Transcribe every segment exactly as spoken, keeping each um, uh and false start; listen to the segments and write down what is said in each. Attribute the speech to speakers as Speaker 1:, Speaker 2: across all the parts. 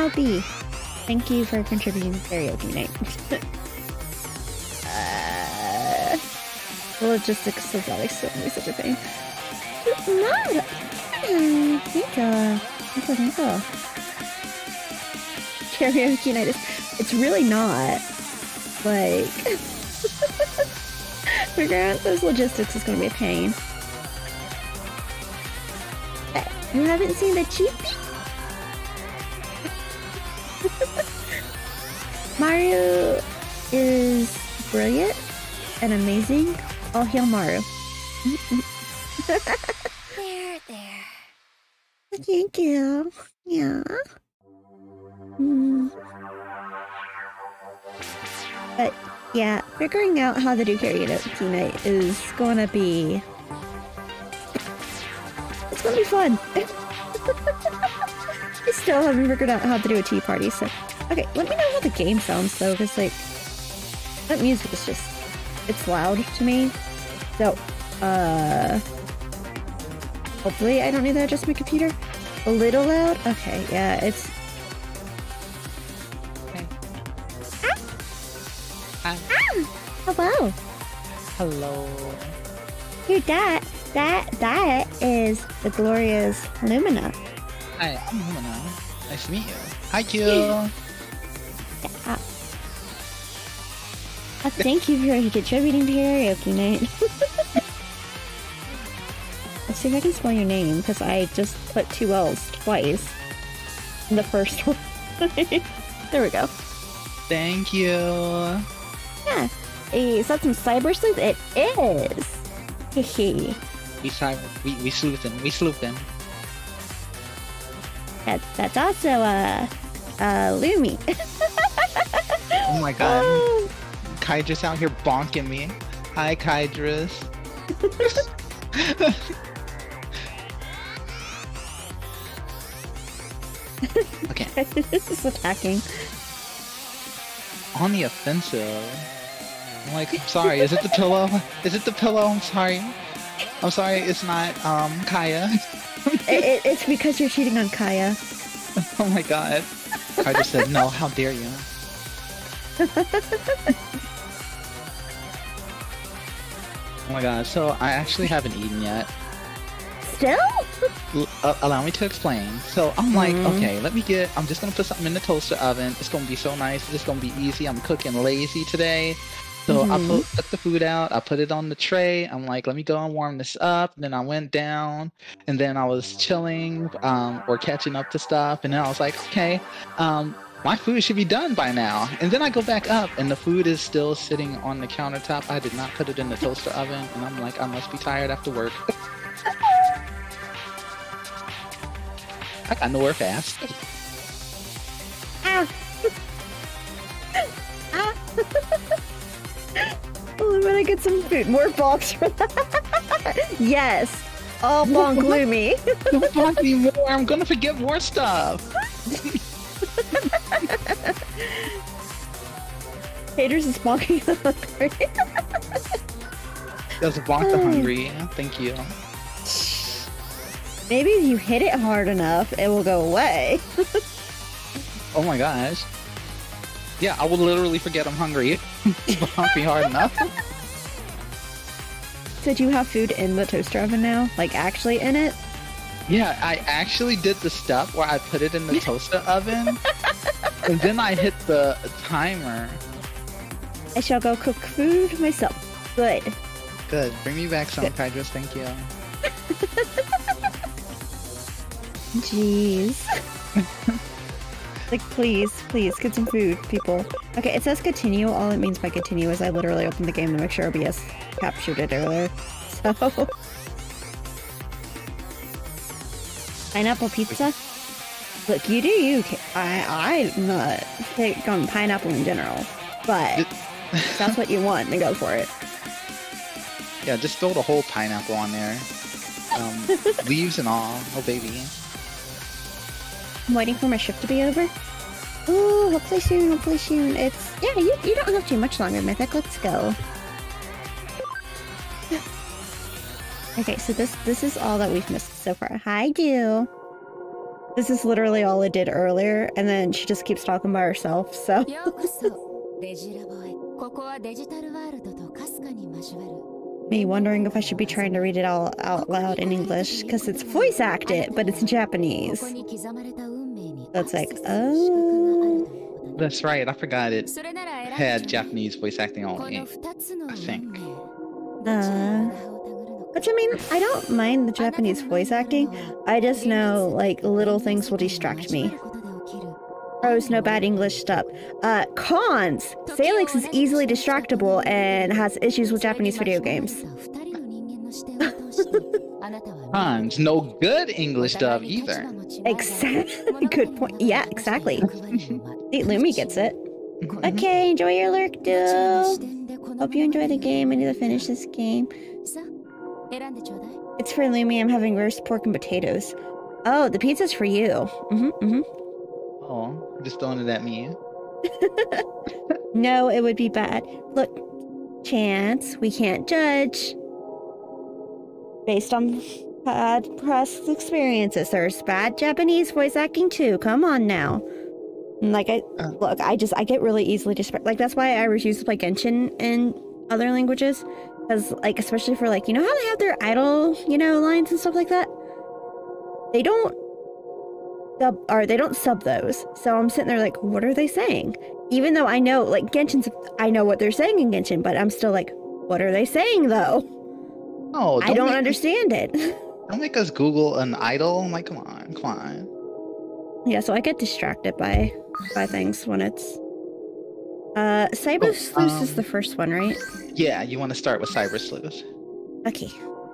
Speaker 1: Penelope. Thank you for contributing to karaoke night. uh, the logistics of that is certainly such a pain. No! Thank you. Thank you, thank you. Karaoke night is... It's really not. Like... Figuring out those logistics is gonna be a pain. Hey, you haven't seen the cheapie? Mario is brilliant and amazing. All hail Mario.
Speaker 2: There, there.
Speaker 1: Thank you. Yeah. Mm. But yeah, figuring out how to do karaoke night is gonna be... It's gonna be fun. I still haven't figured out how to do a tea party, so... Okay, let me know how the game sounds though, because like... That music is just... It's loud to me. So, uh... hopefully I don't need to adjust my computer. A little loud? Okay, yeah, it's...
Speaker 3: Okay.
Speaker 1: Ah!
Speaker 3: Hi.
Speaker 1: Ah! Hello!
Speaker 3: Hello.
Speaker 1: Dude, that, that, that is the glorious Lumina.
Speaker 3: Hi, I'm Lumina. Nice to meet you. Hi, Q.
Speaker 1: Yeah. Uh, uh, thank you for contributing to karaoke night. Let's see if I can spell your name, because I just put two L's twice in the first one. There we go.
Speaker 3: Thank you.
Speaker 1: Yeah. Hey, is that some cyber sleuth? It is! Hehe.
Speaker 3: We cyber, we we sleuthin', we sleuthin'.
Speaker 1: That, that's also, uh, uh, Lumi.
Speaker 3: Oh my god.
Speaker 1: Oh.
Speaker 3: Kydra's out here bonking me. Hi, Kydras. Okay.
Speaker 1: This is attacking.
Speaker 3: On the offensive. I'm like, I'm sorry, is it the pillow? Is it the pillow? I'm sorry. I'm sorry, it's not, um, Kaya.
Speaker 1: it, it, it's because you're cheating on Kaya.
Speaker 3: Oh my god. Kaya said, no, how dare you. Oh my god, so I actually haven't eaten yet.
Speaker 1: Still?
Speaker 3: L uh, allow me to explain. So I'm like,
Speaker 1: Mm.
Speaker 3: okay, let me get, I'm just gonna put something in the toaster oven. It's gonna be so nice. It's just gonna be easy. I'm cooking lazy today. So
Speaker 1: Mhm.
Speaker 3: I put, put the food out. I put it on the tray. I'm like, let me go and warm this up. And then I went down and then I was chilling um, or catching up to stuff. And then I was like, okay, um, my food should be done by now. And then I go back up and the food is still sitting on the countertop. I did not put it in the toaster oven. And I'm like, I must be tired after work. I got nowhere fast.
Speaker 1: Ah! Ah! Oh, I'm gonna get some food. More box. Yes! All bonk Lumi.
Speaker 3: Don't bonk me more. I'm gonna forget more stuff.
Speaker 1: Haters is bonking the hungry.
Speaker 3: There's a bonk the hungry. Thank you.
Speaker 1: Maybe if you hit it hard enough, it will go away.
Speaker 3: Oh my gosh. Yeah, I will literally forget I'm hungry. Bonk me hard enough.
Speaker 1: So do you have food in the toaster oven now? Like actually in it?
Speaker 3: Yeah, I actually did the step where I put it in the toaster oven. And then I hit the timer.
Speaker 1: I shall go cook food myself. Good.
Speaker 3: Good. Bring me back some,
Speaker 1: Good.
Speaker 3: Kydras. Thank you.
Speaker 1: Jeez. Like, please, please, get some food, people. Okay, it says continue. All it means by continue is I literally opened the game to make sure O B S captured it earlier. So... Pineapple pizza? Look, you do you. I, I'm not big on pineapple in general. But if that's what you want, then go for it.
Speaker 3: Yeah, just throw the whole pineapple on there. Um, leaves and all. Oh, baby.
Speaker 1: I'm waiting for my shift to be over. Ooh, hopefully soon, hopefully soon. It's... Yeah, you, you don't have too much longer, Mythic. Let's go. Okay, so this this is all that we've missed so far. Hi, Do. This is literally all I did earlier, and then she just keeps talking by herself, so. Me wondering if I should be trying to read it all out loud in English, because it's voice acted, but it's Japanese. So it's like, oh.
Speaker 3: That's right, I forgot it had Japanese voice acting only, I think.
Speaker 1: Uh, which, I mean, I don't mind the Japanese voice acting. I just know, like, little things will distract me. Pros, no bad English stuff. Uh, cons! Salix is easily distractible and has issues with Japanese video games.
Speaker 3: Cons, no good English dub either.
Speaker 1: Exactly. Good point. Yeah, exactly. See, Lumi gets it. Okay, enjoy your lurk, dude. Hope you enjoy the game. I need to finish this game. It's for Lumi. I'm having roast pork and potatoes. Oh, the pizza's for you. Mm-hmm, mm-hmm.
Speaker 3: Oh, just throwing it at me.
Speaker 1: No, it would be bad. Look, Chance, we can't judge. Based on bad press experiences, there's bad Japanese voice acting too. Come on now. Like, I, uh, look, I just, I get really easily distracted. Like, that's why I refuse to play Genshin in other languages. Because, like, especially for, like, you know how they have their idol, you know, lines and stuff like that? They don't sub, or they don't sub those. So I'm sitting there like, what are they saying? Even though I know, like, Genshin's, I know what they're saying in Genshin, but I'm still like, what are they saying, though?
Speaker 3: Oh,
Speaker 1: don't I don't understand us, it.
Speaker 3: Don't make us Google an idol. I'm like, come on, come on.
Speaker 1: Yeah, so I get distracted by by things when it's... Uh, Cyber oh, Sleuth um, is the first one, right?
Speaker 3: Yeah, you want to start with Cyber Sleuth.
Speaker 1: Okay.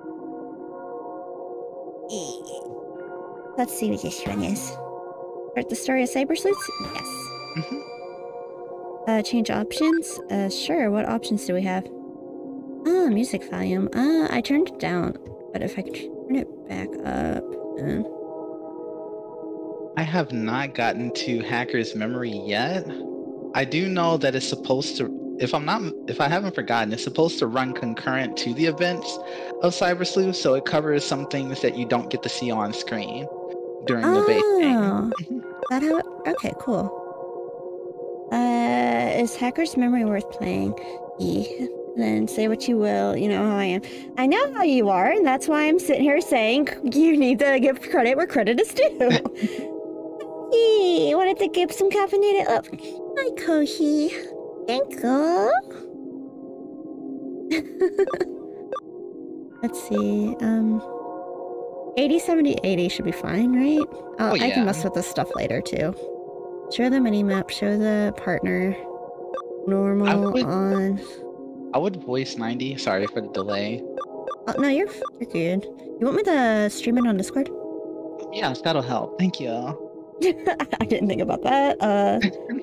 Speaker 1: Let's see what this one is. Start the story of Cyber Sleuth? Yes.
Speaker 3: Mm-hmm.
Speaker 1: Uh, change options? Uh, sure. What options do we have? Oh, music volume. Uh, I turned it down. But if I could turn it back up... Uh...
Speaker 3: I have not gotten to Hacker's Memory yet. I do know that it's supposed to, if I'm not, if I haven't forgotten, it's supposed to run concurrent to the events of Cyber Sleuth, so it covers some things that you don't get to see on screen during
Speaker 1: oh,
Speaker 3: the beta.
Speaker 1: That how, okay, cool. Uh, is Hacker's Memory worth playing? Yeah. Then say what you will, you know how I am. I know how you are, and that's why I'm sitting here saying you need to give credit where credit is due. He wanted to give some caffeinated up. Hi, Kohi. Thank you. Let's see. Um, eighty, seventy, eighty should be fine, right? Oh, oh yeah. I can mess with this stuff later too. Show the mini map. Show the partner. Normal I would, on.
Speaker 3: I would voice ninety. Sorry for the delay.
Speaker 1: Oh no, you're you're good. You want me to stream it on Discord?
Speaker 3: Yes, that'll help. Thank you.
Speaker 1: I didn't think about that. Uh,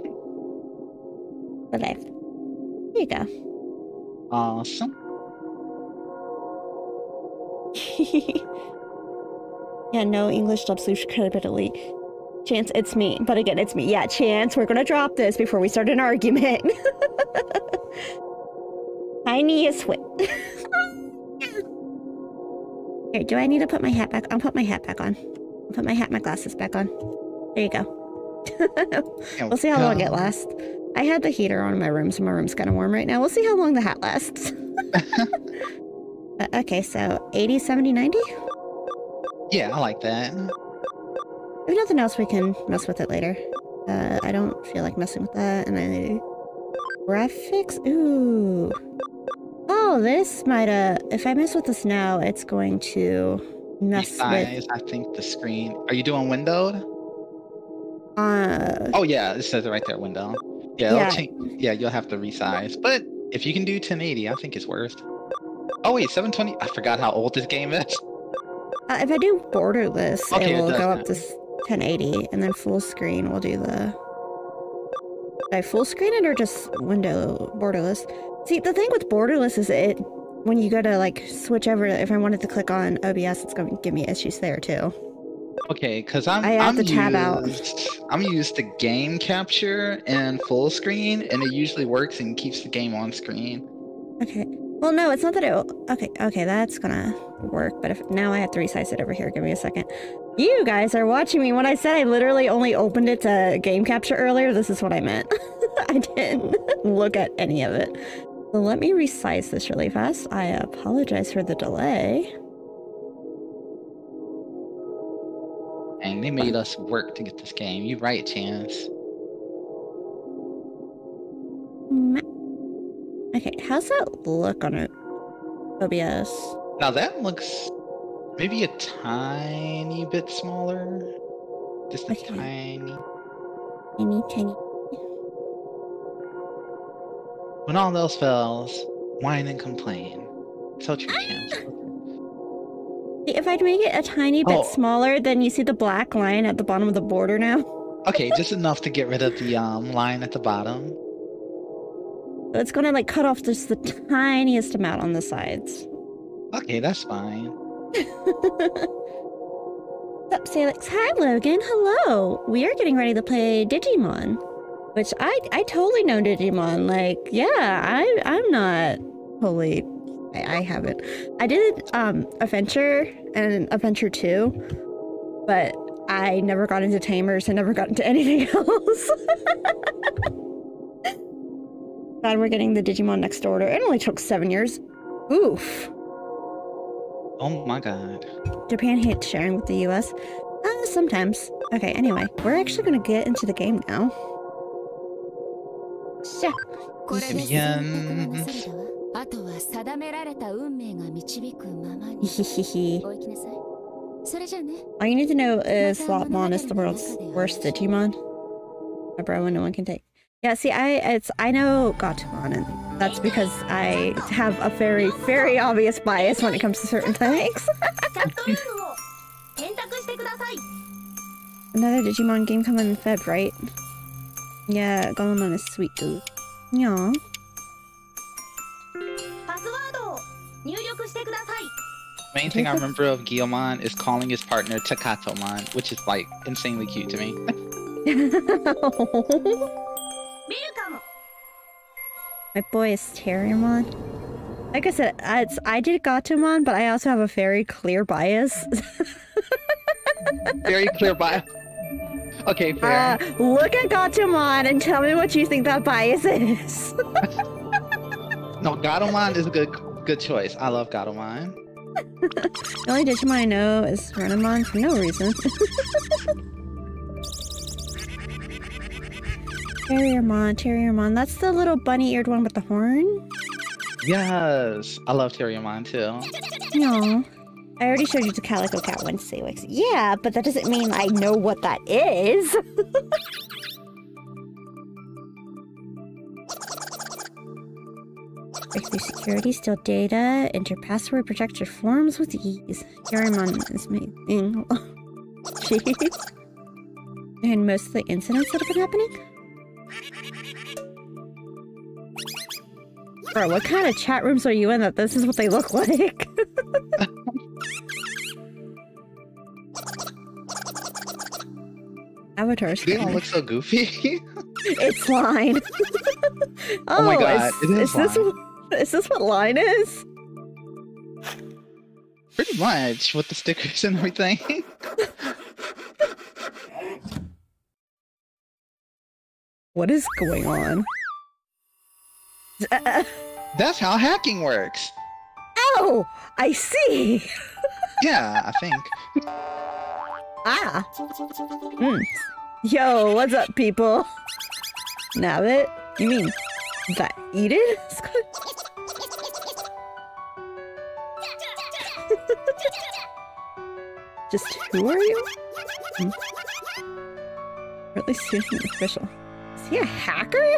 Speaker 1: but life. Here you go.
Speaker 3: Awesome.
Speaker 1: Yeah, no English dub solution credibility. Chance, it's me. But again, it's me. Yeah, Chance, we're gonna drop this before we start an argument. Tiny is sweat. Here, do I need to put my hat back? I'll put my hat back on. I'll put my hat and my glasses back on. There you go. We'll see how long it lasts. I had the heater on in my room, so my room's kind of warm right now. We'll see how long the hat lasts. uh, okay, so eighty, seventy, ninety?
Speaker 3: Yeah, I like that.
Speaker 1: If nothing else, we can mess with it later. Uh, I don't feel like messing with that, and I... Graphics? Ooh. Oh, this might, uh... If I mess with this now, it's going to mess
Speaker 3: Resize,
Speaker 1: with...
Speaker 3: I think the screen... Are you doing windowed?
Speaker 1: Uh...
Speaker 3: Oh, yeah, it says it right there, window. Yeah,
Speaker 1: yeah.
Speaker 3: Change, yeah, you'll have to resize. But if you can do ten eighty, I think it's worth. Oh, wait, seven twenty? I forgot how old this game is.
Speaker 1: Uh, if I do borderless,
Speaker 3: okay,
Speaker 1: it will
Speaker 3: it
Speaker 1: go up to ten eighty, and then full screen we'll do the... Should I full screen it or just window borderless? See, the thing with borderless is it, when you go to like switch over, if I wanted to click on O B S, it's going to give me issues there too.
Speaker 3: Okay, because I'm,
Speaker 1: I have
Speaker 3: I'm
Speaker 1: to tab
Speaker 3: used,
Speaker 1: out.
Speaker 3: I'm used to game capture and full screen, and it usually works and keeps the game on screen.
Speaker 1: Okay. Well, no, it's not that it... Okay, okay, that's gonna work, but if now I have to resize it over here. Give me a second. You guys are watching me. When I said I literally only opened it to game capture earlier, this is what I meant. I didn't look at any of it. So let me resize this really fast. I apologize for the delay.
Speaker 3: Dang, they made us work to get this game. You're right, Chance.
Speaker 1: Okay, how's that look on it? O B S.
Speaker 3: Now that looks maybe a tiny bit smaller. Just a
Speaker 1: Okay.
Speaker 3: tiny.
Speaker 1: Tiny, tiny.
Speaker 3: When all else fails, whine and complain. So true, Chance.
Speaker 1: If I'd make it a tiny bit
Speaker 3: Oh.
Speaker 1: smaller, then you see the black line at the bottom of the border now.
Speaker 3: Okay, just enough to get rid of the um line at the bottom.
Speaker 1: It's gonna like cut off just the tiniest amount on the sides.
Speaker 3: Okay, that's fine.
Speaker 1: What's up, Salix? Hi, Logan. Hello. We are getting ready to play Digimon, which I I totally know Digimon. Like, yeah, I I'm not totally. I, I haven't. I did um Adventure and Adventure two, but I never got into Tamers. I never got into anything else. God, we're getting the Digimon Next Order. It only took seven years. Oof.
Speaker 3: Oh my god.
Speaker 1: Japan hates sharing with the U S. Uh, sometimes. Okay, anyway, we're actually gonna get into the game now. So,
Speaker 2: これで
Speaker 3: ビヤン。
Speaker 2: されたわ。あとは定められた運命が導くままに。
Speaker 1: hehehe.
Speaker 2: お行きなさい。それじゃあね。
Speaker 1: All you need to know is Slotmon is the world's worst Digimon. A bro no one can take. Yeah, see, I it's I know Gatomon, and that's because I have a very, very obvious bias when it comes to certain things.
Speaker 2: チャットルームを選択してください。
Speaker 1: Another Digimon game coming in Feb, right? Yeah, Gatomon is sweet too. Yeah.
Speaker 2: パスワードを入力してください。
Speaker 3: Main thing I remember of Guilmon is calling his partner Takatomon, which is like insanely cute to me.
Speaker 2: ウェルカム。
Speaker 1: My boy is Terriermon. Like I said, it's, I did Gatomon, but I also have a very clear bias.
Speaker 3: Very clear bio. Okay, fair.
Speaker 1: Uh, look at Gatomon and tell me what you think that bias is.
Speaker 3: No, Gatomon is a good good choice. I love Gatomon.
Speaker 1: The only Digimon I know is Renamon for no reason. Terriermon, Terriermon. That's the little bunny-eared one with the horn?
Speaker 3: Yes, I love Terriermon too.
Speaker 1: No. I already showed you the Calico Cat one, Salix. Yeah, but that doesn't mean I know what that is. Break through security, steal data, enter password, protect your forms with ease. Terriermon is my thing. Jeez. And most of the incidents that have been happening? Bro, what kind of chat rooms are you in that this is what they look like? Avatar's
Speaker 3: They don't look so goofy.
Speaker 1: It's Line. oh,
Speaker 3: Oh my god,
Speaker 1: is,
Speaker 3: it is
Speaker 1: is this
Speaker 3: Line.
Speaker 1: is this what Line is?
Speaker 3: Pretty much with the stickers and everything.
Speaker 1: What is going on? Uh,
Speaker 3: That's how hacking works.
Speaker 1: oh, I see.
Speaker 3: Yeah, I think.
Speaker 1: Ah. Hmm. Yo, what's up, people? Nabbit? You mean that Eden? Just who are you? Hmm. Or at least who's an official? Is he a hacker?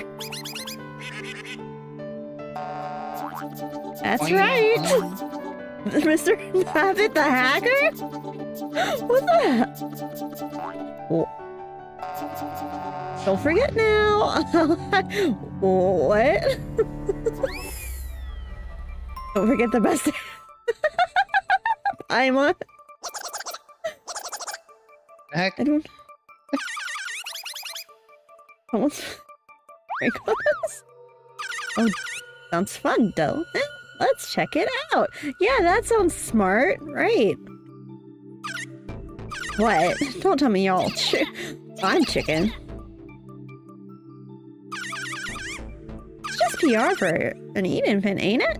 Speaker 1: That's
Speaker 3: Boing.
Speaker 1: right! Mister Nabbit the hacker? What the heck? Oh. Don't forget now! What? Don't forget the best. Paimon.
Speaker 3: Heck,
Speaker 1: I don't. Almost. Oh, sounds fun, though. Eh, let's check it out. Yeah, that sounds smart, right? What? Don't tell me y'all. Chi I'm chicken. It's just P R for an Eden pin, ain't it?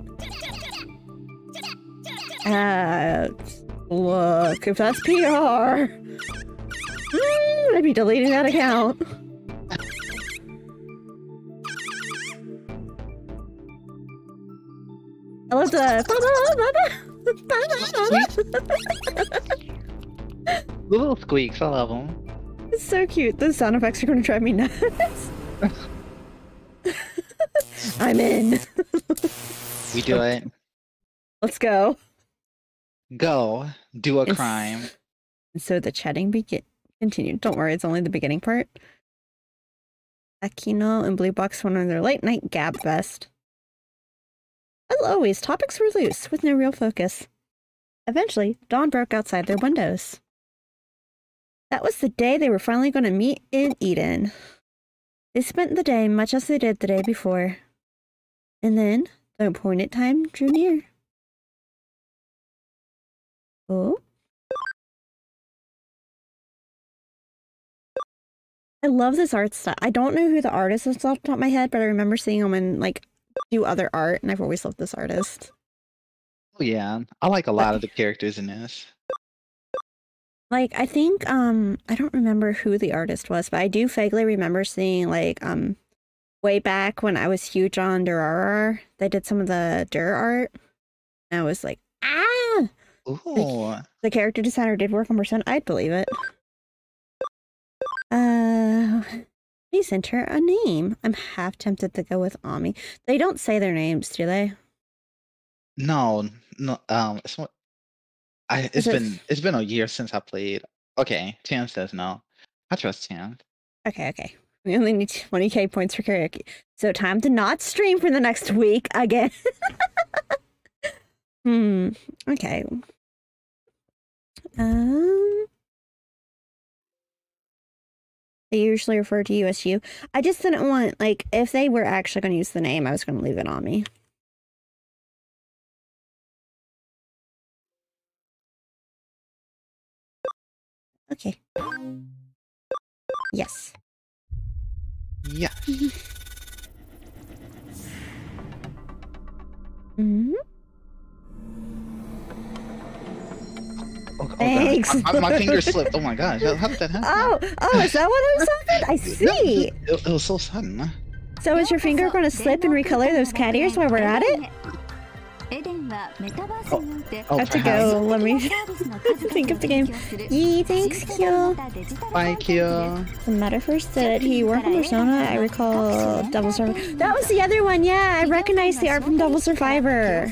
Speaker 1: Uh, look, if that's P R, mm, I'd be deleting that account. I love the
Speaker 3: The little squeaks, I love them.
Speaker 1: It's so cute. Those sound effects are going to drive me nuts. I'm in.
Speaker 3: We do it.
Speaker 1: Let's go.
Speaker 3: Go. Do a
Speaker 1: It's-
Speaker 3: crime.
Speaker 1: So the chatting begin continued. Don't worry, it's only the beginning part. Aquino and Blue Box went on their late night gab fest. As always, topics were loose, with no real focus. Eventually, dawn broke outside their windows. That was the day they were finally going to meet in Eden. They spent the day much as they did the day before. And then, the appointed time drew near. Oh? I love this art style. I don't know who the artist is off the top of my head, but I remember seeing him in, like, do other art, and I've always loved this artist.
Speaker 3: Oh yeah, I like a lot of the characters in this.
Speaker 1: Like, I think, um, I don't remember who the artist was, but I do vaguely remember seeing, like, um, way back when I was huge on Durarara, they did some of the Dur art, and I was like, ah!
Speaker 3: Ooh.
Speaker 1: The character designer did work on Persona, I'd believe it. Uh, please enter a name. I'm half tempted to go with Ami. They don't say their names, do they?
Speaker 3: No, no. Um, it's what I. It's
Speaker 1: Is it-
Speaker 3: been it's been a year since I played. Okay, Chance says no. I trust Chance.
Speaker 1: Okay, okay. We only need twenty K points for karaoke. So time to not stream for the next week again. hmm. Okay. Um. They usually refer to you as you. I just didn't want, like, if they were actually going to use the name, I was going to leave it on me. Okay. Yes.
Speaker 3: Yeah.
Speaker 1: hmm
Speaker 3: Oh, oh,
Speaker 1: Thanks.
Speaker 3: gosh. My, my finger slipped. Oh my gosh. How, how did that happen?
Speaker 1: Oh, oh, is that what it happened? I see.
Speaker 3: It, it was so sudden. Huh?
Speaker 1: So is your finger going to slip and recolor those cat ears while we're at it?
Speaker 3: Oh,
Speaker 1: Have to go. Let me think of the game. Yee, thanks, Kyo.
Speaker 3: Bye, Kyo.
Speaker 1: The matter first that he worked on Persona, I recall Devil Survivor. That was the other one, yeah. I recognize the art from Devil Survivor.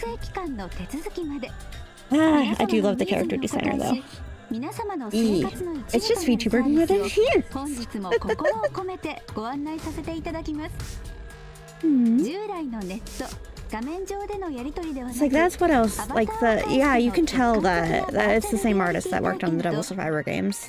Speaker 1: Ah, I do love the character designer though. Eee, it's just VTuber with a hand. Hmm. It's like that's what else. Like the yeah, you can tell that that it's the same artist that worked on the Devil Survivor games.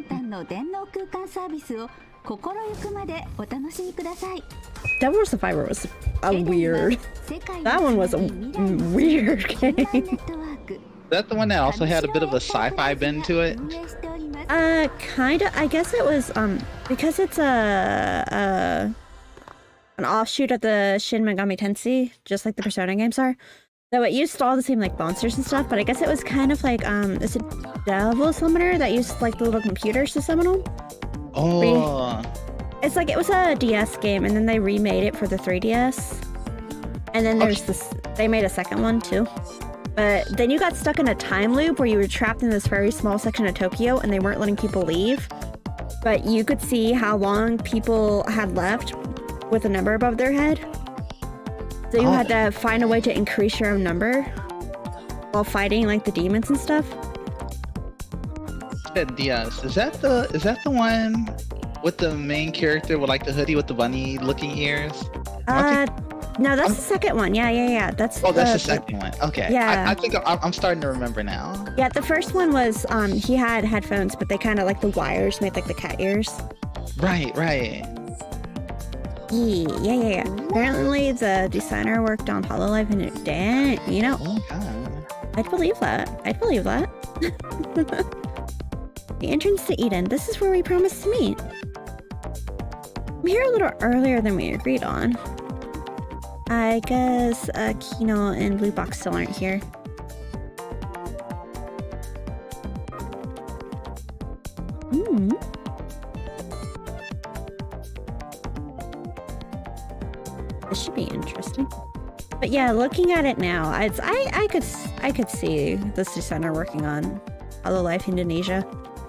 Speaker 1: Devil Survivor was a weird. That one was a weird game.
Speaker 3: Is that the one that also had a bit of a sci-fi bend to it?
Speaker 1: Uh, kinda. I guess it was um because it's a a an offshoot of the Shin Megami Tensei, just like the Persona games are. So it used all the same like monsters and stuff, but I guess it was kind of like um it's a devil summoner that used like the little computers to summon them.
Speaker 3: Oh.
Speaker 1: It's like it was a D S game, and then they remade it for the three D S. And then there's this. They made a second one too. But then you got stuck in a time loop where you were trapped in this very small section of Tokyo, and they weren't letting people leave. But you could see how long people had left with a number above their head. So you
Speaker 3: Oh.
Speaker 1: had to find a way to increase your own number while fighting like the demons and stuff.
Speaker 3: Yes. Is that the is that the one with the main character with like the hoodie with the bunny looking ears?
Speaker 1: Uh, no, that's
Speaker 3: I'm-
Speaker 1: the second one. Yeah, yeah, yeah. That's
Speaker 3: Oh, that's
Speaker 1: the,
Speaker 3: the second one. Okay.
Speaker 1: Yeah.
Speaker 3: I, I think I'm, I'm starting to remember now.
Speaker 1: Yeah, the first one was um he had headphones, but they kind of like the wires made like the cat ears.
Speaker 3: Right, right.
Speaker 1: Yeah, yeah, yeah, yeah. Apparently the designer worked on Hololive and it didn't, you know,
Speaker 3: Oh god.
Speaker 1: I'd believe that. I'd believe that. The entrance to Eden. This is where we promised to meet. I'm here a little earlier than we agreed on. I guess uh, Kino and Blue Box still aren't here. Hmm. This should be interesting. But yeah, looking at it now, I I, I could I could see this designer working on Hololive Indonesia.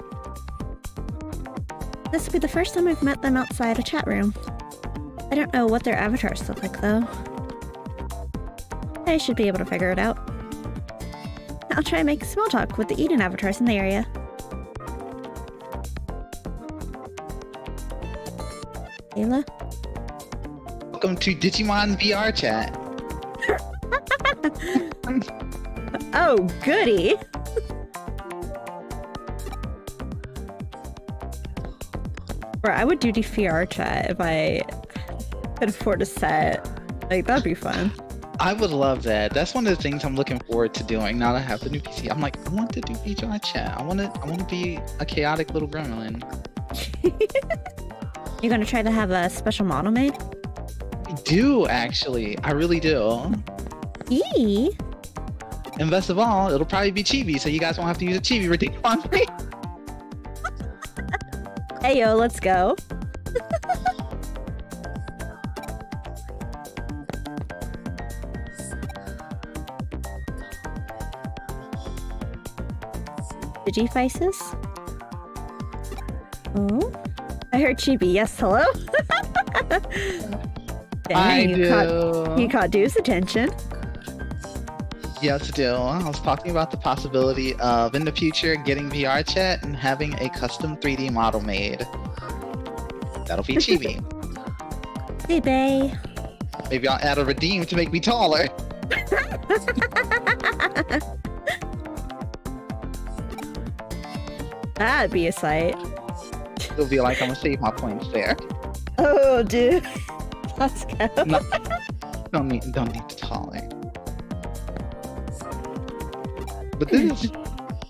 Speaker 1: This will be the first time I've met them outside a chat room. I don't know what their avatars look like though. I should be able to figure it out. I'll try and make small talk with the Eden avatars in the area. Ayla?
Speaker 3: Welcome to Digimon V R chat.
Speaker 1: Oh, goody! Bro, I would do the V R chat if I could afford a set. Like, that'd be fun.
Speaker 3: I would love that. That's one of the things I'm looking forward to doing now that I have the new P C. I'm like, I want to do V R chat. I want to. I want to be a chaotic little gremlin.
Speaker 1: You're gonna try to have a special model made?
Speaker 3: I do actually. I really do.
Speaker 1: Eee.
Speaker 3: And best of all, it'll probably be chibi, so you guys won't have to use a chibi ridiculous on me.
Speaker 1: Hey yo, let's go. Digifices? Oh? I heard chibi. Yes, hello? Dang,
Speaker 3: I
Speaker 1: you
Speaker 3: do.
Speaker 1: Caught, you caught Dew's attention.
Speaker 3: Yes, do. I was talking about the possibility of, in the future, getting V R chat and having a custom three D model made. That'll be chibi.
Speaker 1: Hey, bae.
Speaker 3: Maybe I'll add a redeem to make me taller.
Speaker 1: That'd be a sight.
Speaker 3: It'll be like I'm gonna save my points there.
Speaker 1: Oh, dude. Let's go.
Speaker 3: No, don't need, don't need to taller. But this is...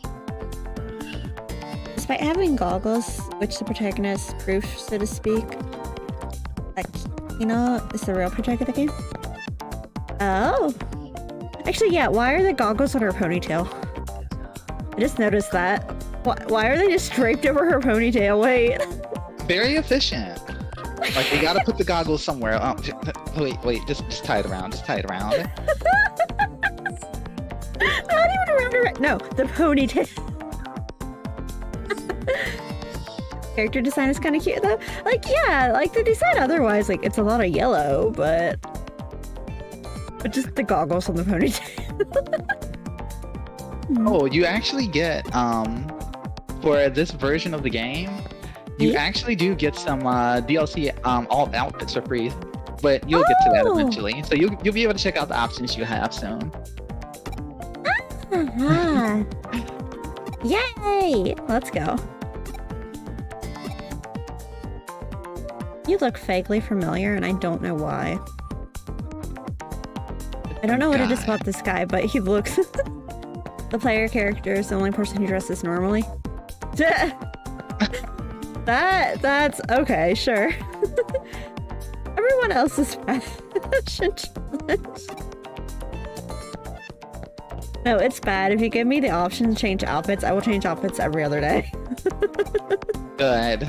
Speaker 1: Despite having goggles, which the protagonist proof, so to speak, that Kino is the real protagonist of the game. Oh. Actually, yeah, why are the goggles on her ponytail? I just noticed that. Why, why are they just draped over her ponytail? Wait.
Speaker 3: very efficient. Like, you gotta put the goggles somewhere. Oh, wait, wait, just, just tie it around. Just tie it around.
Speaker 1: Not even around her. No, the ponytail. Character design is kind of cute though. Like, yeah, like the design otherwise, like it's a lot of yellow, but but just the goggles on the ponytail.
Speaker 3: Oh, you actually get um for this version of the game, you
Speaker 1: Yeah.
Speaker 3: actually do get some uh, D L C um alt outfits for free, but you'll get to that
Speaker 1: Oh.
Speaker 3: eventually. So you'll you'll be able to check out the options you have soon.
Speaker 1: Uh-huh. Yay! Let's go. You look vaguely familiar, and I don't know why. I don't know what it is
Speaker 3: God.
Speaker 1: about this guy, but he looks... The player character is the only person who dresses normally. that, that's... Okay, sure. Everyone else is fashion challenge. No, it's bad. If you give me the option to change outfits, I will change outfits every other day.
Speaker 3: Good.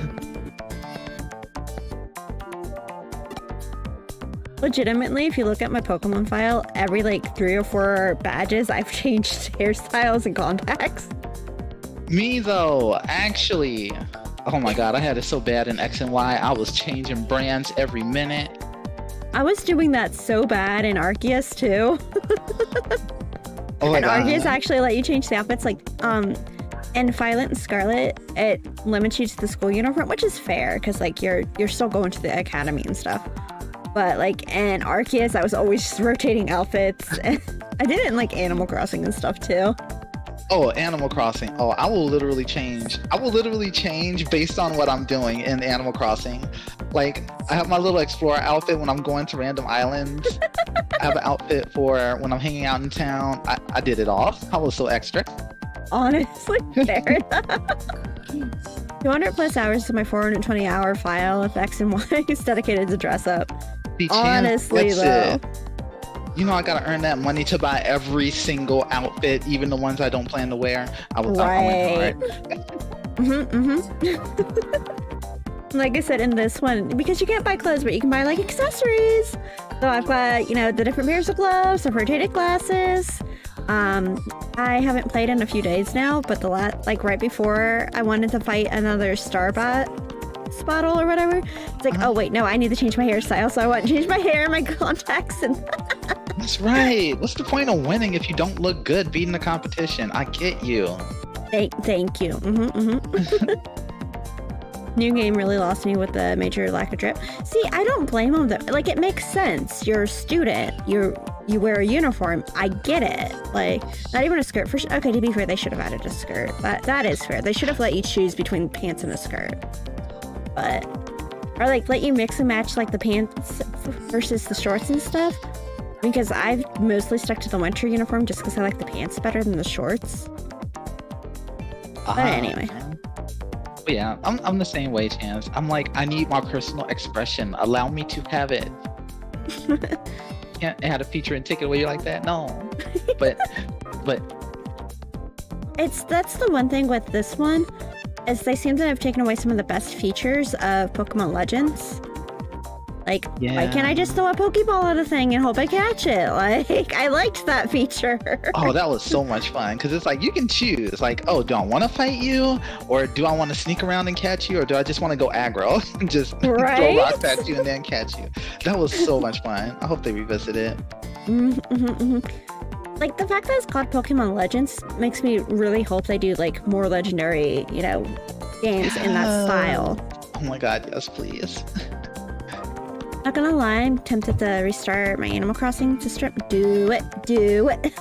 Speaker 1: Legitimately, if you look at my Pokemon file, every like three or four badges, I've changed hairstyles and contacts.
Speaker 3: Me though, actually. Oh my god, I had it so bad in X and Y. I was changing brands every minute.
Speaker 1: I was doing that so bad in Arceus too.
Speaker 3: Oh my
Speaker 1: And
Speaker 3: god.
Speaker 1: Arceus actually let you change the outfits. Like, um, in Violet and Scarlet, it limits you to the school uniform, which is fair because like you're you're still going to the academy and stuff. But like in Arceus, I was always just rotating outfits. And I did it in like Animal Crossing and stuff too.
Speaker 3: Oh, Animal Crossing. Oh, I will literally change. I will literally change based on what I'm doing in Animal Crossing. Like, I have my little explorer outfit when I'm going to random islands. I have an outfit for when I'm hanging out in town. I, I did it all. I was so extra.
Speaker 1: Honestly, fair enough. two hundred plus hours to my four hundred twenty hour file of X and Y is dedicated to dress up.
Speaker 3: The
Speaker 1: Honestly,
Speaker 3: chance,
Speaker 1: though.
Speaker 3: it. You know, I gotta earn that money to buy every single outfit, even the ones I don't plan to wear. I was
Speaker 1: Right.
Speaker 3: I went
Speaker 1: Mm-hmm, mm-hmm. Like I said in this one, because you can't buy clothes, but you can buy like accessories. So I've got, you know, the different pairs of gloves, the rotated glasses. Um, I haven't played in a few days now, but the last, like right before I wanted to fight another Starbot Spottle or whatever, it's like,
Speaker 3: Uh-huh.
Speaker 1: oh wait, no, I need to change my hairstyle, so I want to change my hair and my contacts and
Speaker 3: That's right. What's the point of winning if you don't look good beating the competition? I get you.
Speaker 1: thank, thank you. Mm-hmm, mm-hmm. New game really lost me with the major lack of drip. See, I don't blame them though. Like, it makes sense. You're a student. You're you wear a uniform. I get it. Like, not even a skirt for. Sh okay, to be fair, they should have added a skirt. That that is fair. They should have let you choose between pants and a skirt. But or like let you mix and match like the pants versus the shorts and stuff. Because I've mostly stuck to the winter uniform just because I like the pants better than the shorts. But
Speaker 3: Uh-huh.
Speaker 1: anyway.
Speaker 3: But yeah, I'm, I'm the same way, Chance. I'm like, I need my personal expression. Allow me to have it. Can't add a feature and take it away like that. No. But, but
Speaker 1: It's that's the one thing with this one, is they seem to have taken away some of the best features of Pokemon Legends. Like,
Speaker 3: yeah.
Speaker 1: why can't I just throw a Pokeball at a thing and hope I catch it? Like, I liked that feature.
Speaker 3: Oh, that was so much fun because it's like you can choose. Like, oh, do I want to fight you, or do I want to sneak around and catch you, or do I just want to go aggro and just
Speaker 1: Right?
Speaker 3: throw rocks at you and then catch you? That was so much fun. I hope they revisit it.
Speaker 1: Mm-hmm, mm-hmm. Like, the fact that it's called Pokemon Legends makes me really hope they do, like, more legendary, you know, games in that style.
Speaker 3: Oh my god, yes, please.
Speaker 1: Not gonna lie, I'm tempted to restart my Animal Crossing to strip. Do it, do it.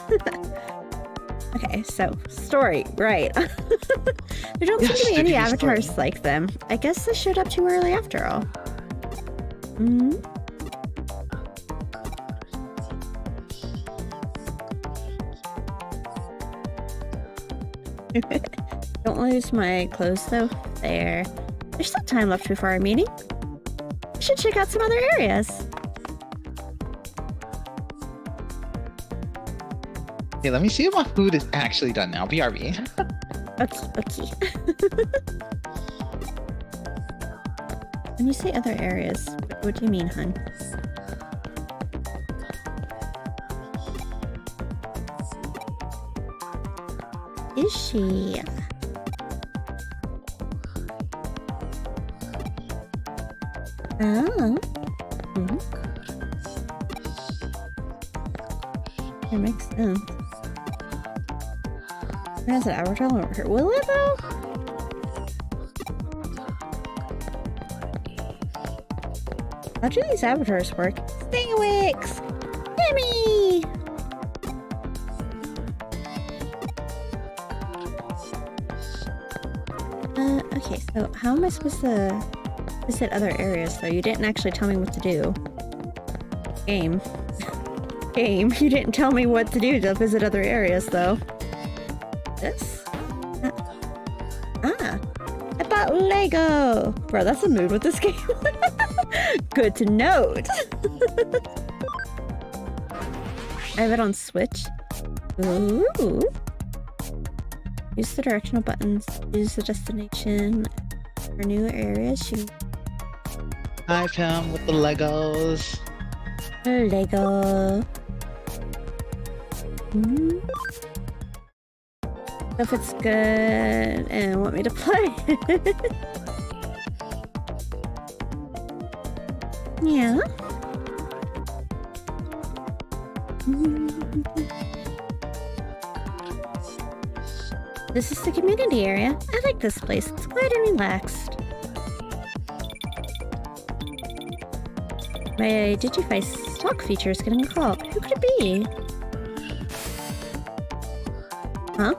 Speaker 1: Okay, so story, right? There don't
Speaker 3: Yes,
Speaker 1: seem to be any
Speaker 3: do the
Speaker 1: avatars
Speaker 3: story.
Speaker 1: like them. I guess this showed up too early after all. Hmm. Don't lose my clothes though. There. There's some time left before our meeting. I should check out some other areas.
Speaker 3: Hey, let me see if my food is actually done now. B R B.
Speaker 1: Okay, okay. When you say other areas, what, what do you mean, hun? Is she? Oh. Hmm. That makes sense. Where has an avatar over here? Will it though? How do these avatars work? Stingwicks! Gimme! Uh, okay, so how am I supposed to visit other areas though? You didn't actually tell me what to do. Game. Game, you didn't tell me what to do to visit other areas though. This? Uh, ah. I bought Lego! Bro, that's a mood with this game. Good to note. I have it on Switch. Ooh. Use the directional buttons. Use the destination for new areas. You
Speaker 3: I've him with the Legos.
Speaker 1: Lego. Hmm. If it's good and want me to play. Yeah. This is the community area. I like this place. It's quiet and relaxed. My Digivice talk feature is getting a call. Who could it be? Huh?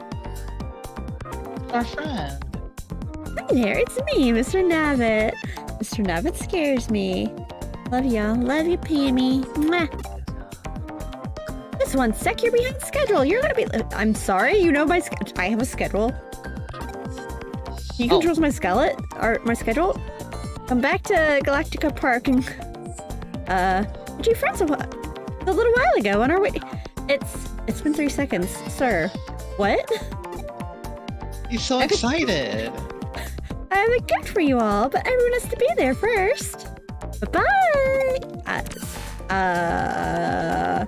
Speaker 3: Our friend.
Speaker 1: Hi there, it's me, Mister Nabbit. Mister Nabbit scares me. Love y'all. Love you, Pammy. Mwah. Just one sec, you're behind schedule. You're gonna be. I'm sorry, you know my schedule. I have a schedule. He
Speaker 3: Oh.
Speaker 1: controls my skeleton or my schedule. Come back to Galactica Park and uh, did you friends a, wh- a little while ago on our way? It's it's been three seconds, sir. What?
Speaker 3: He's so
Speaker 1: I could-
Speaker 3: excited.
Speaker 1: I have a gift for you all, but everyone has to be there first. Bye bye. Uh, uh...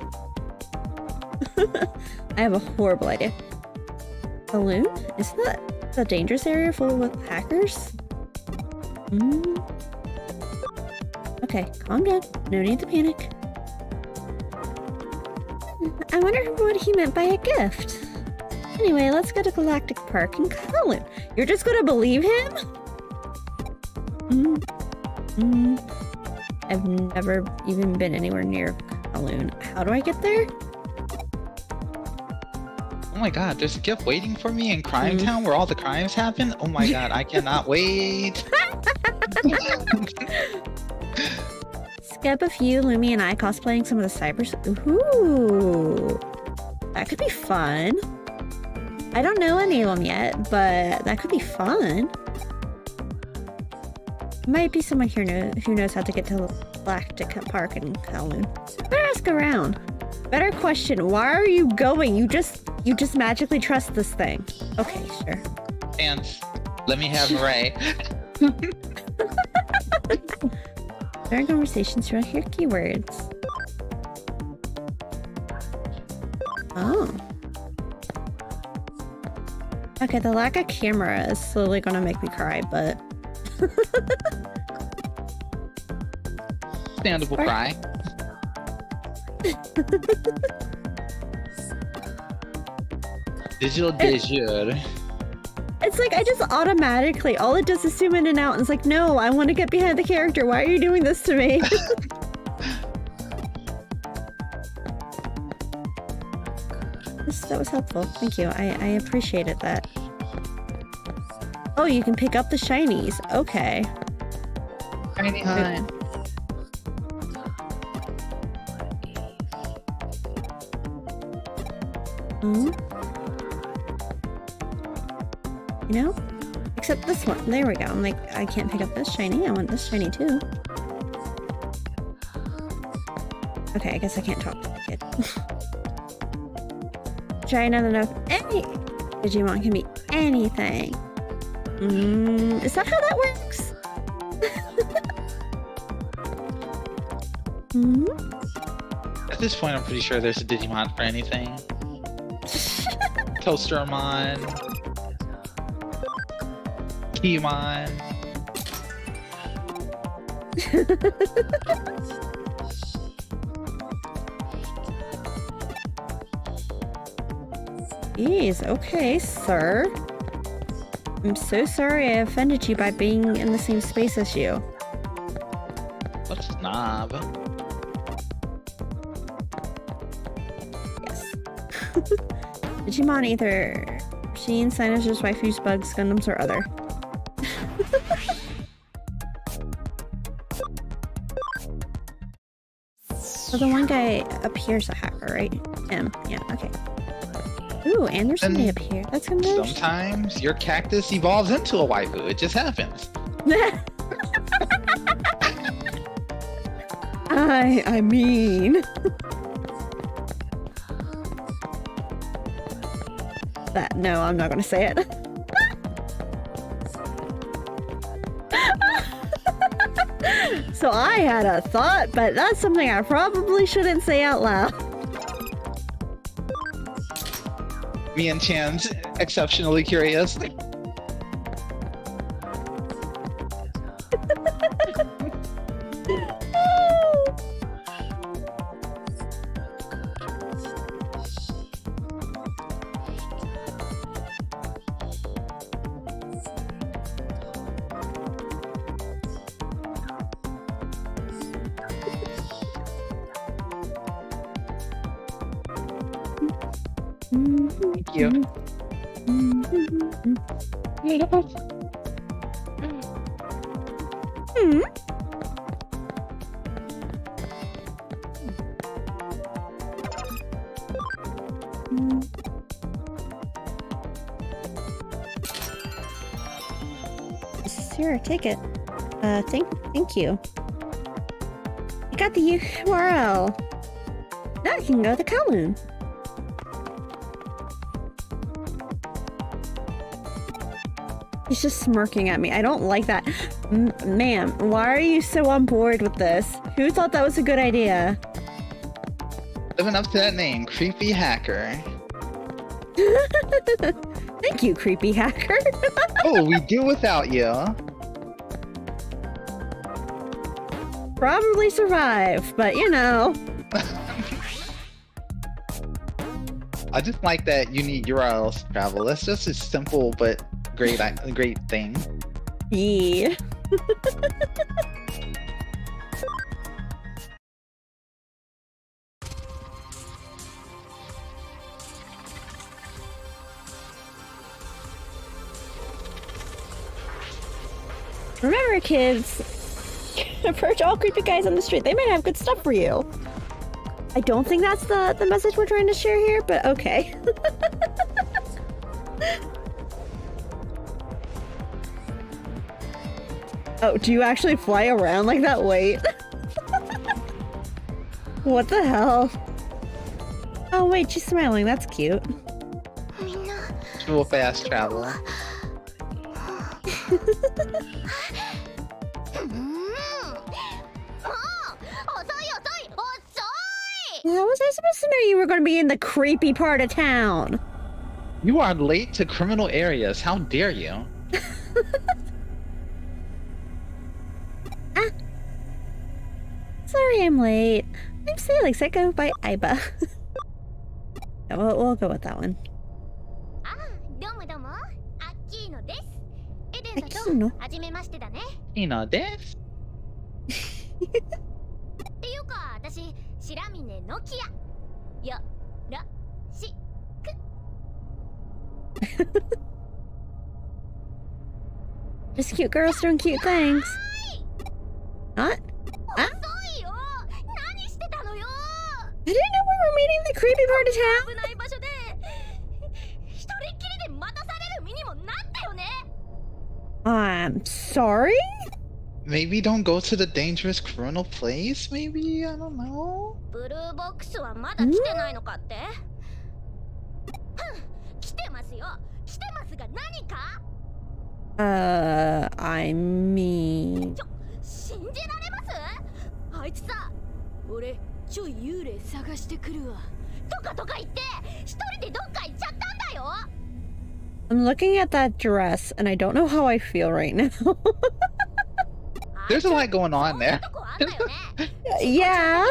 Speaker 1: I have a horrible idea. Balloon? Is that a dangerous area full with hackers? Mm. Okay, calm down. No need to panic. I wonder what he meant by a gift. Anyway, let's go to Galactic Park in Kowloon. You're just gonna believe him? Mm. Mm. I've never even been anywhere near Kowloon. How do I get there?
Speaker 3: Oh my god, there's a gift waiting for me in Crime
Speaker 1: Mm.
Speaker 3: Town where all the crimes happen. Oh my god, I cannot wait.
Speaker 1: Skip a few, Lumi and I cosplaying some of the cybers. Ooh, that could be fun. I don't know any of them yet, but that could be fun. Might be someone here know, who knows how to get to Galactic Park in Kowloon. Better ask around. Better question, why are you going? You just you just magically trust this thing. Okay, sure.
Speaker 3: And let me have Ray.
Speaker 1: During conversations, you'll hear keywords. Oh. Okay, the lack of camera is slowly gonna make me cry, but...
Speaker 3: Understandable cry. Digital de jure.
Speaker 1: It's like I just automatically, all it does is zoom in and out, and it's like, no, I want to get behind the character. Why are you doing this to me? This, that was helpful. Thank you. I, I appreciated that. Oh, you can pick up the shinies. Okay.
Speaker 3: Tiny Hunt.
Speaker 1: Hmm? You know? Except this one. There we go. I'm like, I can't pick up this shiny. I want this shiny too. Okay, I guess I can't talk to the kid. Giant enough. Any Digimon can be anything. Mm, is that how that works? Hmm?
Speaker 3: At this point, I'm pretty sure there's a Digimon for anything. Toastermon. Keymon.
Speaker 1: Jeez, okay, sir. I'm so sorry I offended you by being in the same space as you.
Speaker 3: What a snob.
Speaker 1: Yes. Digimon either Sheen, Sinisters, Waifus, Bugs, Gundams, or other. So the one guy appears a hacker, right? Him. Yeah, okay. Ooh, and there's somebody
Speaker 3: And
Speaker 1: up here. That's gonna be
Speaker 3: Sometimes your cactus evolves into a waifu. It just happens.
Speaker 1: I I mean that no, I'm not gonna say it. So I had a thought, but that's something I probably shouldn't say out loud.
Speaker 3: Me and Chan's exceptionally curious. Thank you.
Speaker 1: Hmm. Here, take it. Uh, thank, thank you. I got the U R L. Now I can go to Kowloon. He's just smirking at me. I don't like that. M ma'am, why are you so on board with this? Who thought that was a good idea?
Speaker 3: Living up to that name, Creepy Hacker.
Speaker 1: Thank you, Creepy Hacker.
Speaker 3: Oh, we do without you.
Speaker 1: Probably survive, but you know.
Speaker 3: I just like that you need U R Ls to travel. That's just a simple but great, great thing.
Speaker 1: Yeah. Remember, kids, approach all creepy guys on the street. They might have good stuff for you. I don't think that's the, the message we're trying to share here, but okay. Oh, do you actually fly around like that? Wait. What the hell? Oh, wait, she's smiling. That's cute.
Speaker 3: Full fast travel. How was I supposed to know you were going to be in the creepy part of town? You are late to criminal areas. How dare you?
Speaker 1: Ah. Sorry I'm late. I'm Sailing Psycho by Aiba. Yeah, we'll, we'll go with that one. Akino.
Speaker 3: Ina desu.
Speaker 2: っていうか、私、白峰のきや。よろしく。
Speaker 1: Just cute girls doing cute things. Not? Ah? I didn't know we were meeting the creepy part of town. I'm sorry?
Speaker 3: Maybe don't go to the dangerous criminal place? Maybe? I don't know.
Speaker 1: Uh, I mean... I'm looking at that dress, and I don't know how I feel right now.
Speaker 3: There's a lot going on there.
Speaker 1: Yeah.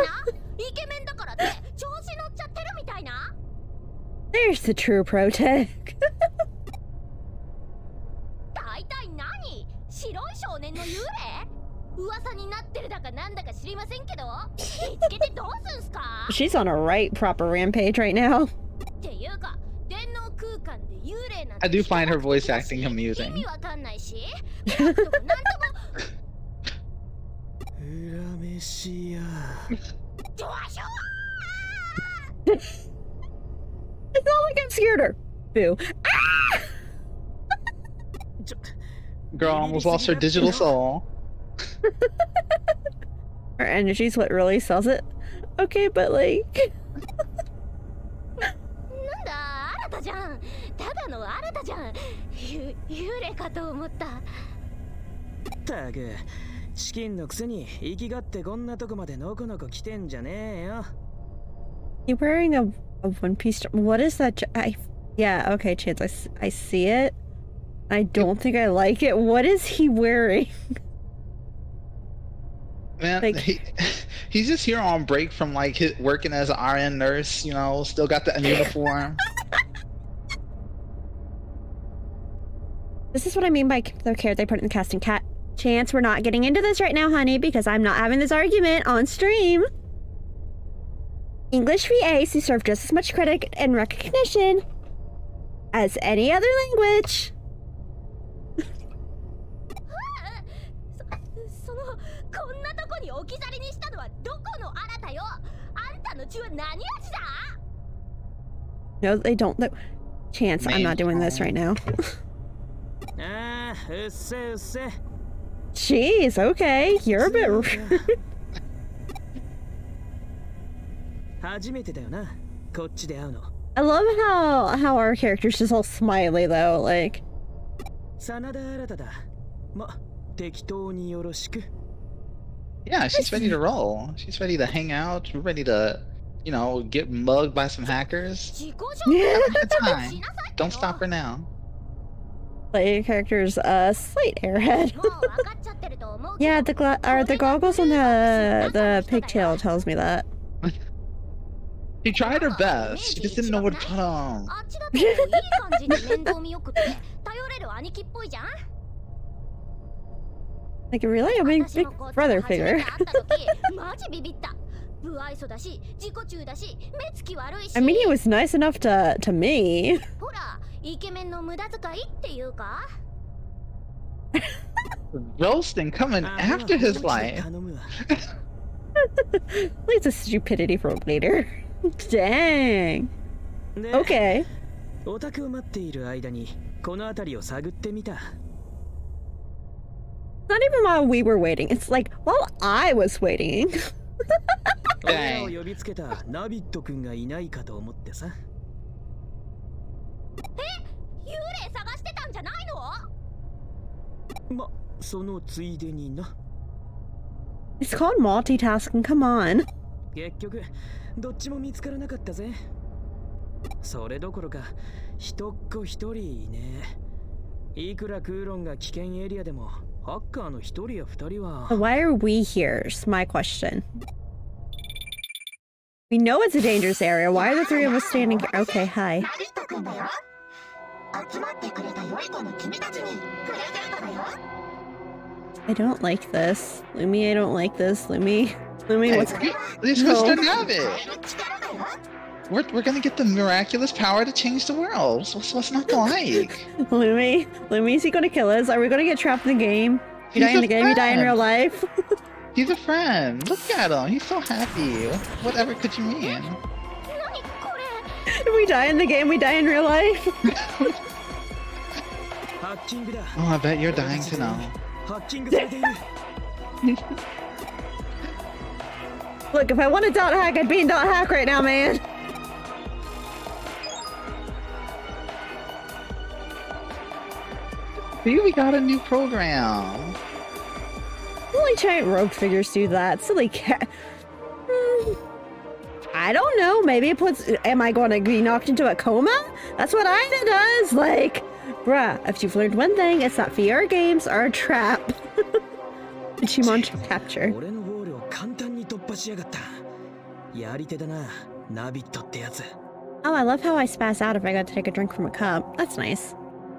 Speaker 1: There's the true pro-tech. She's on a right proper rampage right now.
Speaker 3: I do find her voice acting amusing.
Speaker 1: It's not like I'm scared her. Boo. Ah!
Speaker 3: Girl almost lost her digital soul.
Speaker 1: Her energy's what really sells it. Okay, but like... You wearing a, a one-piece... What is that? I, yeah, okay, Chance, I, I see it. I don't think I like it. What is he wearing?
Speaker 3: Man,
Speaker 1: like,
Speaker 3: he, he's just here on break from like his, working as an R N nurse, you know, still got the uniform.
Speaker 1: This is what I mean by the care they put in the casting. Cat Chance, we're not getting into this right now, honey, because I'm not having this argument on stream. English V As deserve just as much credit and recognition as any other language. No, they don't. No. Chance, I'm not doing this right now. Jeez, okay, you're a bit rude.
Speaker 4: 初めてだよな、こっちで会うの。
Speaker 1: I love how how our character's just all smiley though, like.
Speaker 4: 真田新だ。ま、適当によろしく。
Speaker 3: Yeah, she's ready to roll. She's ready to hang out. We're ready to, you know, get mugged by some hackers.
Speaker 2: 自己
Speaker 3: Have a good
Speaker 2: 紹介
Speaker 3: time.
Speaker 2: しなさい
Speaker 3: Don't stop her now.
Speaker 1: Like your character's a slight airhead.
Speaker 2: もう分かっちゃってると思うけど
Speaker 1: Yeah, the gla- or the goggles on the the pigtail tells me that.
Speaker 3: She tried her best. She just didn't know what to put on.
Speaker 2: あっちだといい感じに面倒見よくて頼れる兄貴っぽいじゃん
Speaker 1: Like a reliable big brother figure.
Speaker 2: マジビビった。不愛想だし、自己中だし、目つき悪いし。
Speaker 1: I mean, he was nice enough to to me.
Speaker 2: ほら、イケメンの無駄遣いっていうか
Speaker 3: Roasting coming after his life.
Speaker 4: 頼むわ。
Speaker 1: Leads to stupidity for later. Dang.
Speaker 4: で
Speaker 1: Okay.
Speaker 4: オタクを待っている間にこの辺りを探ってみた。
Speaker 1: Not even while we were waiting. It's like while I was waiting.
Speaker 4: 俺らを呼びつけたナビット君がいないかと思ってさ。
Speaker 2: 幽霊探してたんじゃないの？
Speaker 4: ま、そのついでにな。
Speaker 1: It's called multitasking. Come on.
Speaker 4: 結局どっちも見つからなかったぜ。それどころか一っ子一人いねえ。いくらクーロンが危険エリアでもハッカーの一人や二人は。
Speaker 1: Why are we here? Is my question. We know it's a dangerous area. Why are the three of us standing here? Okay, hi. I don't like this. Lumi, I don't like this. Lumi. Lumi,
Speaker 3: Hey,
Speaker 1: what's...
Speaker 3: we- You're supposed to have it. We're, we're gonna get the miraculous power to change the world. What's, what's not to like?
Speaker 1: Lumi? Lumi, is he gonna kill us? Are we gonna get trapped in the game? You
Speaker 3: He's
Speaker 1: die in
Speaker 3: a
Speaker 1: the game, you die in
Speaker 3: friend.
Speaker 1: real life?
Speaker 3: He's a friend. Look at him. He's so happy. Whatever could you mean?
Speaker 2: 何これ？
Speaker 1: If we die in the game, we die in real life.
Speaker 4: ハッキングだ。
Speaker 3: Oh, I bet you're dying to know.
Speaker 4: ハッキングされている。
Speaker 1: Look, if I wanted dot hack, I'd be in dot hack right now, man.
Speaker 3: See, we got a new program.
Speaker 1: Only giant rogue figures do that. Silly cat. Hmm. I don't know. Maybe it puts. Am I going to be knocked into a coma? That's what Ina does. Like, bruh, if you've learned one thing, it's that V R games are a trap. Digimon capture.
Speaker 4: 俺のゴールを簡単に突破しやがった。やり手だな、ナビットってやつ。
Speaker 1: Oh, I love how I spaz out if I got to take a drink from a cup. That's nice.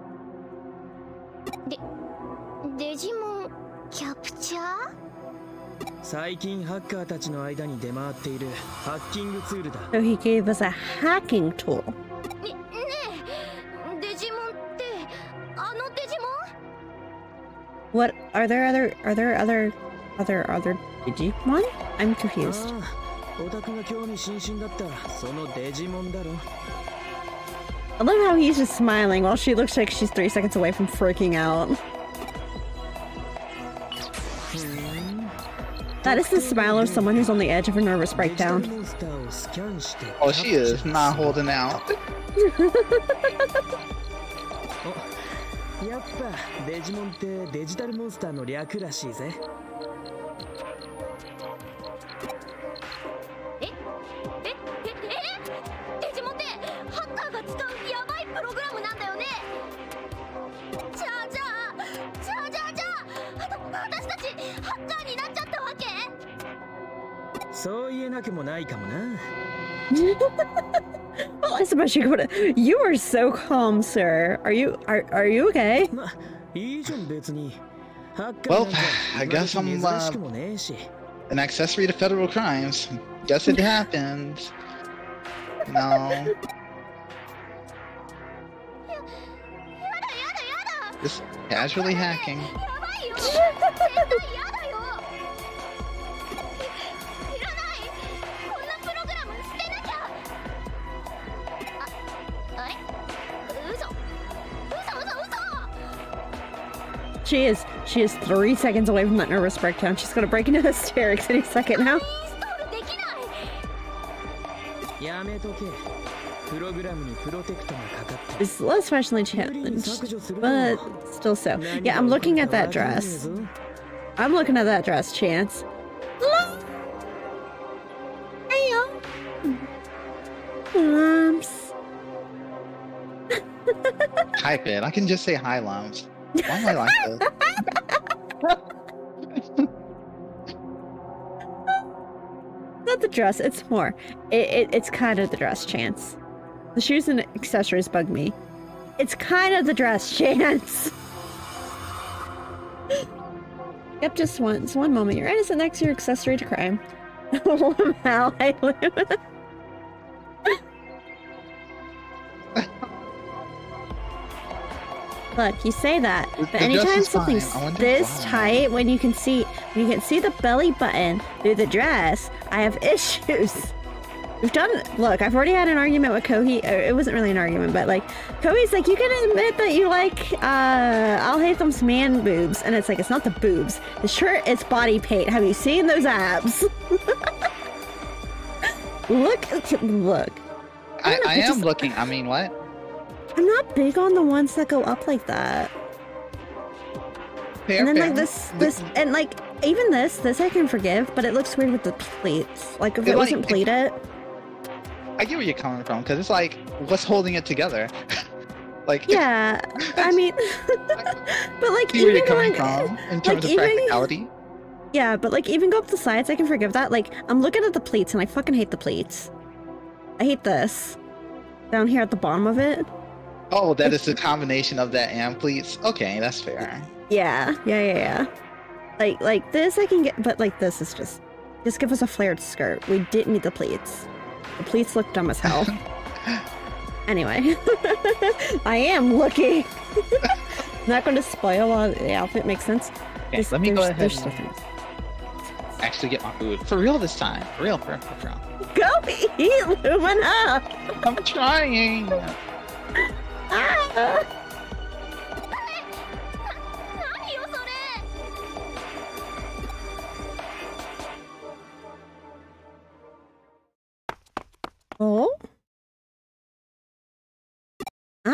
Speaker 2: で、デジモンキャプチャー？
Speaker 4: 最近ハッカーたちの間に出回っているハッキングツールだ。
Speaker 1: So he gave us a hacking tool.
Speaker 2: ね、ねえ、デジモンってあのデジモン？
Speaker 1: What are there other are there other other other Digimon? I'm confused.
Speaker 4: ああ、オタクが興味津々だったそのデジモンだろ。
Speaker 1: I love how he's just smiling while she looks like she's three seconds away from freaking out. That is the smile of someone who's on the edge of a nervous breakdown.
Speaker 3: Oh, she is not holding out.
Speaker 4: やっぱデジモンってデジタルモンスターの略らしいぜ。
Speaker 2: え、え、え、え、デジモンってハッカーが使うヤバいプログラムなんだよね。じゃあじゃあじゃあじゃあじゃあ私たちハッカーになっちゃったわけ？
Speaker 4: そう言えなくもないかもな。
Speaker 1: Well, especially you are so calm, sir. Are you are are you okay?
Speaker 4: ま、いいじゃん別に。ハッカー
Speaker 3: Well,
Speaker 4: なんか
Speaker 3: I guess I'm
Speaker 4: 珍し
Speaker 3: uh,
Speaker 4: くもねえし。
Speaker 3: an accessory to federal crimes. Guess it happened. No.
Speaker 2: やだやだやだ。
Speaker 3: Just casually hacking.
Speaker 2: やばいよ。絶対やだよ。い、いらない。こんなプログラム捨てなきゃ。あ、あれ？嘘。嘘嘘嘘。
Speaker 1: She is She is three seconds away from that nervous breakdown. She's gonna break into hysterics any second now.
Speaker 2: インストールできない。
Speaker 4: やめとけ。プログラムにプロテクトがかかってる。
Speaker 1: It's less fashionably challenged, but still so. Yeah, I'm looking at that dress. I'm looking at that dress, Chance. Lumps.
Speaker 3: Type it. I can just say hi, Lumps. Why am I like this?
Speaker 1: Not the dress, it's more. It, it, it's kind of the dress, Chance. The shoes and accessories bug me. It's kind of the dress, Chance. Yep, just once. One moment. Your item is next to your accessory to crime. How I live. Look, you say that, but
Speaker 3: The
Speaker 1: anytime
Speaker 3: dress is
Speaker 1: something's
Speaker 3: fine. I wonder
Speaker 1: this
Speaker 3: why.
Speaker 1: tight, when you can see, when you can see the belly button through the dress, I have issues. We've done. Look, I've already had an argument with Kohi. Or it wasn't really an argument, but like, Kohi's like, you can admit that you like uh, Al Haytham's man boobs, and it's like, it's not the boobs. The shirt is body paint. Have you seen those abs? Look, look.
Speaker 3: I,
Speaker 1: don't know,
Speaker 3: I
Speaker 1: it's
Speaker 3: am
Speaker 1: just-
Speaker 3: looking. I mean, what?
Speaker 1: I'm not big on the ones that go up like that.
Speaker 3: Okay,
Speaker 1: And then
Speaker 3: okay.
Speaker 1: like this, this, and like even this, this I can forgive, but it looks weird with the pleats. Like if
Speaker 3: Yeah,
Speaker 1: it
Speaker 3: like,
Speaker 1: wasn't
Speaker 3: if-
Speaker 1: pleated,
Speaker 3: I get where you're coming from, because it's like, what's holding it together? Like,
Speaker 1: yeah. I mean, but like
Speaker 3: see where you're
Speaker 1: even
Speaker 3: coming
Speaker 1: going,
Speaker 3: from in terms of
Speaker 1: even-
Speaker 3: practicality.
Speaker 1: yeah, but like even go up the sides, I can forgive that. Like I'm looking at the pleats, and I fucking hate the pleats. I hate this down here at the bottom of it.
Speaker 3: Oh, that is the combination of that and pleats. Okay, that's fair.
Speaker 1: Yeah, yeah, yeah, yeah. Like like this I can get, but like this is just, just give us a flared skirt. We didn't need the pleats. The pleats look dumb as hell. Anyway, I am looking. Not going to spoil uh, the outfit. Makes sense.
Speaker 3: Okay,
Speaker 1: Just-
Speaker 3: let me go
Speaker 1: there's-
Speaker 3: ahead
Speaker 1: there's
Speaker 3: and
Speaker 1: difference.
Speaker 3: actually get my food for real this time. For real, for real, for real.
Speaker 1: Go eat, Lumina!
Speaker 3: I'm trying.
Speaker 1: Ah!
Speaker 2: 何よそれ。
Speaker 1: Oh? Huh?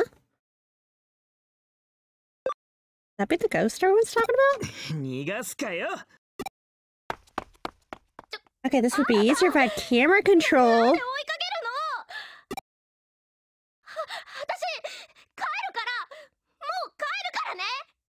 Speaker 1: That be the ghost I was talking about?
Speaker 4: 逃がすかよ。
Speaker 1: Okay, this would be easier if I had camera
Speaker 2: なんで追い
Speaker 1: control.
Speaker 2: かけるの。は私帰るからもう帰るからね。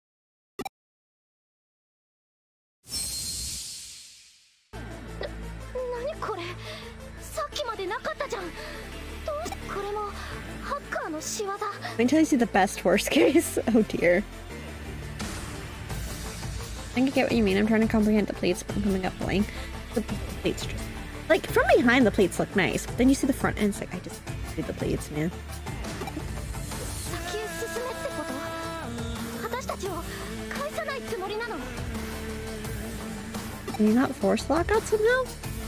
Speaker 2: な、何これ。さっきまでなかったじゃん。どうしてこれもハッカーの仕業。
Speaker 1: Let me tell you the best worst case. Oh dear. I think I get what you mean. I'm trying to comprehend the pleats, but I'm coming up blank. The pleats just... Like, from behind the pleats look nice, but then you see the front and it's like, I just do the pleats, man.
Speaker 2: 先へ進めってこと。私たちを返さないつもりなの。
Speaker 1: Can you not force lock out somehow?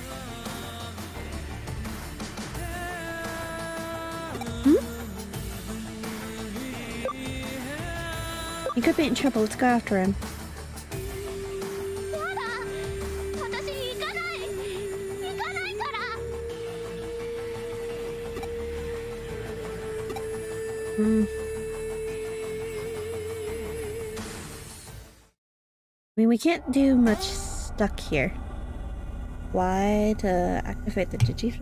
Speaker 1: Hmm? He could be in trouble. Let's go after him.
Speaker 2: やだ。私行かない。行かないから。
Speaker 1: Hmm. I mean, we can't do much stuck here. Why to activate the digi?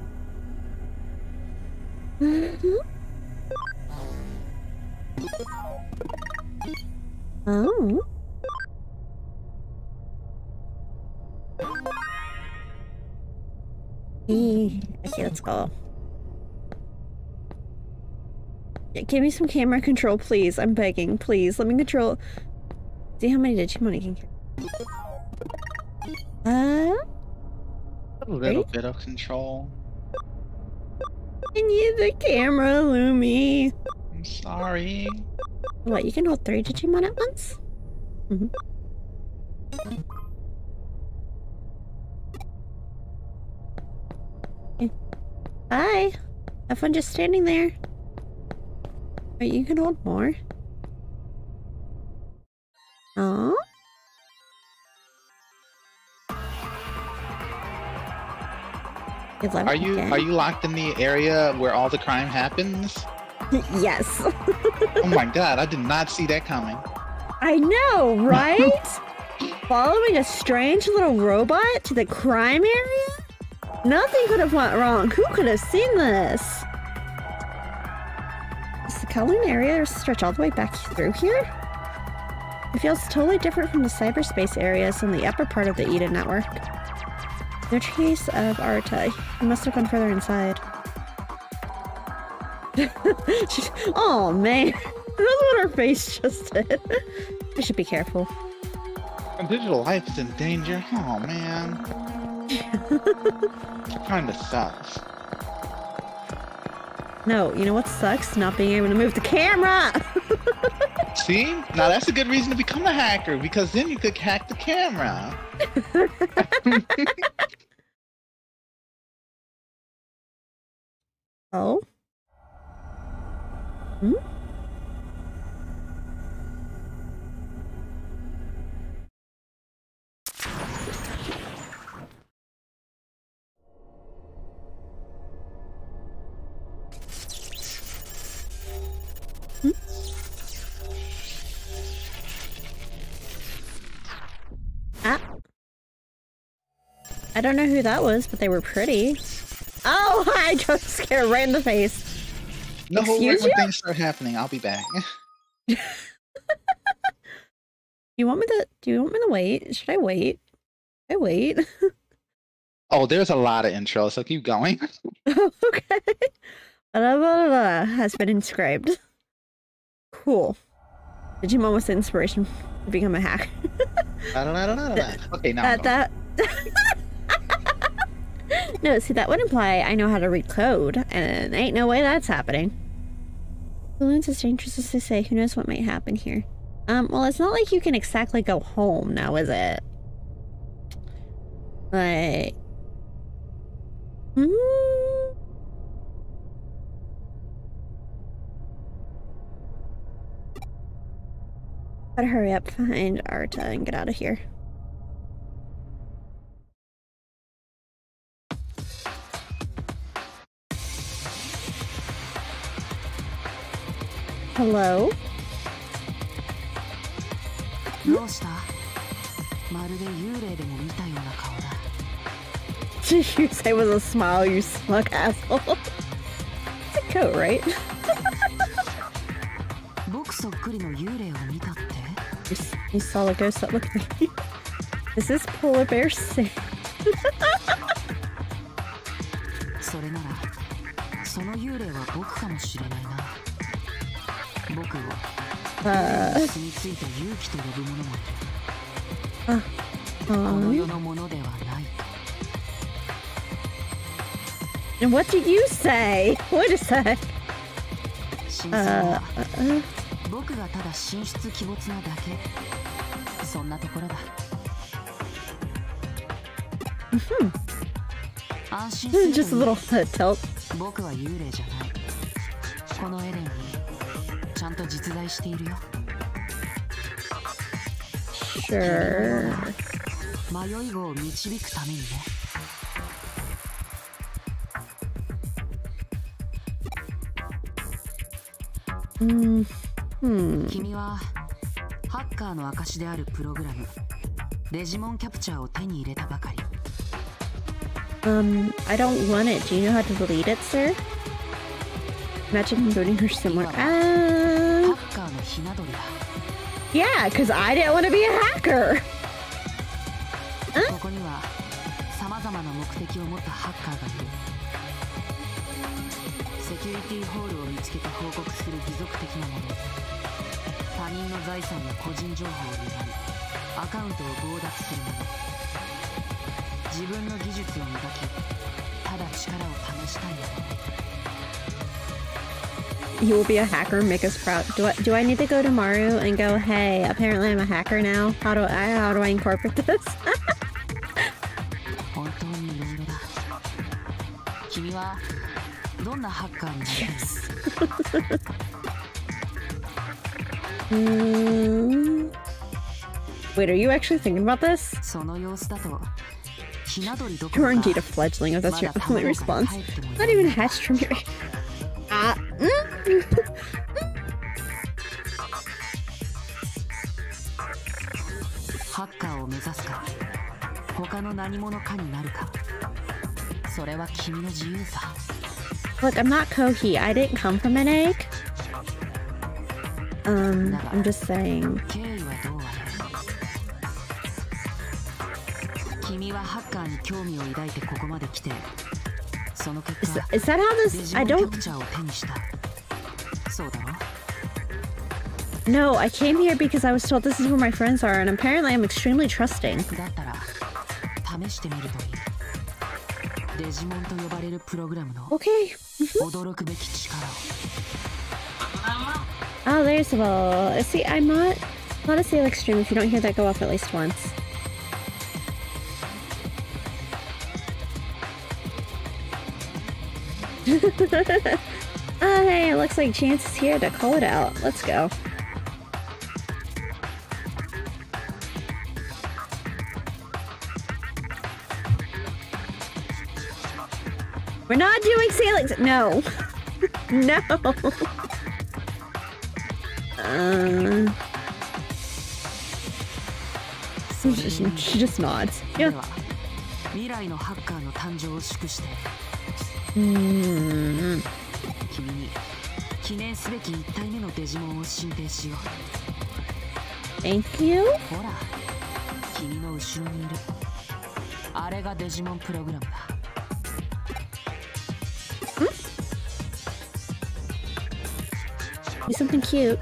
Speaker 1: Oh. Hey, okay, let's go. Yeah, give me some camera control, please. I'm begging, please. Let me control. See how many Digimon you can carry. Uh,
Speaker 3: A little bit of control.
Speaker 1: I need the camera, Lumi.
Speaker 3: I'm sorry.
Speaker 1: What, you can hold three Digimon at once? Mm-hmm. Okay. Bye. Have fun just standing there. Wait, you can hold more? Oh? eleven
Speaker 3: Are you
Speaker 1: again.
Speaker 3: are you locked in the area where all the crime happens?
Speaker 1: Yes.
Speaker 3: Oh my god, I did not see that coming.
Speaker 1: I know, right? Following a strange little robot to the crime area? Nothing could have went wrong. Who could have seen this? Does the Kowloon area stretch all the way back through here? It feels totally different from the cyberspace areas in the upper part of the Eden network. No trace of Arta. He must have gone further inside. Oh man, that's what her face just did. I should be careful.
Speaker 3: My digital life is in danger. Oh man. Kinda sucks.
Speaker 1: No, you know what sucks? Not being able to move the camera!
Speaker 3: See? Now that's a good reason to become a hacker, because then you could hack the camera.
Speaker 1: Oh? Hmm? Hmm? Ah. I don't know who that was, but they were pretty. Oh, I just scared right in the face.
Speaker 3: No,
Speaker 1: Excuse
Speaker 3: wait, when
Speaker 1: you?
Speaker 3: things start happening, I'll be back.
Speaker 1: You want me to? Do you want me to wait? Should I wait? I wait.
Speaker 3: Oh, there's a lot of intros, so keep going.
Speaker 1: Okay. Blah, blah, blah, blah, has been inscribed. Cool. Digimon was the inspiration to become a hacker.
Speaker 3: I don't know, I don't know, I don't know. Okay, now I'm
Speaker 1: That
Speaker 3: going.
Speaker 1: that. No, see, that would imply I know how to read code, and ain't no way that's happening. Balloons as dangerous as they say. Who knows what might happen here? Um, well, it's not like you can exactly go home now, is it? Like... Hmm... Gotta hurry up, find Arta, and get out of here. Hello?
Speaker 5: どうしたまるで幽霊でも見たような顔だ
Speaker 1: Did you say with a smile, you smug asshole? It's a coat, right?
Speaker 5: 僕そっくりの幽霊を見たって
Speaker 1: You, s- you saw a ghost that looked like you. This is Polar Bear safe.
Speaker 5: それならその幽霊は僕かもしれないな僕を
Speaker 1: Uh,
Speaker 5: 住み着いた勇気と呼ぶものも
Speaker 1: uh,
Speaker 5: この世
Speaker 1: um,
Speaker 5: のものではない
Speaker 1: and what did you say? Wait a sec.
Speaker 5: 真相
Speaker 1: Uh,
Speaker 5: は
Speaker 1: uh,
Speaker 5: 僕がただ神出鬼没なだけそんなところだ
Speaker 1: hmm.
Speaker 5: 安心する
Speaker 1: Just a little uh, tilt.
Speaker 5: 僕は幽霊じゃないこのエデンにちゃんと実在しているよ
Speaker 1: Sure.
Speaker 5: 迷い子を導くためにね
Speaker 1: Mm, hmm.
Speaker 5: 君はハッカーの証であるプログラムデジモンキャプチャーを手に入れたばかり
Speaker 1: Um, I don't want it. Do you know how to delete it, sir? Imagine booting her somewhere.
Speaker 5: ハ
Speaker 1: Ah,
Speaker 5: ッカーのひな鳥だ
Speaker 1: yeah, because I didn't want to be a hacker.
Speaker 5: ここには様々な目的を持ったハッカーがいるセキュリティホールを見つけて報告する義足的なもの他人の財産や個人情報を奪いアカウントを強奪するもの自分の技術を磨きただ力を試したいもの
Speaker 1: You will be a hacker, make us proud. Do I do I need to go to Maru and go, hey, apparently I'm a hacker now? How do I how do I incorporate this?
Speaker 5: 本当にいろいろだ君はどんなハッカーになりたい
Speaker 1: mm. Wait, are you actually thinking about this?
Speaker 5: その様子だと
Speaker 1: You're indeed a fledgling, if that's your only response. Not even hatched from your... Ah, mm.
Speaker 5: ハッカーを目指すか他の何者かになるかそれは君の自由さ
Speaker 1: Look, I'm not Kohi. I didn't come from an egg. Um, I'm just saying.
Speaker 5: 経緯はどうあれ君はハッカーに興味を抱いてここまで来てその結
Speaker 1: Is,
Speaker 5: 果
Speaker 1: is that how
Speaker 5: デ
Speaker 1: this...
Speaker 5: ジ
Speaker 1: I
Speaker 5: モンキャ
Speaker 1: don't...
Speaker 5: プチャーを手にしたそうだろ
Speaker 1: No, I came here because I was told this is where my friends are, and apparently I'm extremely trusting.
Speaker 5: だったら試してみるといいデジモンと呼ばれるプログラムの
Speaker 1: Okay.
Speaker 5: 驚くべき力を
Speaker 1: Oh, there's the ball. See, I'm not... Not a Sail Extreme if you don't hear that go off at least once. Oh, hey, it looks like Chance is here to call it out. Let's go. We're not doing sailings. No. No. Uh, she, just, she just nods.
Speaker 5: で
Speaker 1: Yeah.
Speaker 5: は未来のハッカーの誕生を祝して
Speaker 1: Mm.
Speaker 5: 君に記念すべきいち体目のデジモンを進呈しよう
Speaker 1: Thank you.
Speaker 5: ほら君の後ろにいるあれがデジモンプログラムだ
Speaker 1: Do something cute.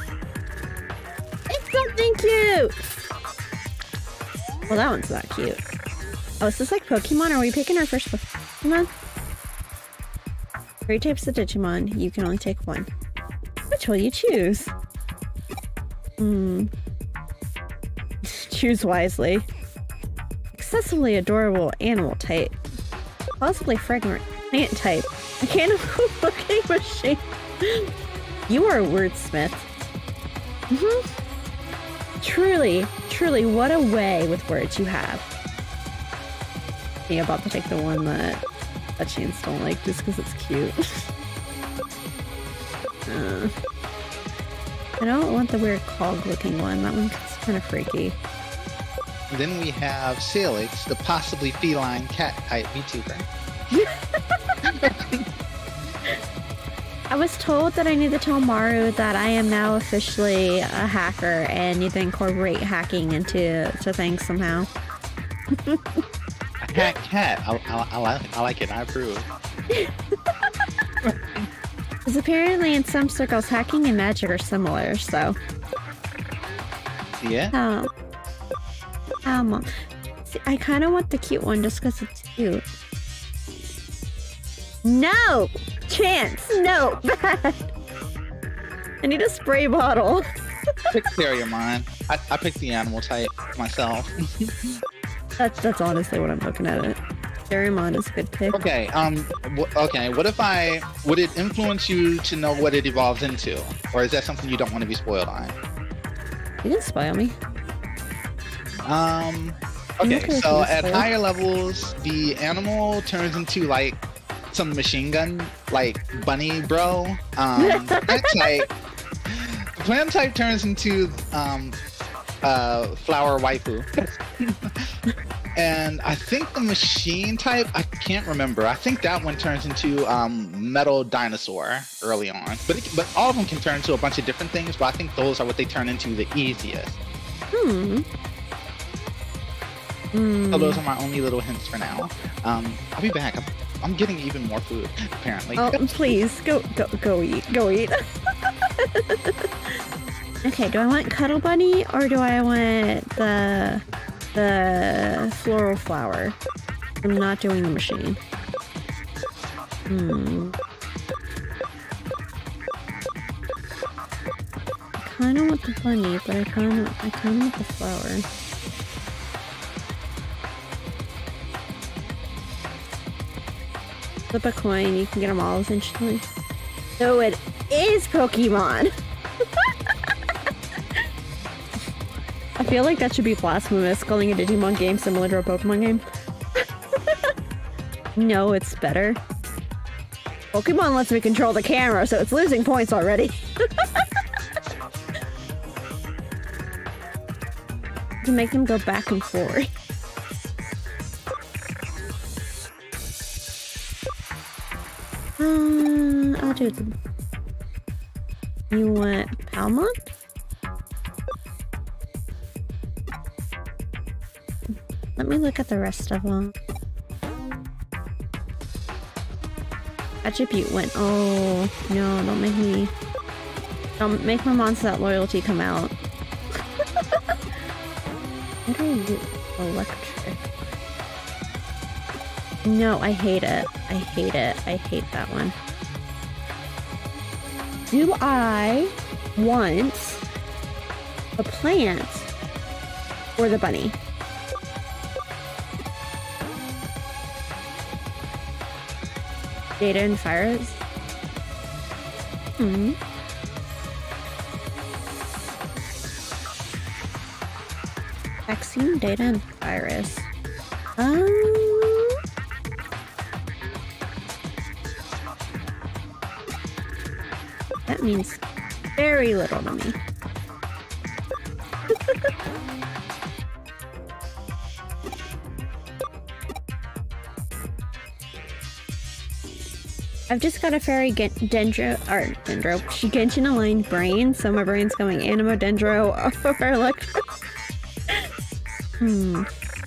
Speaker 1: It's something cute! Well, that one's not cute. Oh, is this like Pokemon? Are we picking our first Pokemon? Three types of Digimon. You can only take one. Which will you choose? Hmm. Choose wisely. Excessively adorable animal type. Possibly fragrant plant type. Mechanical looking machine. You are a wordsmith. Mm-hmm. Truly, truly, what a way with words you have. Yeah, about to take the one that that Chance don't like just because it's cute. uh, I don't want the weird cog-looking one. That one's kind of freaky.
Speaker 3: Then we have Salix, the possibly feline cat-type VTuber.
Speaker 1: I was told that I need to tell Maru that I am now officially a hacker and need to incorporate hacking into to things somehow.
Speaker 3: Cat cat. I, I, I, like, I like it. I approve.
Speaker 1: Because apparently in some circles, hacking and magic are similar, so...
Speaker 3: Yeah?
Speaker 1: Oh. Um, see, I kind of want the cute one just because it's cute. No! Chance! No! Bad! I need a spray bottle.
Speaker 3: Pick Terriermon. I, I picked the animal type myself.
Speaker 1: That's that's honestly what I'm looking at it. Terriermon is a good pick.
Speaker 3: Okay, um, w okay, what if I... Would it influence you to know what it evolves into? Or is that something you don't want to be spoiled on?
Speaker 1: You didn't spoil me.
Speaker 3: Um, okay, so at higher levels, the animal turns into, like, some machine gun, like, bunny bro. Um, plant type... Plant type turns into, um, uh, flower waifu. And I think the machine type, I can't remember. I think that one turns into um, metal dinosaur early on. But it, but all of them can turn into a bunch of different things, but I think those are what they turn into the easiest.
Speaker 1: Hmm. Mm.
Speaker 3: So those are my only little hints for now. Um, I'll be back. I'm, I'm getting even more food, apparently.
Speaker 1: Oh, please, go, go, go eat, go eat. Okay, do I want Cuddle Bunny or do I want the the floral flower? I'm not doing the machine. Hmm. I kind of want the bunny, but I kind of I kind of want the flower. Flip a coin, you can get them all essentially. So it is Pokemon! I feel like that should be blasphemous, calling a Digimon game similar to a Pokemon game. No, it's better. Pokemon lets me control the camera, so it's losing points already. To make them go back and forth. Uh, I'll do the... You want Palmont? Let me look at the rest of them. Attribute went. Oh, no, don't make me... Don't make my Mondstadt loyalty come out. How do I do electric? No, I hate it. I hate it. I hate that one. Do I want the plant or the bunny? Data and Fires? Hmm. Vaccine, data, and virus. Um. That means very little to me. I've just got a fairy dendro, or dendro, Genshin aligned brain, so my brain's going Animo, Dendro, or Electro. Hmm.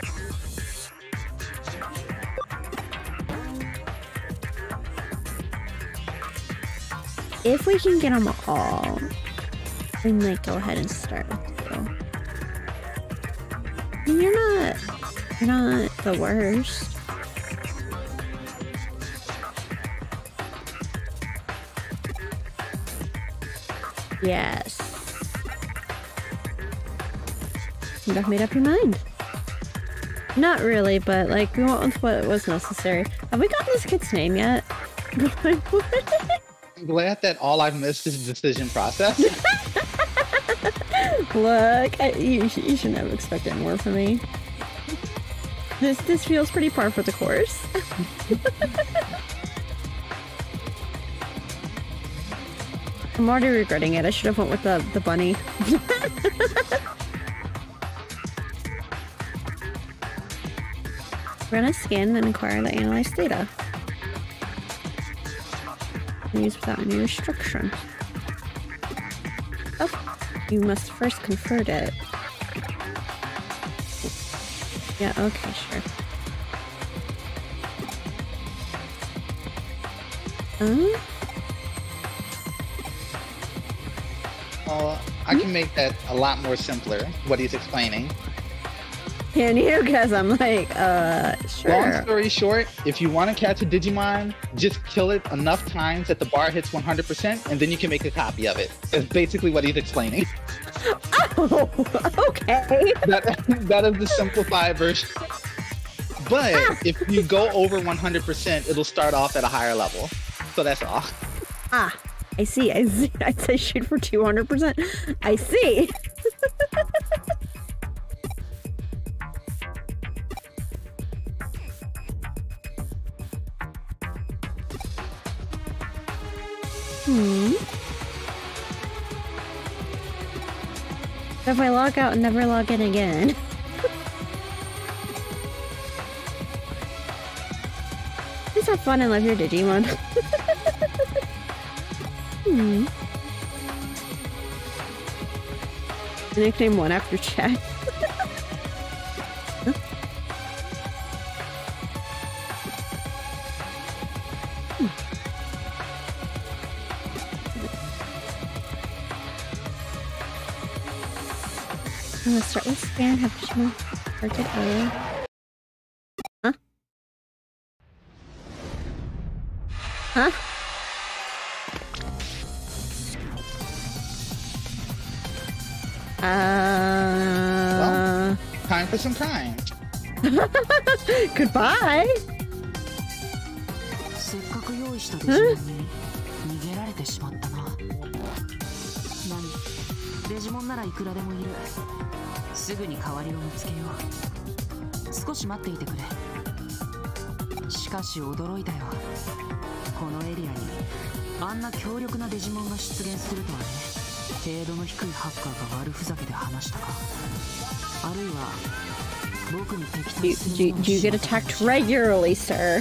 Speaker 1: If we can get them all, we might go ahead and start with you. I mean, you're not, you're not the worst. Yes. You've made up your mind. Not really, but like we went with what was necessary. Have we gotten this kid's name yet?
Speaker 3: I'm glad that all I've missed is the decision process.
Speaker 1: Look, I, you, you should never expect more from me. This this feels pretty par for the course. I'm already regretting it. I should have went with the the bunny. Run a scan and acquire the analyzed data. Use without any restrictions. Oh, you must first convert it. Yeah, okay, sure. Uh?
Speaker 3: Well, I can make that a lot more simpler, what he's explaining.
Speaker 1: Can you? Because I'm like, uh, sure.
Speaker 3: Long story short, if you want to catch a Digimon, just kill it enough times that the bar hits one hundred percent, and then you can make a copy of it. That's basically what he's explaining.
Speaker 1: Oh, okay.
Speaker 3: That, that is the simplified version. But ah. if you go over one hundred percent, it'll start off at a higher level. So that's all.
Speaker 1: Ah, I see. I see. I say shoot for two hundred percent. I see. Hmm. If I log out and never log in again. Just have fun and love your Digimon. Hmm. Nickname one after chat. Let's start with scan, have Digimon target earlier. Huh? Huh? Uh...
Speaker 3: Well, time for some crime.
Speaker 1: Goodbye! Huh?
Speaker 5: デジモンならいくらでもいる。すぐに代わりを見つけよう。少し待っていてくれ。 しかし驚いたよ。このエリアにあんな強力なデジモンが出現するとはね。程度の低いハッカーが悪ふざけで話したか、あるいは僕に敵対
Speaker 1: Do,
Speaker 5: する
Speaker 1: do,
Speaker 5: 者を
Speaker 1: do you get attacked regularly, sir?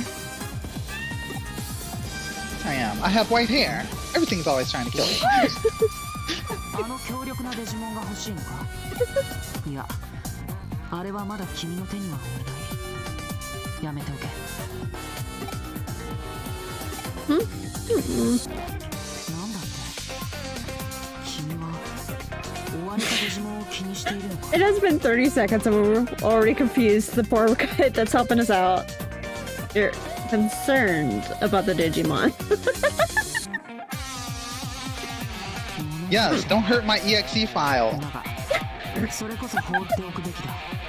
Speaker 3: I am. I have white hair. Everything's always trying to kill me.
Speaker 5: あの強力なデジモンが欲しいのか。いや、あれはまだ君の手には負えない。やめておけ。
Speaker 1: Hmm? Hmm.
Speaker 5: なんだって君は追われたデジモンを気にしているのか。
Speaker 1: It has been thirty seconds and we're already confused. The poor guy that's helping us out. You're concerned about the Digimon.
Speaker 3: Yes, don't hurt my E X E file.
Speaker 5: だがそれこそ放っておくべきだ。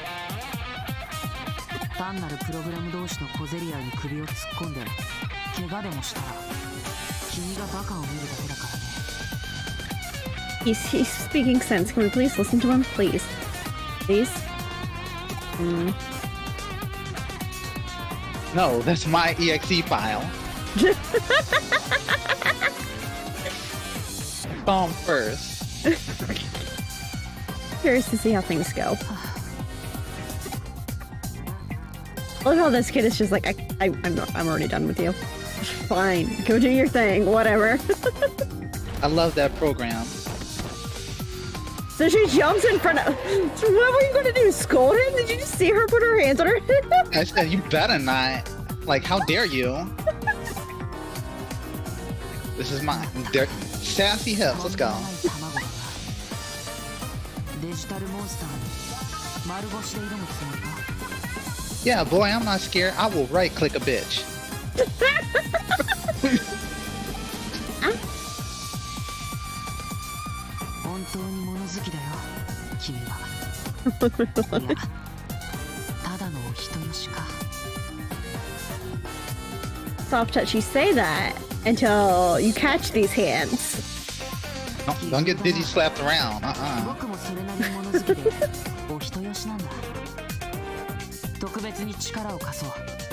Speaker 5: 単なるプログラム同士の小競り合いに首を突っ込んで怪我でもしたら君がバカを見るだけだからね。
Speaker 1: He's, he's speaking sense. Can we please listen to him? Please. Please? Hmm.
Speaker 3: No, that's my E X E file. Bomb first.
Speaker 1: Curious to see how things go. Look how this kid is just like, I, I, I'm, not, I'm already done with you. Fine, go do your thing, whatever.
Speaker 3: I love that program.
Speaker 1: So she jumps in front of. So what were you gonna do? Scold him? Did you just see her put her hands on her head?
Speaker 3: I said, you better not. Like, how dare you? This is mine. They're sassy hips. Let's go.
Speaker 5: デジタルモンスターに丸腰で挑むつもりか。
Speaker 3: Yeah, boy, I'm not scared. I will right click a bitch.
Speaker 5: 本当に物好きだよ、君は。いや、ただのお人よしか。
Speaker 1: Soft touch, you say that until you catch these hands.
Speaker 3: Don't, don't get digi slapped around. Uh-uh.
Speaker 5: 僕もそれなりに物好きでお人よしなんだ。特別に力を貸そう。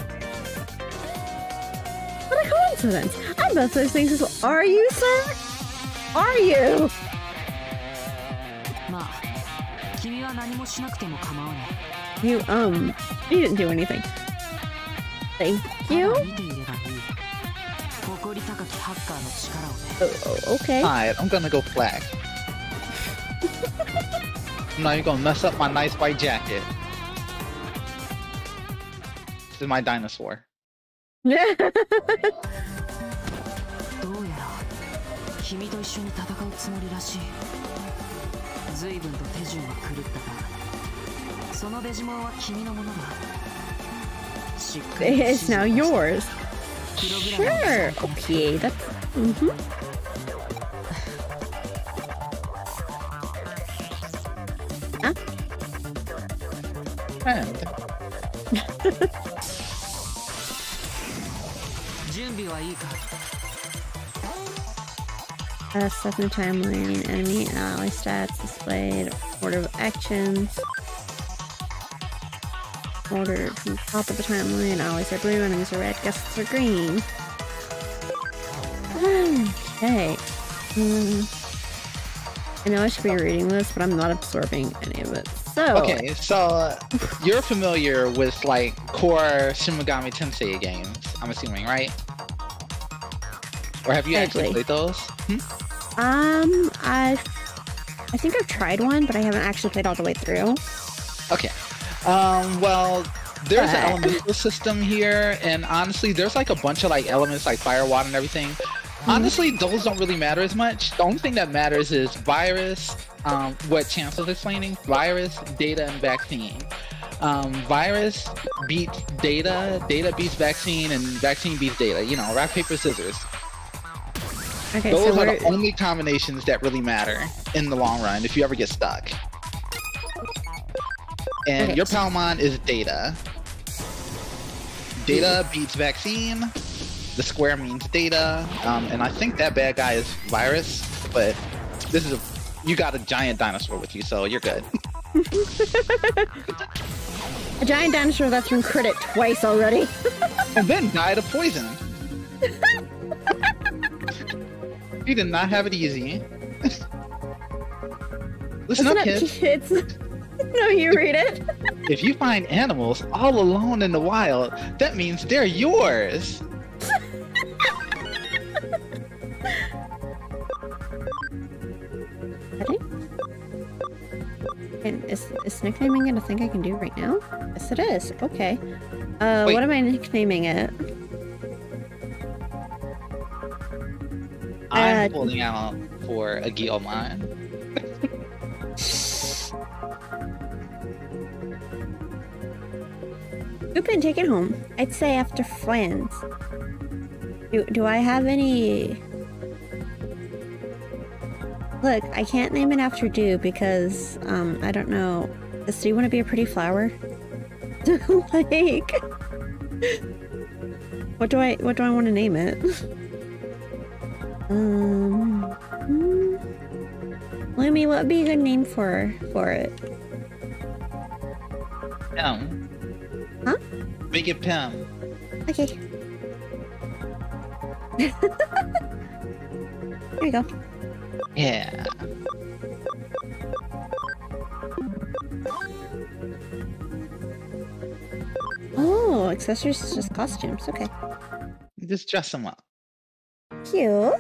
Speaker 1: What a coincidence! I'm both those things as well. Are you, sir? Are you?
Speaker 5: まあ、君は何もしなくても構わない。
Speaker 1: You, um, you didn't do anything. Thank
Speaker 5: た
Speaker 1: you?
Speaker 5: だ見ていればいい。誇り高きハッカーの力をね。
Speaker 1: Oh, okay.
Speaker 3: Alright, I'm gonna go flag. I'm not even gonna mess up my nice white jacket. This is my dinosaur.
Speaker 5: どうやら君と一緒に戦うつもりらしい。随分と手順は狂ったが、そのデジモンは君のものだ。しっかり
Speaker 1: It's now yours.
Speaker 5: プログラ
Speaker 1: Sure.
Speaker 5: ムを
Speaker 1: Okay, that's. Mm-hmm. Huh?
Speaker 3: And
Speaker 5: 準備はいいか。
Speaker 1: Uh, stuff in the timeline, enemy and ally stats displayed, order of actions. Order from the top of the timeline, allies are blue, enemies are red, guests are green. Okay. Um, I know I should be reading this, but I'm not absorbing any of it. So.
Speaker 3: okay, so uh, you're familiar with like core Shin Megami Tensei games, I'm assuming, right? Or have you actually
Speaker 1: Vaguely.
Speaker 3: played those? Hmm?
Speaker 1: Um, I've. I think I've tried one, but I haven't actually played all the way through.
Speaker 3: Okay. Um, well, there's
Speaker 1: But-
Speaker 3: an elemental system here, and honestly, there's like a bunch of like elements like fire, water, and everything. Honestly, those don't really matter as much. The only thing that matters is virus, um, what Chance was explaining, virus, data, and vaccine. Um, virus beats data, data beats vaccine, and vaccine beats data. You know, rock, paper, scissors.
Speaker 1: Okay,
Speaker 3: Those
Speaker 1: so
Speaker 3: are
Speaker 1: we're,
Speaker 3: the only combinations that really matter in the long run if you ever get stuck. And
Speaker 1: Okay,
Speaker 3: your
Speaker 1: so-
Speaker 3: Palmon is data. Data beats vaccine. The square means data. Um, and I think that bad guy is virus. But this is a you got a giant dinosaur with you, so you're good.
Speaker 1: a giant dinosaur that's been critted twice already.
Speaker 3: and then died of poison. He did not have it easy. Listen up, kids.
Speaker 1: kids. No, you read it.
Speaker 3: If you find animals all alone in the wild, that means they're yours.
Speaker 1: Ready? And is, is nicknaming it a thing I can do right now? Yes, it is. Okay. Uh,
Speaker 3: Wait.
Speaker 1: what am I nicknaming it?
Speaker 3: I'm
Speaker 1: Uh,
Speaker 3: holding out for a Guillemot.
Speaker 1: Lupin, take it home. I'd say after friends. Do, do I have any... Look, I can't name it after Dew because, um, I don't know. Does Dew want to be a pretty flower? Like... What do I, what do I want to name it? um... hmm. Lumi, what would be a good name for, for it?
Speaker 3: Pim.
Speaker 1: Huh?
Speaker 3: Make it Pim.
Speaker 1: Okay. There you go.
Speaker 3: Yeah.
Speaker 1: Oh, accessories is just costumes. Okay.
Speaker 3: Just dress them up.
Speaker 1: Cute.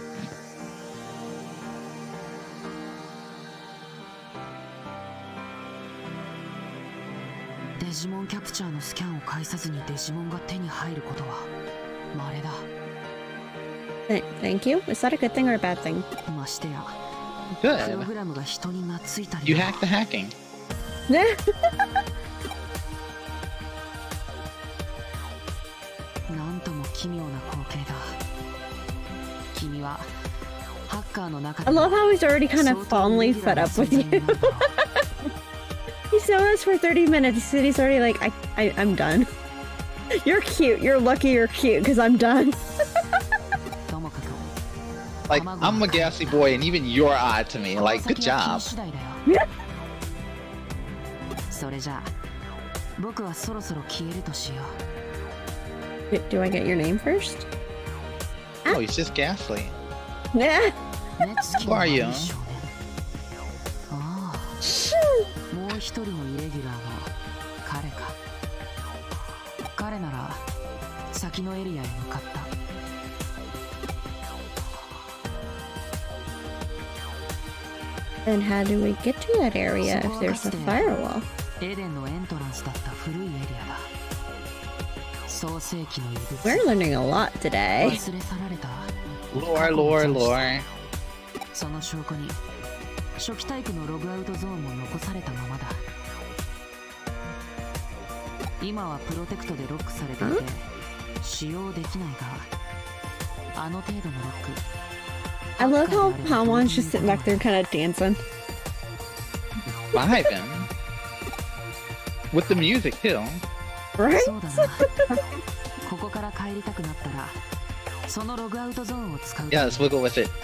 Speaker 5: デジモンキャプチャーのスキャンを介さずにデジモンが手に入ることは稀だ。
Speaker 1: Th- Thank you. Is that a good thing or a bad thing?
Speaker 5: ましてやプ
Speaker 3: Good.
Speaker 5: ログラムが人に懐いたり
Speaker 3: You hack the hacking.
Speaker 1: ね。
Speaker 5: なんとも奇妙な光景だ。君はハッカーの中
Speaker 1: I
Speaker 5: で
Speaker 1: love how he's already kind of
Speaker 5: 相当
Speaker 1: fondly
Speaker 5: イレギュ
Speaker 1: fed
Speaker 5: ラーな
Speaker 1: up with
Speaker 5: 存在
Speaker 1: you.
Speaker 5: になるだろう。
Speaker 1: He's known us for thirty minutes. He said he's already like, I, I, I'm done. You're cute. You're lucky you're cute because I'm done.
Speaker 5: ともかく
Speaker 3: Like, I'm a gassy boy, and even you're odd to me. Like, good
Speaker 5: この先は
Speaker 3: job.
Speaker 5: 君次第だよ。それじゃあ僕はそろそろ消えるとしよ
Speaker 1: Do, do I get your name first?
Speaker 3: Oh, he's just ghastly.
Speaker 1: Yeah.
Speaker 5: う。目つきの
Speaker 3: Who are
Speaker 5: 悪い
Speaker 3: you?
Speaker 5: 少年。ああ、もう一人のイレギュラーの彼か。彼なら先のエリアへ向かった。
Speaker 1: Then how do we get to that area if there's a firewall?
Speaker 5: エデンのエントランスだった古いエリアだ。創世紀の遺物。
Speaker 1: We're learning a lot today.
Speaker 5: 忘れ去られた。
Speaker 3: Lore, lore, lore.
Speaker 5: その証拠に初期タイプのログアウトゾーンも残されたままだ。今はプロテクトでロックされていて使用できないが、あの程度のロック。
Speaker 1: I love how Pamon's just sitting back there kind of dancing.
Speaker 3: Vibing. With the music, too.
Speaker 1: Right?
Speaker 5: そうだな。ここから帰りたくなったらそのログアウトゾーンを使う。
Speaker 3: Yeah, let's wiggle with it.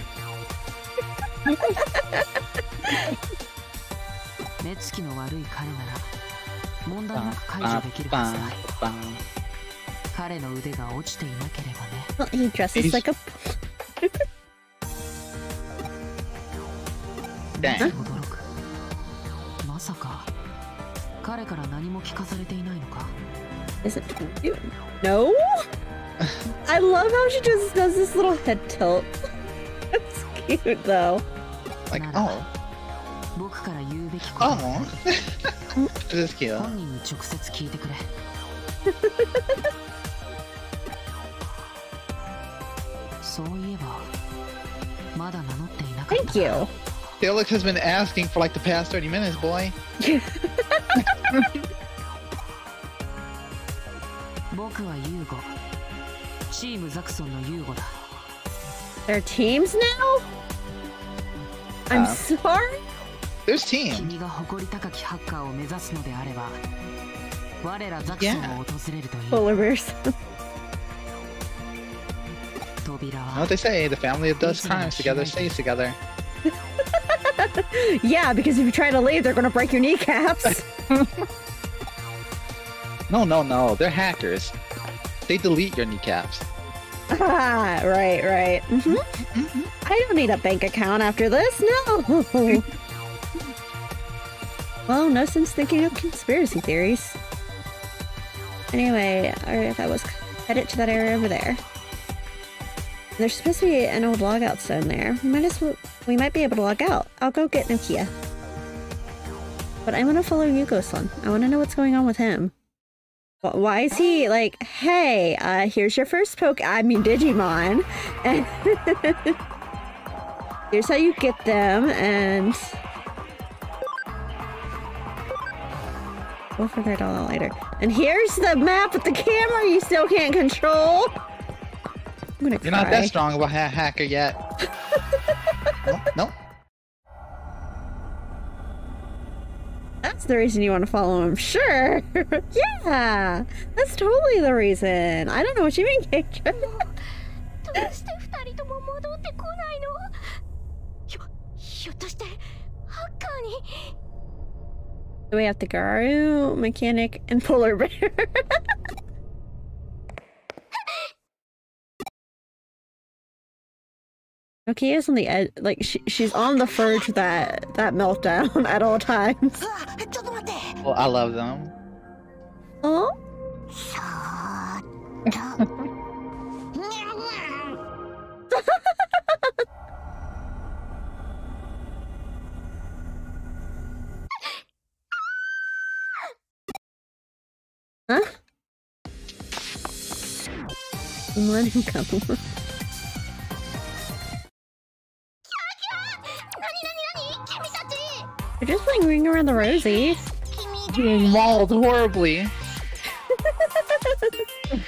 Speaker 5: 目つきの悪い彼なら問題な
Speaker 3: Bum,
Speaker 5: く解除できるはずだ。
Speaker 3: bum, bum.
Speaker 5: 彼の腕が落ちていなければね。
Speaker 1: Well, he dresses
Speaker 3: He's-
Speaker 1: like a...
Speaker 3: Dang.
Speaker 5: 驚く。まさか彼から何も聞かされていないのか。
Speaker 1: Is it... No? I love how she just does this little head tilt. That's cute, though.
Speaker 3: Like,
Speaker 5: なら
Speaker 3: oh.
Speaker 5: 僕から言うべきことは
Speaker 3: Oh. This is cute.
Speaker 5: 本人に直接聞いてくれ。そういえばまだ名乗っていなかった。
Speaker 1: Thank you.
Speaker 3: Felix has been asking for like the past thirty minutes, boy.
Speaker 5: 僕はユーゴ。チームザクソンのユーゴだ。
Speaker 1: They're teams now? I'm
Speaker 3: Uh.
Speaker 1: sorry?
Speaker 3: There's team.
Speaker 5: 君が誇り高きハッカーを目指すのであれば、我らザクソンを訪れるといい。
Speaker 1: Polar bears.
Speaker 5: 扉
Speaker 3: You know
Speaker 5: は
Speaker 3: what they say? The family that does crimes together stays together.
Speaker 1: Yeah, because if you try to leave, they're gonna break your kneecaps.
Speaker 3: No, no, no. They're hackers. they delete your kneecaps.
Speaker 1: Ah, right, right. Mm-hmm.
Speaker 3: Mm-hmm.
Speaker 1: I don't need a bank account after this, no! Well, no sense thinking of conspiracy theories. Anyway, alright, that was headed to that area over there. There's supposed to be an old logout stone there. We might as well, we might be able to log out. I'll go get Nokia. But I want to follow Yuko-san. I want to know what's going on with him. Why is he like, hey, uh, here's your first poke, I mean Digimon. And here's how you get them, and we'll figure it all out later. And here's the map with the camera you still can't control. I'm gonna
Speaker 3: You're
Speaker 1: cry.
Speaker 3: not that strong of a ha hacker yet. Nope, nope.
Speaker 1: That's the reason you want to follow him, sure. Yeah, that's totally the reason. I don't know what you mean, Keitra.
Speaker 2: どうして二人とも戻ってこないの？ひょ、ひょっとしてハッカーに？
Speaker 1: We have the Garu, Mechanic, and Polar Bear. Nokia's on the edge, like she, she's on the verge of that that meltdown at all times.
Speaker 2: ちょっと待って。
Speaker 3: Well, I love them.
Speaker 1: Oh,
Speaker 2: さーっと。
Speaker 1: huh? I'm letting go.
Speaker 2: 何何何？君たち。
Speaker 1: We're just like ring around the rosy.
Speaker 2: 君
Speaker 3: Being mauled horribly.
Speaker 2: 喋ったわ。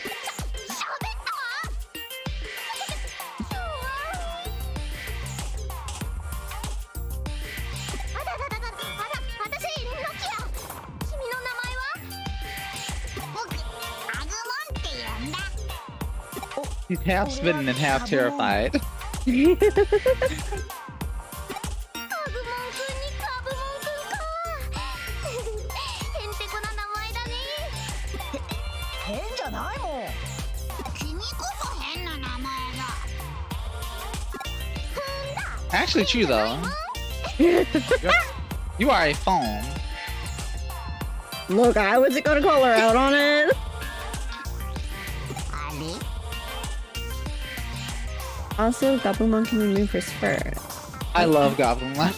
Speaker 2: あらららら、あら、私ノキア。君の名前は？僕アグモンって言うんだ。
Speaker 3: He's half smitten and half terrified.
Speaker 2: カブモンくんにカブモンくんか。へんてこな名前だね。変じゃないもん。君こそ変な名前だ。ふんだ。
Speaker 3: Actually, true though. You're- you are a phone.
Speaker 1: Look, I wasn't gonna call her out on it.
Speaker 2: あれ？
Speaker 1: Also, Gabumon can remove his fur.
Speaker 3: I love Goblin Life.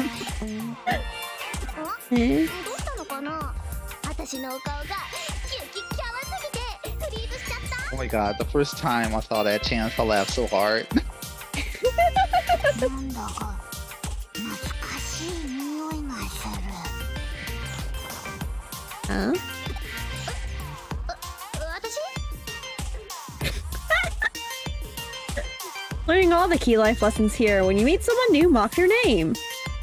Speaker 1: え
Speaker 2: どうしたのかな。私のお顔が激キャワすぎてフリーズしちゃった。
Speaker 3: Oh my god, the first time I saw that chance, I laughed so hard.
Speaker 2: なんだか懐かしい匂いがする。
Speaker 1: Huh?
Speaker 2: 私？
Speaker 1: Learning all the key life lessons here. When you meet someone new, mock their name.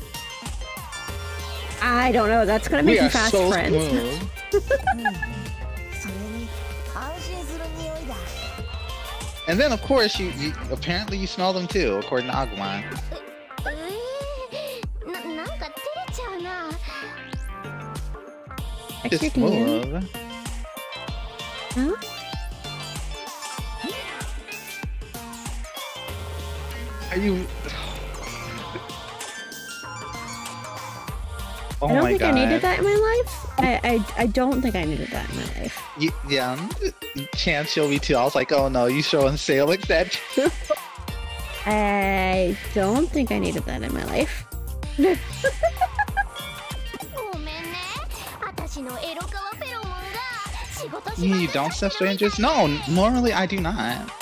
Speaker 1: I don't know. That's gonna
Speaker 3: We
Speaker 1: make you
Speaker 3: are
Speaker 1: fast
Speaker 3: so
Speaker 1: friends.
Speaker 3: smooth.
Speaker 2: それに安心する匂いだ。
Speaker 3: And then, of course, you, you apparently you smell them too, according to Agumon.
Speaker 2: えー、ななんか照れちゃうな。
Speaker 3: It's
Speaker 1: Extra candy.
Speaker 3: smooth.
Speaker 1: Huh?
Speaker 3: Are you? Oh
Speaker 1: I don't
Speaker 3: my
Speaker 1: think
Speaker 3: god.
Speaker 1: I needed that in my life. I, I I don't think I needed that in my life.
Speaker 3: Y- yeah, Chance showed me too. I was like, oh no, you showing Salix that too?
Speaker 1: I don't think I needed that in my life.
Speaker 2: ごめんね。私のエロカワフェロモンが仕事し
Speaker 3: You don't step strangers? No, normally I do not.
Speaker 2: やっ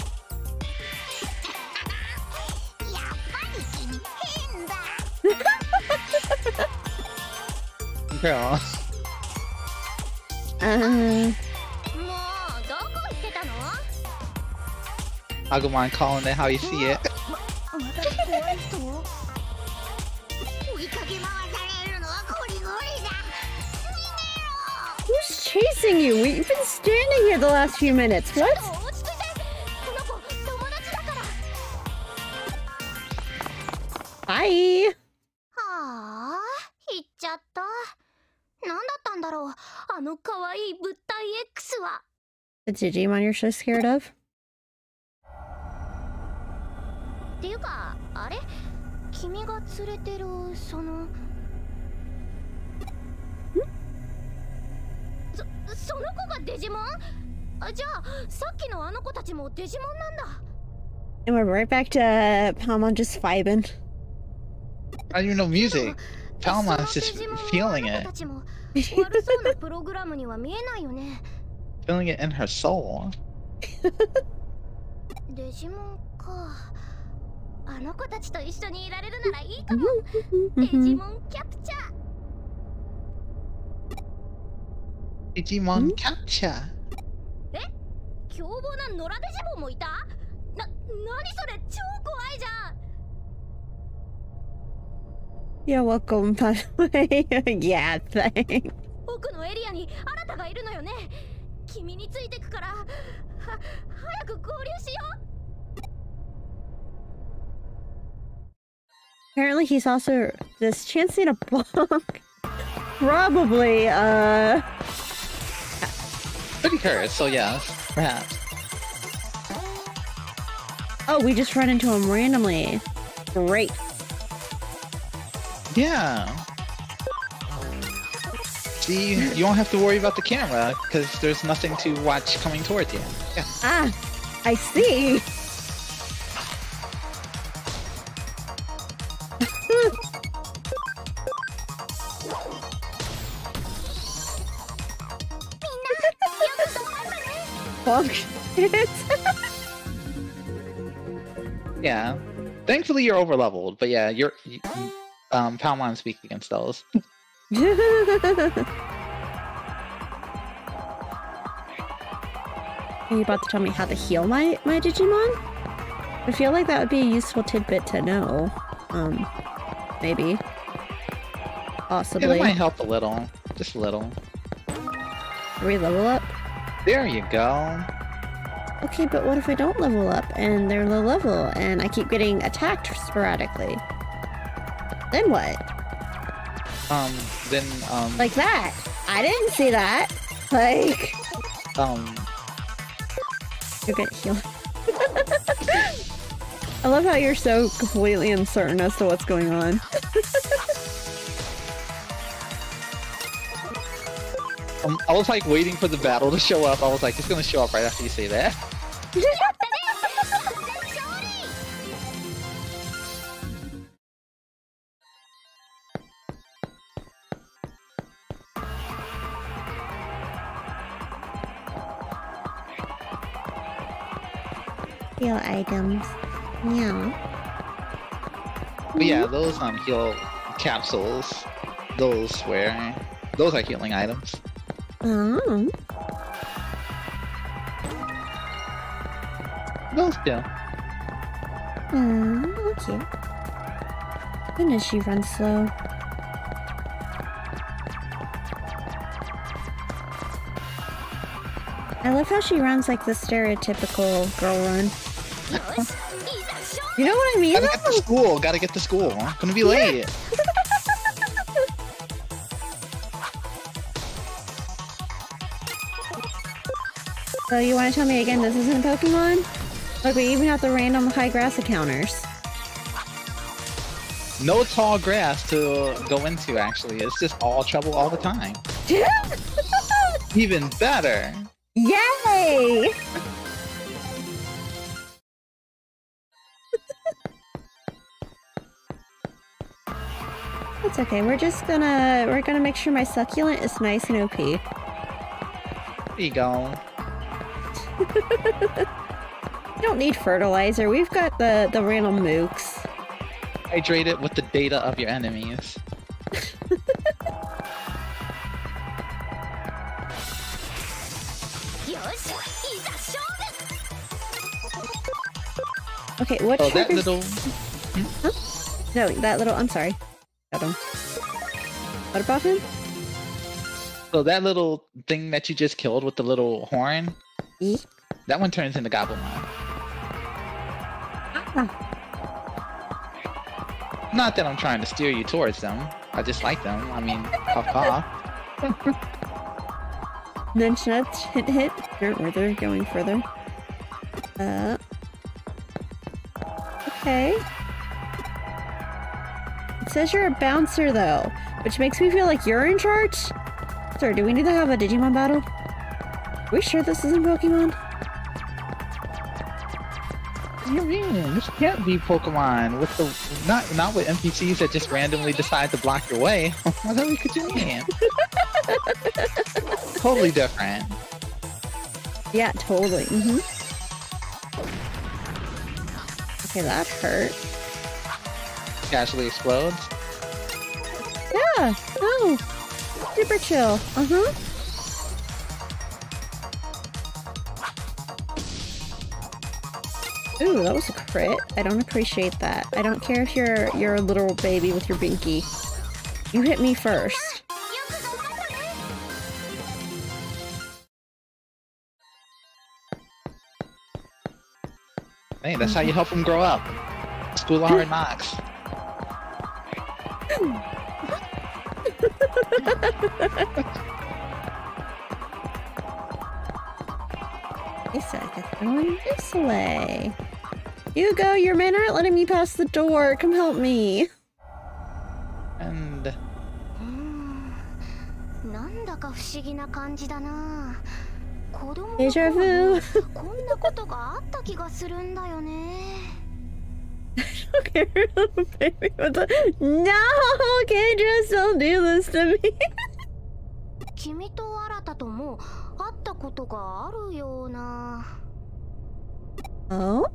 Speaker 2: ぱり君変だ。
Speaker 3: Girl.
Speaker 1: Uh,
Speaker 2: もうどこ行ってたの？
Speaker 3: Agumon calling it how you see it.
Speaker 2: また怖い人？追いかけ回されるのはゴリゴリだ。逃げろ。
Speaker 1: who's chasing you? We've been standing here the last few minutes. What?
Speaker 2: 落ち着いて。この子友達だから。
Speaker 1: Bye.
Speaker 2: はあ、行っちゃった。何だったんだろう、あの可愛い物体 X は。
Speaker 1: The Digimon you're so scared of?
Speaker 2: っていうか、あれ君が連れてるそのそ、その子がデジモン？あ、じゃあさっきのあの子たちもデジモンなんだ。
Speaker 1: And we're right back to Palmon just vibing.
Speaker 3: I don't even know music. Palmon's just feeling it.
Speaker 2: 悪そうなプログラムには見えないよね。
Speaker 3: Feeling it in her soul.
Speaker 2: デジモンか。あの子たちと一緒にいられるならいいかも。デジモンキャプチャー。
Speaker 3: Digimon capture.
Speaker 2: え？凶暴な野良デジモンもいた？な、何それ超怖いじゃん。
Speaker 1: You're welcome, by the way. Yeah, thanks.
Speaker 2: 奥のエリアにあなたがいるのよね。君についてくから、は、早く合流しよう。
Speaker 1: Apparently he's also this chancing a bonk. Probably, uh...
Speaker 3: Pretty cursed, so yeah, perhaps.
Speaker 1: Oh, we just run into him randomly. Great.
Speaker 3: Yeah. See, you don't have to worry about the camera, because there's nothing to watch coming towards you. Yeah.
Speaker 1: Ah, I see. Bonk.
Speaker 3: Yeah. Thankfully, you're over leveled, but yeah, you're. You, um, Palmon's weak against those.
Speaker 1: Are you about to tell me how to heal my, my Digimon? I feel like that would be a useful tidbit to know. Um, maybe. Possibly.
Speaker 3: Yeah, that might help a little. Just a little.
Speaker 1: Can we level up?
Speaker 3: There you go.
Speaker 1: Okay, but what if I don't level up and they're low level and I keep getting attacked sporadically? Then what?
Speaker 3: Um, then, um...
Speaker 1: Like that! I didn't see that! Like...
Speaker 3: Um...
Speaker 1: You're gonna heal. I love how you're so completely uncertain as to what's going on.
Speaker 3: um, I was like waiting for the battle to show up. I was like, it's gonna show up right after you say that.
Speaker 1: Heal items. Yeah.
Speaker 3: But yeah, those um heal capsules, those where those are healing items.
Speaker 1: Oh.
Speaker 3: Those do.
Speaker 1: Oh, okay. Goodness, she runs slow. I love how she runs like the stereotypical girl run. You know what I mean?
Speaker 3: Gotta get to school. Gotta get to school. Gonna be late.
Speaker 1: So you want to tell me again this isn't Pokemon? Like we even have the random high grass encounters.
Speaker 3: No tall grass to go into. Actually, it's just all trouble all the time. Even better.
Speaker 1: Yay! It's okay, we're just gonna we're gonna make sure my succulent is nice and O P.
Speaker 3: There you go.
Speaker 1: We don't need fertilizer, we've got the, the random mooks.
Speaker 3: Hydrate it with the data of your enemies.
Speaker 1: Okay, what
Speaker 3: Oh, that
Speaker 1: triggers...
Speaker 3: little...
Speaker 1: Huh? No, that little... I'm sorry. Got him. What about him?
Speaker 3: So that little thing that you just killed with the little horn,
Speaker 1: E?
Speaker 3: that one turns into Gabumon.
Speaker 1: Ah.
Speaker 3: Not that I'm trying to steer you towards them. I just like them. I mean, ha ha.
Speaker 1: then let's hit hit. Where they're going further. Uh. Okay. It says you're a bouncer though, which makes me feel like you're in charge. Sorry, do we need to have a Digimon battle? Are we sure this isn't Pokemon?
Speaker 3: What do you mean? This can't be Pokemon with the not not with N P Cs that just randomly decide to block your way. What the could you mean? Totally different.
Speaker 1: Yeah, totally. Mm-hmm. Okay, that hurt.
Speaker 3: Casually explodes.
Speaker 1: Yeah. Oh. Super chill. Uh-huh. Ooh, that was a crit. I don't appreciate that. I don't care if you're you're a little baby with your binky. You hit me first.
Speaker 3: Hey, that's how you help them grow up. School of Hard Knocks.
Speaker 1: Wait a second. I'm going this way. Hugo, your men aren't letting me pass the door. Come help me.
Speaker 3: And
Speaker 2: なんだか不思議な感じだな。子供の
Speaker 1: Deja
Speaker 2: 頃
Speaker 1: vu.
Speaker 2: にこんなことがあった気がするんだよね。
Speaker 1: Okay, little baby. What the? No, Kendra, don't do this to me.
Speaker 2: 君と新とも会ったことがあるような。
Speaker 1: Oh?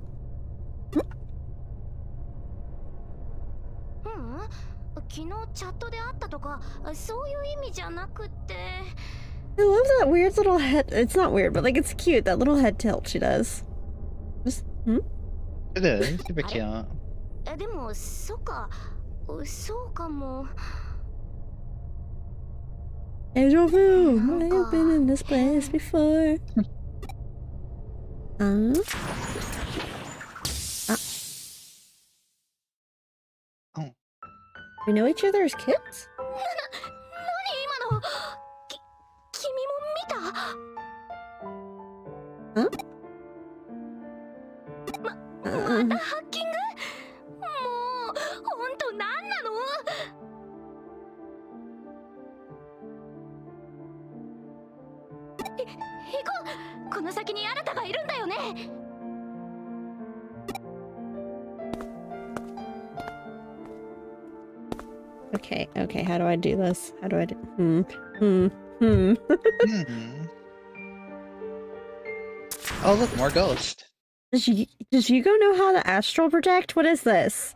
Speaker 2: うん、昨日チャットで会ったとかそういう意味じゃなくて。
Speaker 1: I love that weird little head. It's not weird, but like it's cute. That little head tilt she does. Just, hmm?
Speaker 3: it is super cute.
Speaker 2: でもそっか、そうかも。
Speaker 1: Deja vu. I've been in this place before. uh. Ah.
Speaker 3: Oh.
Speaker 1: We know each other as kids?
Speaker 2: 何今の？き、君も見た？
Speaker 1: Huh?
Speaker 2: ま、またハッキング？もう、ほんと何なの？ い、行こう。この先にあなたがいるんだよね。
Speaker 1: Okay, okay, how do I do this? How do I do? Hmm, hmm, hmm.
Speaker 3: Hmm. Oh look, more ghost.
Speaker 1: Does, you, does Hugo know how to astral project? What is this?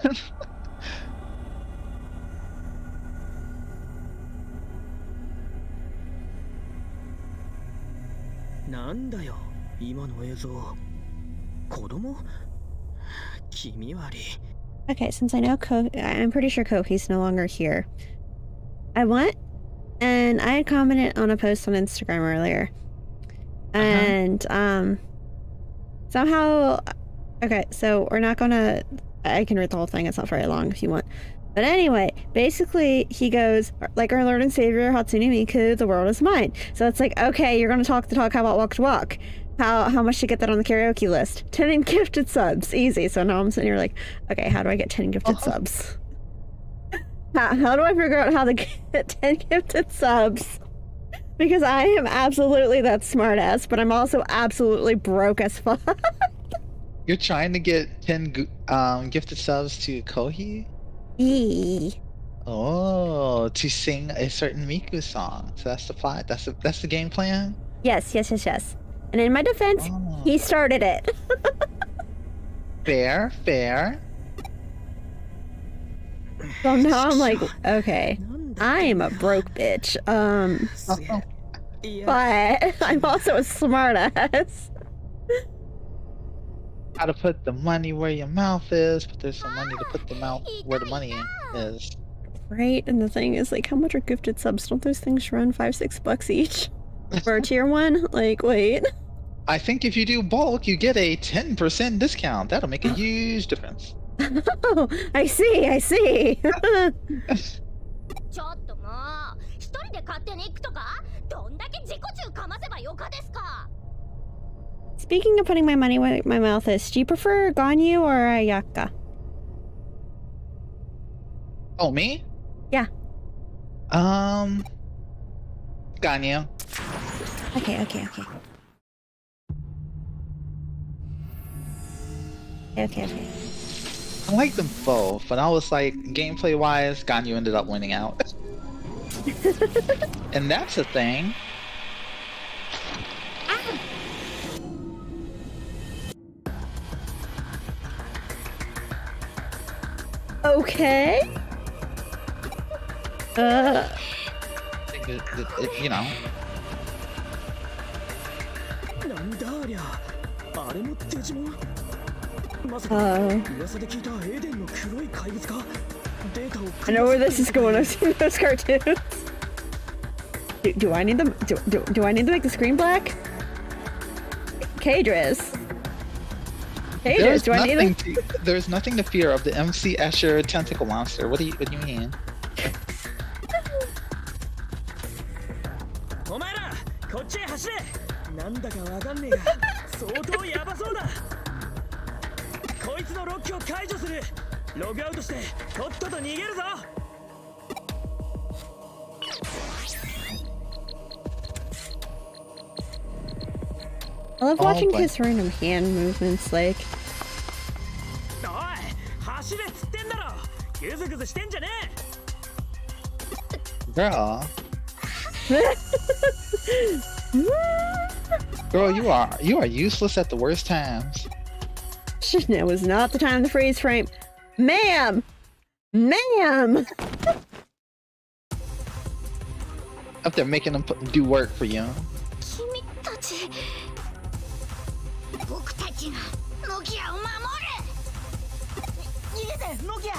Speaker 4: なんだよ今の映像。子供？気味悪い。
Speaker 1: Okay, since I know Ko, I'm pretty sure Koki's no longer here. I went and I had commented on a post on Instagram earlier. And, uh-huh. um, somehow, okay, so we're not gonna, I can read the whole thing, it's not very long if you want. But anyway, basically, he goes, like our Lord and Savior, Hatsune Miku, the world is mine. So it's like, okay, you're gonna talk the talk, how about walk to walk? How how much to get that on the karaoke list? ten gifted subs, easy. So now I'm sitting here like, okay, how do I get ten gifted uh-huh. subs? How, how do I figure out how to get ten gifted subs? Because I am absolutely that smartass, but I'm also absolutely broke as fuck.
Speaker 3: You're trying to get ten um, gifted subs to Kohi?
Speaker 1: Eee.
Speaker 3: Oh, to sing a certain Miku song. So that's the plot. That's the that's the game plan.
Speaker 1: Yes, yes, yes, yes. And in my defense, oh. he started it.
Speaker 3: Fair, fair.
Speaker 1: So now I'm like, okay, I am a broke bitch. Um,
Speaker 3: oh.
Speaker 1: but I'm also a smartass.
Speaker 3: How to put the money where your mouth is, but there's some money to put the mouth where the money is.
Speaker 1: Right, and the thing is, like, how much are gifted subs? Don't those things run five, six bucks each? For a tier one? Like, wait.
Speaker 3: I think if you do bulk, you get a ten percent discount. That'll make a huge difference.
Speaker 1: Oh, I see, I see.
Speaker 2: ちょっともう、一一人で勝手に行くとかどんだけ自己中かませばよかですか。
Speaker 1: Speaking of putting my money where my mouth is, do you prefer Ganyu or Ayaka?
Speaker 3: Oh, me?
Speaker 1: Yeah.
Speaker 3: Um, Ganyu.
Speaker 1: Okay, okay, okay. Okay, okay.
Speaker 3: I like them both, but I was like, gameplay-wise, Ganyu ended up winning out. And that's a thing.
Speaker 1: Okay. Uh.
Speaker 3: It, it, it, you know.
Speaker 4: なんだありゃ。あれもデジモン。まさか
Speaker 1: Uh.
Speaker 4: 噂で聞いたエデンの黒い怪物か。データを
Speaker 1: I know where this is going. I've seen those cartoons. Do, do I need them? Do, do, do I need to make the screen black? Kadris. Kadris,
Speaker 3: There's
Speaker 1: do I need them?
Speaker 3: nothing, to, there's nothing to fear of the M C Escher tentacle monster. What do you, what do you mean?
Speaker 4: お前らこっちへ走れ。なんだかわかんねえが相当ヤバそうだ。こいつのロックを解除する。ログアウトしてとっとと逃げるぞ。
Speaker 1: I love
Speaker 3: Oh,
Speaker 1: watching
Speaker 3: boy.
Speaker 1: his random hand movements, like.
Speaker 4: おい走れっつってんだろ。グズグズしてんじゃねえ。
Speaker 3: Girl. Girl, you are you are useless at the worst times.
Speaker 1: It was not the time to freeze frame. Ma'am! Ma'am!
Speaker 3: Up there making them put, do work for you.
Speaker 2: 君たち僕たちがノキアを守る。逃げてノキア。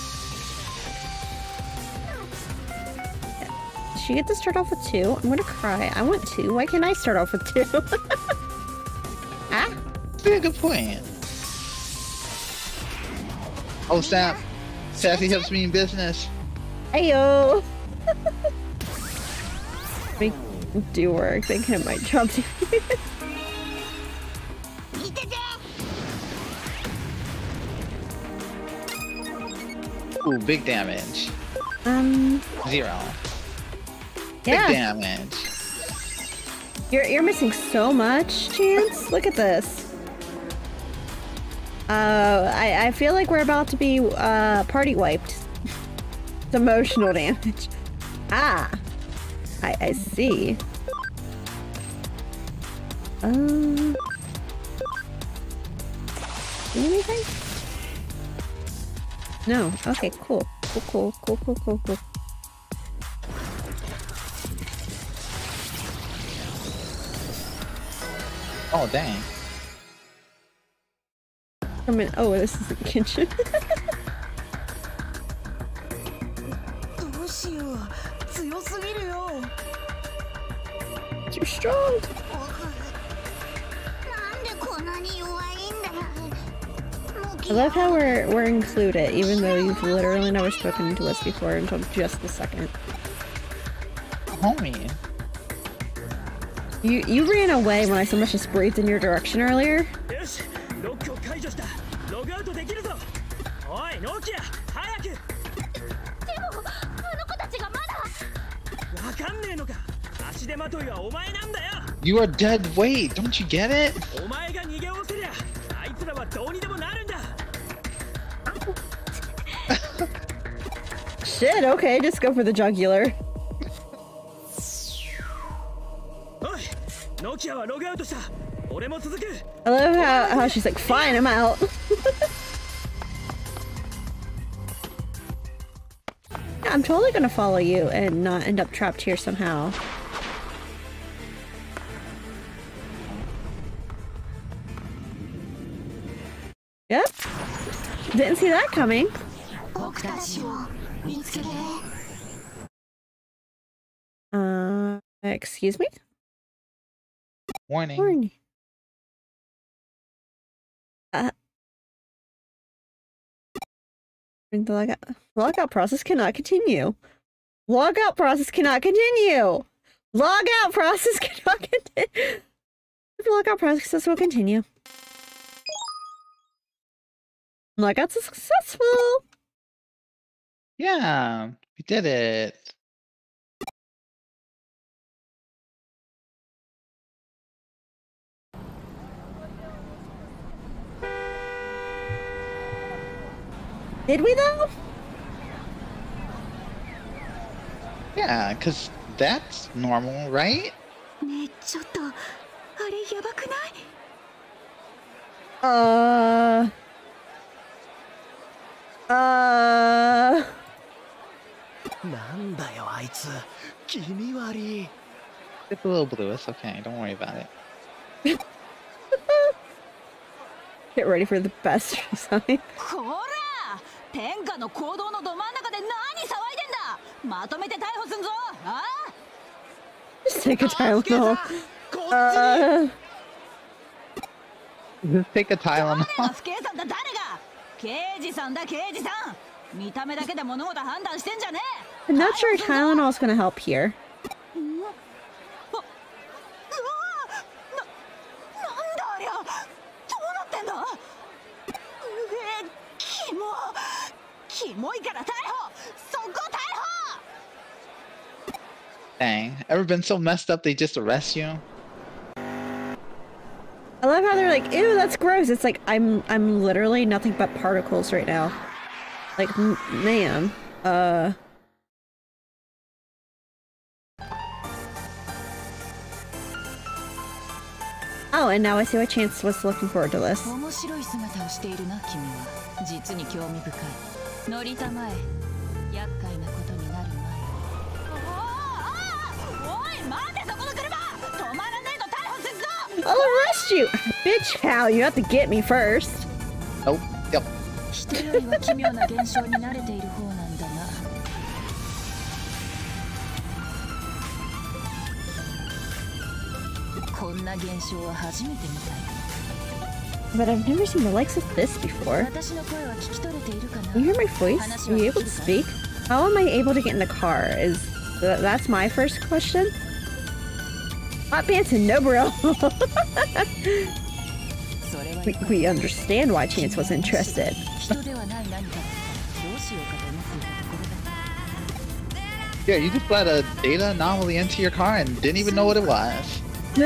Speaker 1: She get to start off with two. I'm gonna cry. I want two. Why can't I start off with two? Ah?
Speaker 3: That's a good point. Oh snap! Sassy helps me in business.
Speaker 1: Heyo! Make do work. Thinking of my job too.
Speaker 2: 見てて。
Speaker 3: Ooh, big damage.
Speaker 1: Um.
Speaker 3: Zero. Big
Speaker 1: Yeah.
Speaker 3: damage.
Speaker 1: You're you're missing so much, Chance. Look at this. Uh, I I feel like we're about to be uh party wiped. It's emotional damage. Ah, I I see. Um, anything? No. Okay. Cool. Cool. Cool. Cool. Cool. Cool. Cool.
Speaker 3: Oh dang.
Speaker 1: I mean, oh, this is the kitchen.
Speaker 2: どうしよう。強すぎるよ。
Speaker 1: You're strong.
Speaker 2: 僕なんでこんなに弱いんだ。
Speaker 1: I love how we're we're included, even though you've literally never spoken to us before until just the second.
Speaker 3: Homie.
Speaker 1: You you ran away when I so much just breathed in your direction earlier.
Speaker 4: よしロックを解除した。ログアウトできるぞ。おいノキア早く。
Speaker 2: でもあの子たちがまだ。
Speaker 4: わかんねえのか。足手まといはお前なんだよ。
Speaker 3: You are dead weight. Don't you get it?
Speaker 4: お前が逃げおせりゃあいつらはどうにでもなるんだ。
Speaker 1: Shit. Okay, just go for the jugular.
Speaker 4: おいノキアはログアウトした。俺も続く。
Speaker 1: I love how how she's like, fine, I'm out. Yeah, I'm totally gonna follow you and not end up trapped here somehow. Yep. Didn't see that coming.
Speaker 2: 僕たちを見つけて。
Speaker 1: Uh, excuse me?
Speaker 3: Warning.
Speaker 1: Warning. Uh, the logout, the logout process cannot continue. Log out process cannot continue. Log out process cannot continue. The log out process will continue. Logout's successful.
Speaker 3: Yeah, we did it.
Speaker 1: Did we though?
Speaker 3: Yeah, because that's normal, right?
Speaker 2: ねえちょっとあれやばくない？
Speaker 1: Uh. Uh.
Speaker 4: なんだよあいつ気味悪い。
Speaker 3: It's a little blue. It's okay. Don't worry about it.
Speaker 1: Get ready for the best sign.
Speaker 2: こら！天下の行動のど真ん中で何騒いでんだ！まとめて逮捕すんぞ！ああ！
Speaker 1: Just take a Tylenol. Uh.
Speaker 3: Just take a Tylenol.
Speaker 2: 誰が不警さんだ誰が！刑事さんだ刑事さん！見た目だけで物事判断してんじゃねえ！
Speaker 1: I'm not sure Tylenol is gonna help here.
Speaker 2: うわ！うわ！な、なんだありゃ！どうなってんだ！うえ、キモ！キモいから逮捕！そこ逮捕！
Speaker 3: Dang. Ever been so messed up they just arrest you?
Speaker 1: I love how they're like, ew, that's gross. It's like, I'm I'm literally nothing but particles right now. Like, m man. Uh... Oh, and now I see why Chance was looking forward to this.
Speaker 5: 面白い姿をしているな君は。実に興味深い。乗りたまえ。厄介なことになる前。
Speaker 2: おい待てそこの車！止まらねえと逮捕するぞ！
Speaker 1: I'll arrest you! Bitch, how? You have to get me first.
Speaker 3: Nope. Yep.
Speaker 5: 人よりは奇妙な現象に慣れている方なんだな。こんな現象は初めて見たよ。
Speaker 1: But I've never seen the likes of this before.
Speaker 5: 私の声は聞き取れているかな？
Speaker 1: Can you hear my voice? Are you able to speak? How am I able to get in the car? Is th that's my first question? Hot pants and no bro. we, we understand why Chance was interested.
Speaker 3: Yeah, you just let a data anomaly into your car and didn't even know what it was.
Speaker 1: I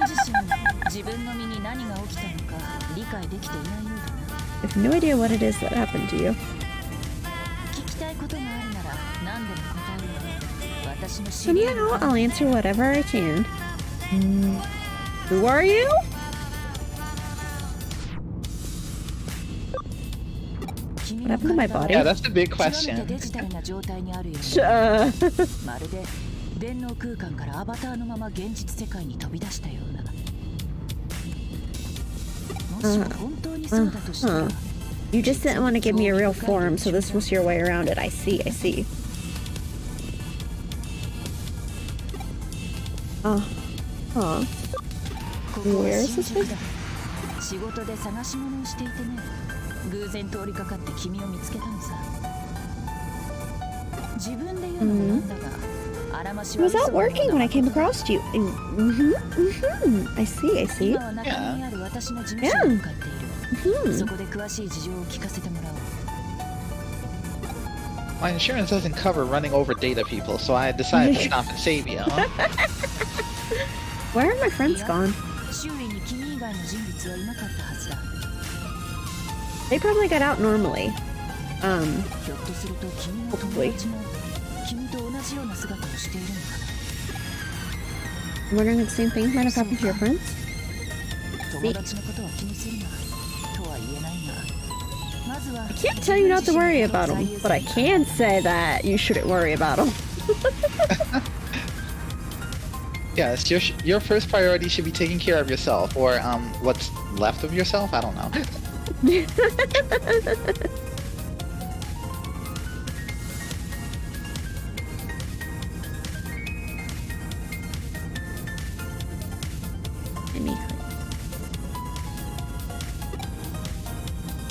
Speaker 1: have no idea what it is that happened to you. And you know, I'll answer whatever I can. Mm. Who are you? What happened to my body?
Speaker 3: Yeah, that's the big question.
Speaker 1: Uh.
Speaker 5: まるで電脳空間からアバターのまま現実世界に飛び出したような。もしも本当にそうだとしたら。
Speaker 1: You just didn't want to give me a real form, so this was your way around it. I see, I see. Oh. Huh. Where is this place?
Speaker 5: 仕事で探し物をしていてね。偶然通りかかって君を見つけたのさ。自分で言うのもなんだが、あらましは
Speaker 1: It was out working when I came across you. Mm-hmm, mm-hmm. I see, I see.
Speaker 5: 今は中野にある私の事務所に向かっている。 そこで詳しい事情を聞かせてもらおう。
Speaker 3: My insurance doesn't cover running over data people, so I decided to stop and save you. Huh?
Speaker 1: Where are my friends gone?
Speaker 5: 周囲に君以外の人物はいなかったはずだ。
Speaker 1: They probably got out normally. Um,
Speaker 5: ひょっとすると君の友達も君と同じような姿をしているのかな。
Speaker 1: I'm wondering if the same thing might have happened to your friends?
Speaker 5: 友達のことは気にするなとは言えないが、まずは
Speaker 1: I can't tell you not to worry about them, but I can say that you shouldn't worry about them.
Speaker 3: Yes, your your first priority should be taking care of yourself, or um, what's left of yourself. I don't know.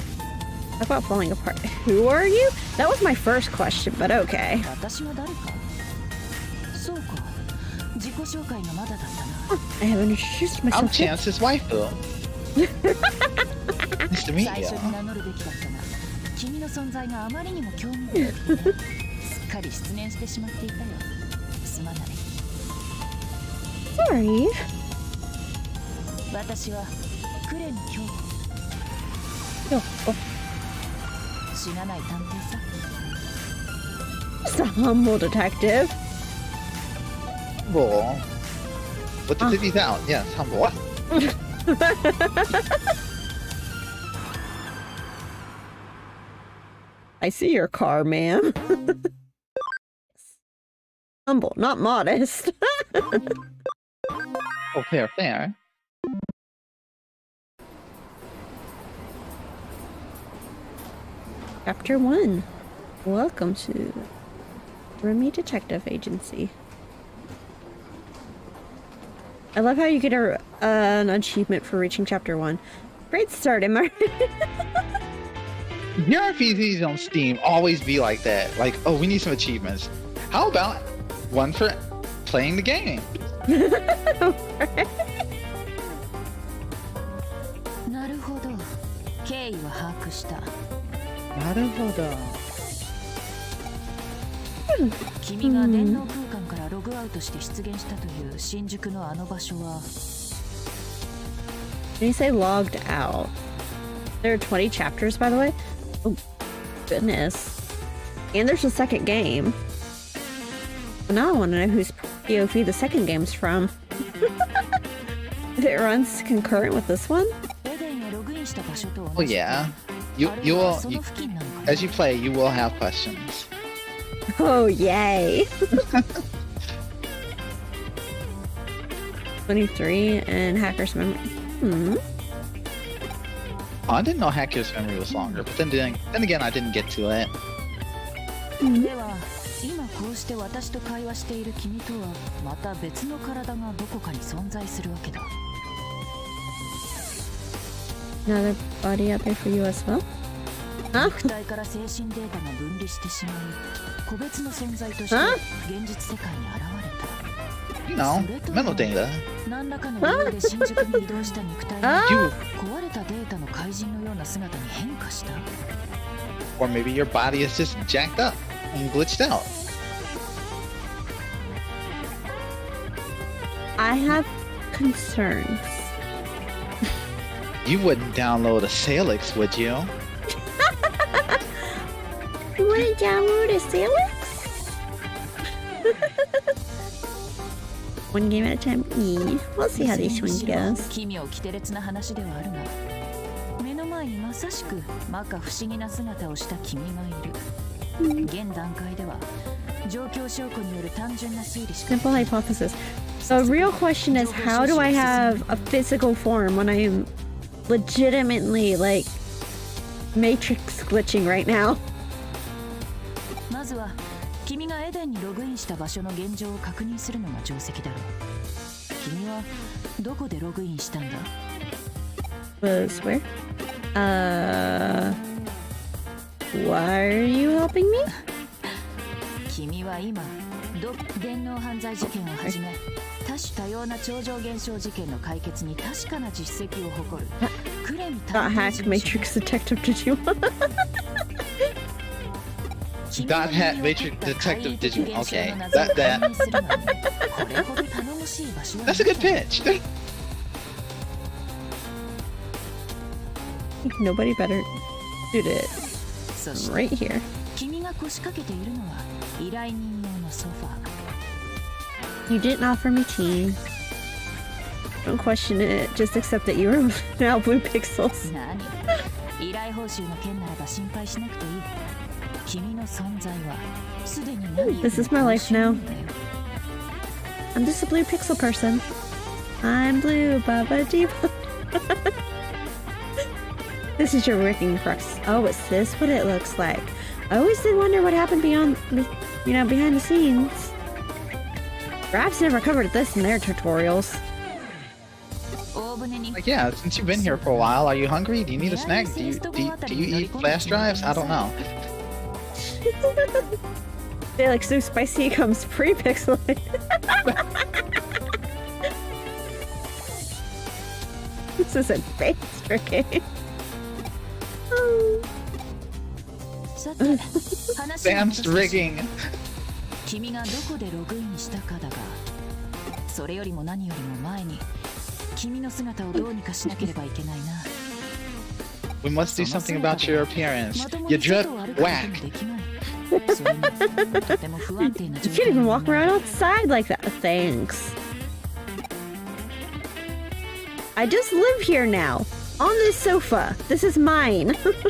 Speaker 1: Talk about falling apart. Who are you? That was my first question, but okay.
Speaker 5: 私が誰か己紹介がまだだったな。
Speaker 1: I haven't introduced
Speaker 3: I'm
Speaker 1: myself yet.
Speaker 3: Chance's waifu. Nice to meet
Speaker 5: 最
Speaker 3: you.
Speaker 5: 初に名乗るべきだったが、君の存在があまりにも興味深くてね、すっかり失念してしまっていたよ。すまない。
Speaker 1: Sorry.
Speaker 5: 私はクレミ京子。
Speaker 1: Oh, oh.
Speaker 5: 死なない探偵さ。
Speaker 1: Just a humble detective.
Speaker 3: Humble. What the fifty thousand? Yes, humble.
Speaker 1: I see your car, ma'am. Humble, not modest.
Speaker 3: Oh, fair, fair.
Speaker 1: Chapter one. Welcome to Remy Detective Agency. I love how you get a, uh, an achievement for reaching chapter one. Great start, am I right?
Speaker 3: Your R P Gs on Steam always be like that. Like, oh, we need some achievements. How about one for playing the game?
Speaker 5: なるほど。経緯は把握した。
Speaker 3: なるほど。
Speaker 5: 君が電脳空間からログアウトして出現したという新宿のあの場所は。
Speaker 1: When you say logged out, there are twenty chapters, by the way. Oh, goodness. And there's a second game. But now I want to know whose P O V the second game's from. If it runs concurrent with this one?
Speaker 3: Oh yeah. You you will you, as you play, you will have questions.
Speaker 1: Oh yay! twenty-three and Hacker's Memory. Hmm.
Speaker 3: Oh, I didn't know Hacker's Memory was longer, but then then, then again, I didn't get to it.
Speaker 5: では今こうして私と会話している君とはまた別の体がどこかに存在するわけだ。
Speaker 1: Another body out there for you as well? Huh?
Speaker 5: 肉体から精神データが分離してしまい、個別の存在として現実世界に現れた。
Speaker 3: You know, mental data.
Speaker 5: 何らかの理由で新宿に移動した肉体が
Speaker 3: You
Speaker 5: 壊れたデータの怪人のような姿に変化した。
Speaker 3: or maybe your body is just jacked up and glitched out.
Speaker 1: I have concerns.
Speaker 3: You wouldn't download a Salix, would you?
Speaker 1: You want to download a Salix? One game at a time. E. We'll see how this one goes.
Speaker 5: 奇妙奇て烈な話ではあるが、目の前にまさしく摩訶不思議な姿をした君がいる。現段階では状況証拠による単純な推理しか。
Speaker 1: Simple hypothesis. The real question is, how do I have a physical form when I am legitimately like matrix glitching right now?
Speaker 5: まずは君がエデンにログインした場所の現状を確認するのが定石だろう。君はどこでログインしたんだ？
Speaker 1: Was where? Uh, why are you helping me?
Speaker 5: 君は今ど電脳犯罪事件をはじめ多種多様な超常現象事件の解決に確かな実績を誇るクレミ
Speaker 1: Not
Speaker 5: 探偵
Speaker 1: hack
Speaker 5: 事務所
Speaker 1: matrix detective, did you?
Speaker 3: Dot hat matrix detective Digimon. Okay, that that. That's a good pitch.
Speaker 1: Nobody better do it right here.
Speaker 5: 君が腰掛けているのは依頼人用のソファー。
Speaker 1: You didn't offer me tea. Don't question it. Just accept that you are now blue pixels.
Speaker 5: 何？依頼報酬の件ならば心配しなくていい。君の存在はすでに何？
Speaker 1: This is my life now. I'm just a blue pixel person. I'm blue, Baba Diva. This is your working crux. Oh, is this what it looks like? I always did wonder what happened beyond, you know, behind the scenes. Raps never covered this in their tutorials.
Speaker 3: Like, yeah, since you've been here for a while, are you hungry? Do you need a snack? Do you do you, do you eat flash drives? I don't know.
Speaker 1: They're like so spicy it comes pre-pixelated. This is advanced tricky. Oh.
Speaker 5: さて、話が
Speaker 3: Advanced rigging.
Speaker 5: 君がどこでログインしたかだが、それよりも何よりも前に君の姿をどうにかしなければいけないな。
Speaker 3: We must do something about your appearance. You drip whack.
Speaker 5: You
Speaker 1: You can't even walk around outside like that. Thanks. I just live here now. On this sofa. This is mine. What do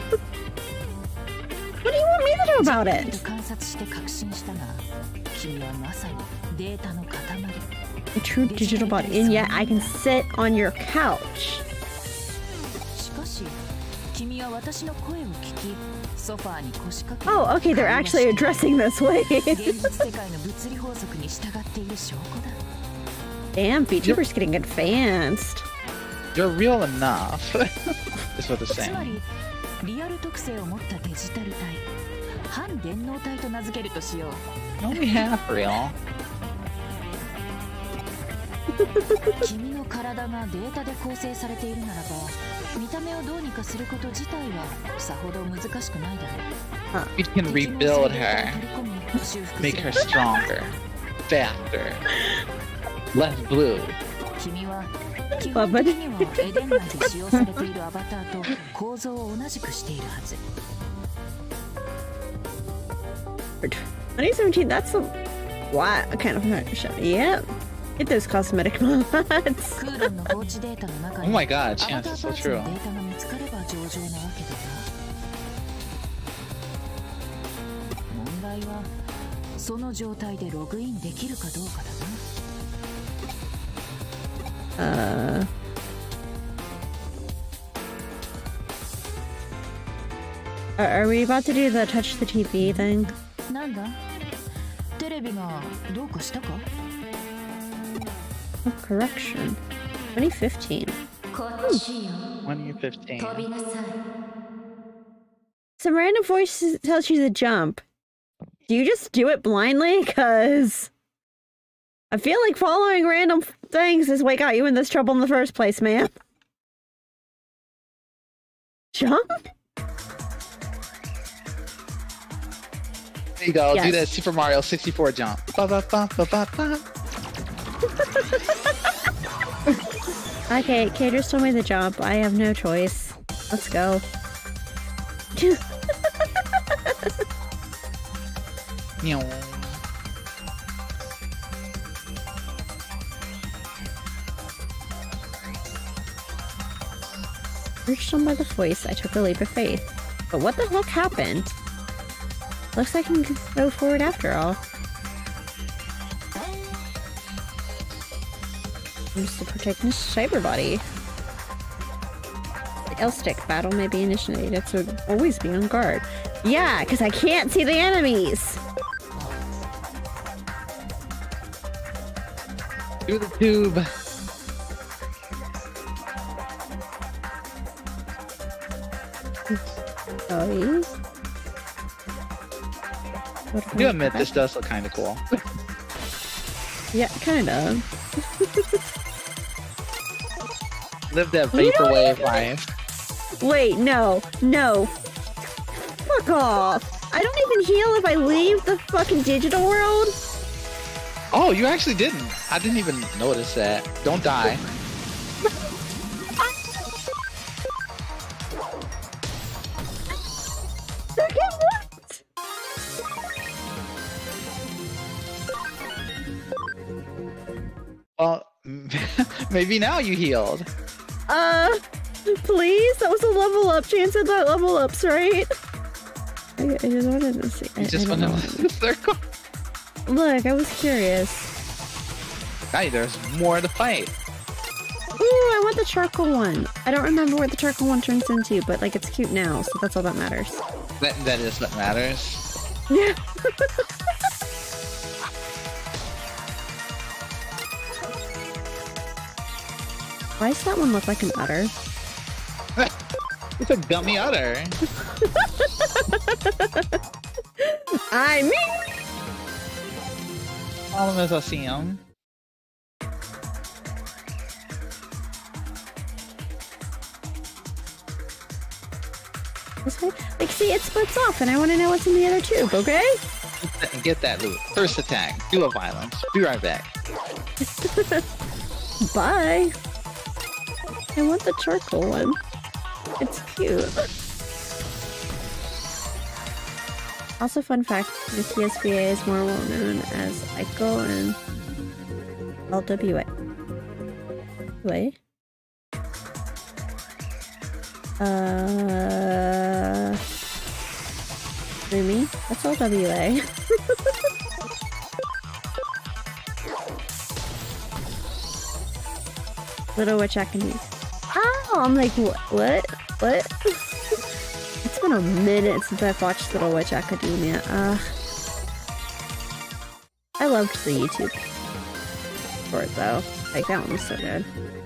Speaker 1: you want me to do about it?
Speaker 5: 観察して確信したが、君はまさにデータの塊。
Speaker 1: A true digital body. And yet I can sit on your couch.
Speaker 5: しかし、君は私の声を聞き、ソファーに腰掛け。
Speaker 1: Oh, okay, they're actually addressing this way.
Speaker 5: 現実世界の物理法則に従っている証拠だ。
Speaker 1: Damn, VTuber's getting advanced.
Speaker 3: You're real enough. Is what they're
Speaker 5: つま
Speaker 3: saying.
Speaker 5: り、リアル特性を持ったデジタル体、反電脳体と名付けるとしよう。
Speaker 3: Only half real.
Speaker 5: 君の体がデータで構成されているならば、見た目をどうにかすること自体はさほど難しくないだろう。
Speaker 3: We can rebuild her, make her stronger, faster, less blue.
Speaker 5: 君は基本的にはエデン内で使用されているアバターと構造を同じくしているはず。
Speaker 1: twenty seventeen, that's a what kind of show? Yep. Get those cosmetic mods.
Speaker 5: クーロンの放置データの中
Speaker 3: Oh
Speaker 5: に
Speaker 3: my god,
Speaker 5: アバ
Speaker 3: chance
Speaker 5: ター
Speaker 3: is
Speaker 5: パ
Speaker 3: so
Speaker 5: ーツの
Speaker 3: true.
Speaker 5: データが見つかれば上々なわけだが、問題はその状態でログインできるかどうかだな。
Speaker 1: Uh. Are, are we about to do the touch the T V thing?
Speaker 5: なんだ？テレビがどうかしたか？
Speaker 1: Oh, correction. twenty fifteen.
Speaker 3: twenty fifteen.
Speaker 1: Some random voice tells you to jump. Do you just do it blindly? Cause I feel like following random things is what got you in this trouble in the first place, man. Jump?
Speaker 3: There you go.
Speaker 1: Yes.
Speaker 3: Do that Super Mario sixty-four jump. Ba, ba, ba, ba, ba, ba.
Speaker 1: Okay, Kay just told me the jump. I have no choice. Let's go.
Speaker 3: Meow.
Speaker 1: Urged on by the voice, I took a leap of faith. But what the heck happened? Looks like I can go forward after all. I'm just to protect Miss Cyber Body. The L-Stick battle may be initiated, so always be on guard. Yeah, because I can't see the enemies!
Speaker 3: Do the tube.
Speaker 1: Oh, yeah.
Speaker 3: You admit this does look kind of cool.
Speaker 1: Yeah, kind of.
Speaker 3: Live that vaporwave life.
Speaker 1: Wait, no, no. Fuck off. I don't even heal if I leave the fucking digital world.
Speaker 3: Oh, you actually didn't. I didn't even notice that. Don't die.
Speaker 1: Okay, what?
Speaker 3: Well, maybe now you healed.
Speaker 1: Uh, please? That was a level up. Chance said that level ups, right? I, I just wanted to see. I,
Speaker 3: You just
Speaker 1: I
Speaker 3: went
Speaker 1: don't
Speaker 3: in
Speaker 1: know.
Speaker 3: the circle.
Speaker 1: Look, I was curious.
Speaker 3: Hey, there's more to fight.
Speaker 1: Ooh, I want the charcoal one. I don't remember what the charcoal one turns into, but like it's cute now, so that's all that matters.
Speaker 3: That, that is what matters.
Speaker 1: Yeah. Why does that one look like an udder?
Speaker 3: It's a gummy udder.
Speaker 1: I mean,
Speaker 3: All of us I see him.
Speaker 1: This way? Like, see, it splits off, and I want to know what's in the other tube, okay?
Speaker 3: And get that loot. First attack. Do a violence. Be right back.
Speaker 1: Bye. I want the charcoal one. It's cute. Also, fun fact, the T S V A is more well known as Eiko and L W A. Wait. Uh... Lumi? That's L W A. Little Witch Academy. Oh, I'm like, what? What? What? It's been a minute since I've watched Little Witch Academia. Uh, I loved the YouTube for it though. Like, that one was so good.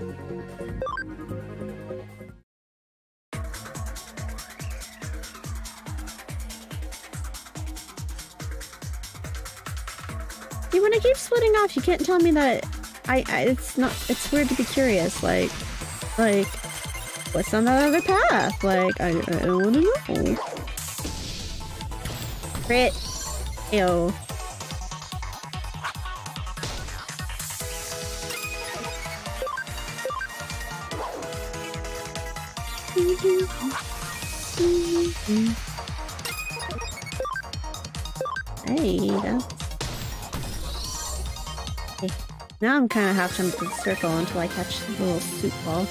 Speaker 1: See, when I keep splitting off, you can't tell me that I, I it's not, it's weird to be curious, like, like, what's on that other path? Like, I, I don't want to know. Crit. Ew. Hey, that's... Okay. Now I'm kind of half jumped in the circle until I catch the little soup ball.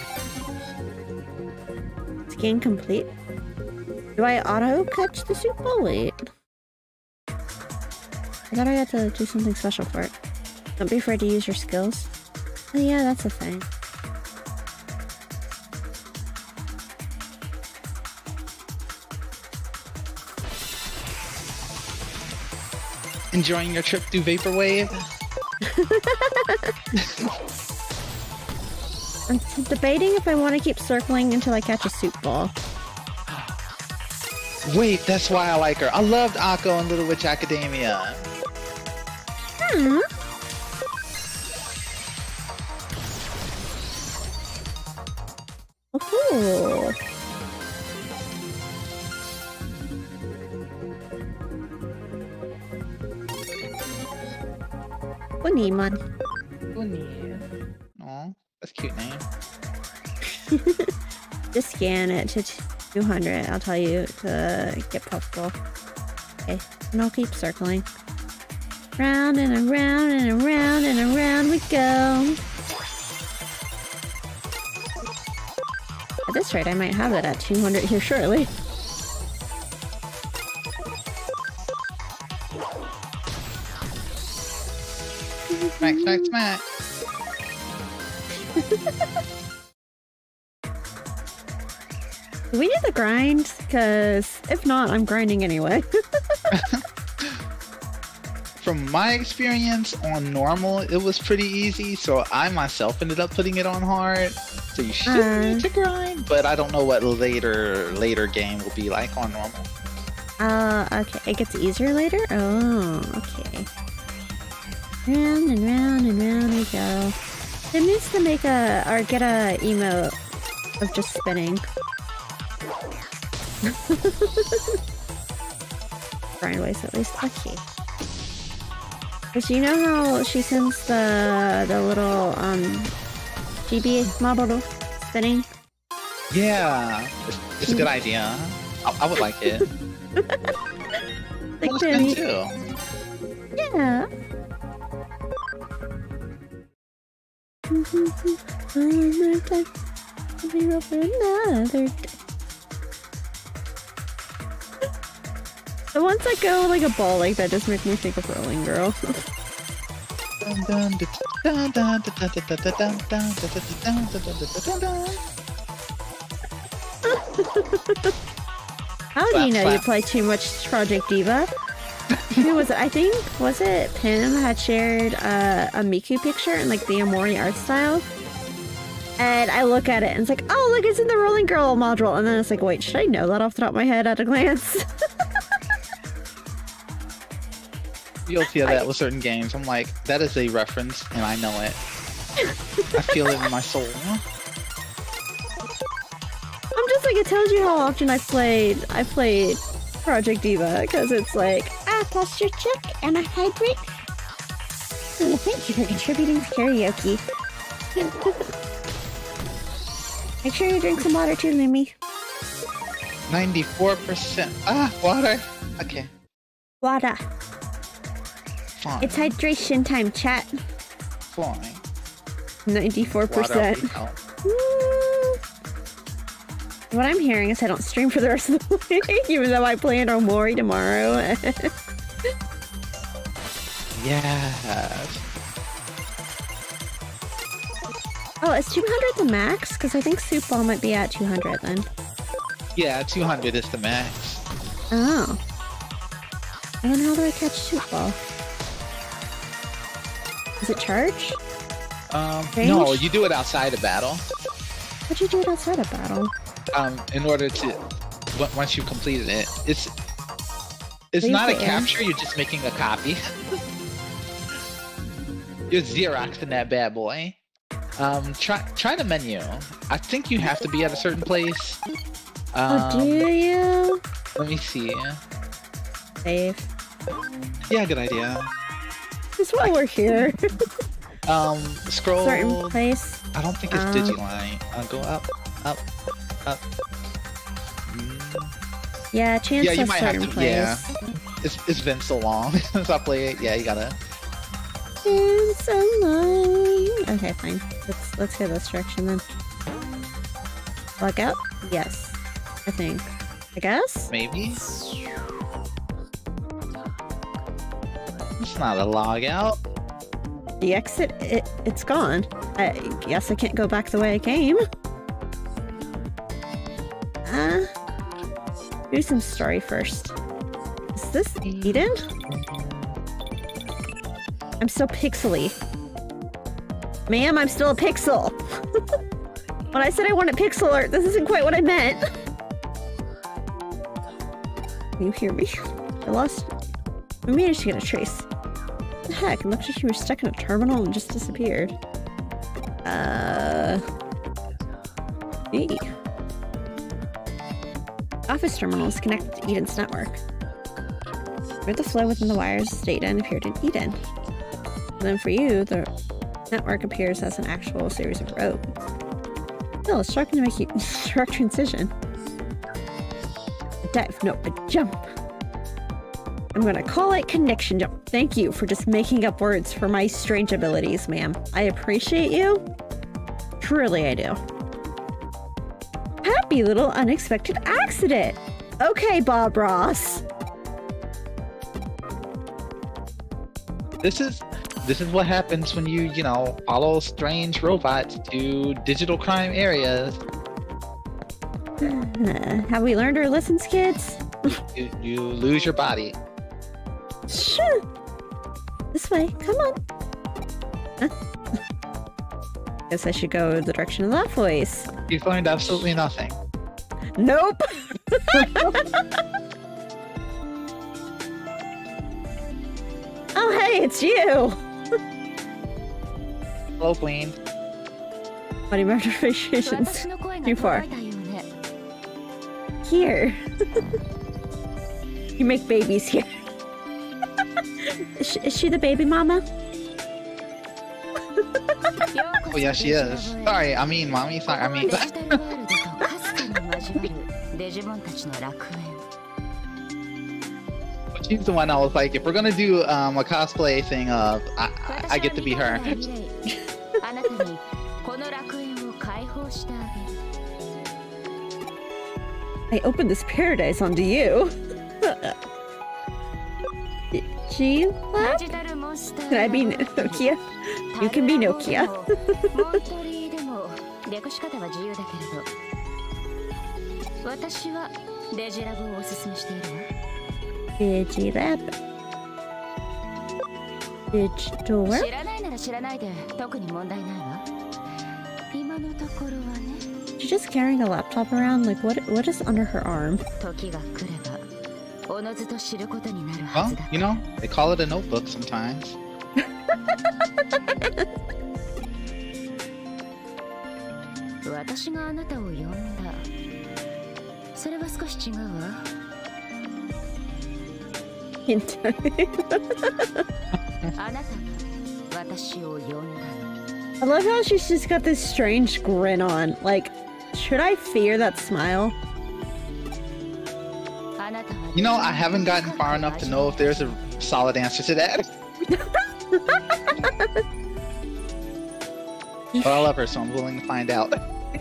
Speaker 1: Scan complete. Do I auto catch the soup ball? Wait. I thought I had to do something special for it. Don't be afraid to use your skills. Oh yeah, that's a thing.
Speaker 3: Enjoying your trip through Vaporwave?
Speaker 1: I'm debating if I want to keep circling until I catch a soup ball.
Speaker 3: Wait, that's why I like her. I loved Akko in Little Witch Academia.
Speaker 1: Hmm. Oh. Bunnyman.
Speaker 3: Bunny. Aw, that's a cute name.
Speaker 1: Just scan it to two hundred. I'll tell you to get puffball. Okay, and I'll keep circling. Round and around and around and around we go. At this rate, I might have it at two hundred here shortly.
Speaker 3: Smack, smack, smack.
Speaker 1: Do we need the grind? Because if not, I'm grinding anyway.
Speaker 3: From my experience on normal, it was pretty easy, so I myself ended up putting it on hard. So you should
Speaker 1: Uh.
Speaker 3: need to grind, but I don't know what later later game will be like on normal.
Speaker 1: Uh, okay. It gets easier later? Oh, okay. Round and round and round we go. It needs to make a, or get a emote of just spinning. Grindways at least. Okay. Cause you know how she sends the the little um G B model spinning?
Speaker 3: Yeah, it's, it's a good idea. I, I would like it.
Speaker 1: Like
Speaker 3: Well,
Speaker 1: Penny.
Speaker 3: too.
Speaker 1: Yeah. Another time. I'll be real for another day. The ones that go like a ball like that just make me think of Rolling Girl.
Speaker 3: Dun, dun, dun, dun, dun, dun, dun, dun, dun, dun, dun, dun, dun, dun, dun, dun.
Speaker 1: How do you know you play too much Project Diva? Who was it? I think, was it Pim had shared uh, a Miku picture in like the Amori art style? And I look at it and it's like, oh look, it's in the Rolling Girl module. And then it's like, wait, should I know that off the top of my head at a glance?
Speaker 3: You'll feel that with certain games. I'm like, that is a reference, and I know it. I feel it in my soul.
Speaker 1: I'm just like, I told you how often I played I played Project Diva, because it's like, ah, posture check, and I hydrate. Oh, thank you for contributing to karaoke. Make sure you drink some water too, Mimi.
Speaker 3: ninety-four percent. Ah, water. Okay.
Speaker 1: Water.
Speaker 3: Fine.
Speaker 1: It's hydration time, chat.
Speaker 3: Fine.
Speaker 1: ninety-four percent.
Speaker 3: Water,
Speaker 1: What I'm hearing is I don't stream for the rest of the week, even though I play in Omori tomorrow.
Speaker 3: Yes.
Speaker 1: Oh, is two hundred the max? Because I think Soup Ball might be at two hundred then.
Speaker 3: Yeah, two hundred is the max.
Speaker 1: Oh. And then how do I catch Soup Ball? Is it charge?
Speaker 3: Um,
Speaker 1: Range?
Speaker 3: no, you do it outside of battle.
Speaker 1: How'd you do it outside of battle?
Speaker 3: Um, in order to, w- once you've completed it, it's it's
Speaker 1: Leave
Speaker 3: not a
Speaker 1: it in.
Speaker 3: capture. You're just making a copy. You're Xeroxing that bad boy. Um, try try the menu. I think you have to be at a certain place. Um,
Speaker 1: Oh, do you?
Speaker 3: Let me see.
Speaker 1: Save.
Speaker 3: Yeah, good idea.
Speaker 1: Just while we're here.
Speaker 3: Um, scroll.
Speaker 1: Certain place.
Speaker 3: I don't think it's
Speaker 1: Um,
Speaker 3: Digiline. Uh, go up, up, up. Mm.
Speaker 1: Yeah, chance
Speaker 3: Yeah, you
Speaker 1: of
Speaker 3: might have
Speaker 1: certain
Speaker 3: to.
Speaker 1: place.
Speaker 3: Yeah, it's it's been so long since I played it. Yeah, you gotta.
Speaker 1: Been so long. Okay, fine. Let's let's go this direction then. Log out? Yes. I think. I guess?
Speaker 3: Maybe. It's not a log out.
Speaker 1: The exit, it, it's gone. I guess I can't go back the way I came. Uh, do some story first. Is this Eden? I'm still pixely. Ma'am, I'm still a pixel. When I said I wanted pixel art, this isn't quite what I meant. Can you hear me? I lost. I managed to get a trace. What the heck? It looks like you were stuck in a terminal and just disappeared. Uh. Hey. Office terminal is connected to Eden's network. Where the flow within the wires is data and appeared in Eden. And then for you, the network appears as an actual series of roads. Still, it's starting to make you sharp transition. A dive, no, a jump. I'm gonna call it connection jump. Thank you for just making up words for my strange abilities, ma'am. I appreciate you. Truly, I do. Happy little unexpected accident. Okay, Bob Ross.
Speaker 3: This is this is what happens when you you know follow strange robots to digital crime areas.
Speaker 1: Uh, have we learned our lessons, kids?
Speaker 3: You, you lose your body.
Speaker 1: Sure. This way. Come on. Huh? Guess I should go the direction of that voice.
Speaker 3: You've learned absolutely nothing.
Speaker 1: Nope. Oh, hey, it's you.
Speaker 3: Hello, Queen.
Speaker 1: Money motivations. Too far. Here. You make babies here. Is she, is she the baby mama?
Speaker 3: Oh yeah, she is. Sorry, I mean, mommy. Sorry, I mean. She's the one I was like, if we're gonna do um, a cosplay thing of, I, I, I get to be her.
Speaker 1: I opened this paradise onto you. She laughed? Can I be Nokia? You can be Nokia. Digilab. Digital work? She's just carrying a laptop around. Like, what? What is under her arm?
Speaker 3: Well, you know, they call it a notebook sometimes.
Speaker 5: それは少し違うわ。 あなたが私を呼んだの。
Speaker 1: I love how she's just got this strange grin on. Like, should I fear that smile?
Speaker 5: あなたは
Speaker 3: You know, I haven't gotten far enough to know if there's a solid answer to that. But I love her, so I'm willing to find out.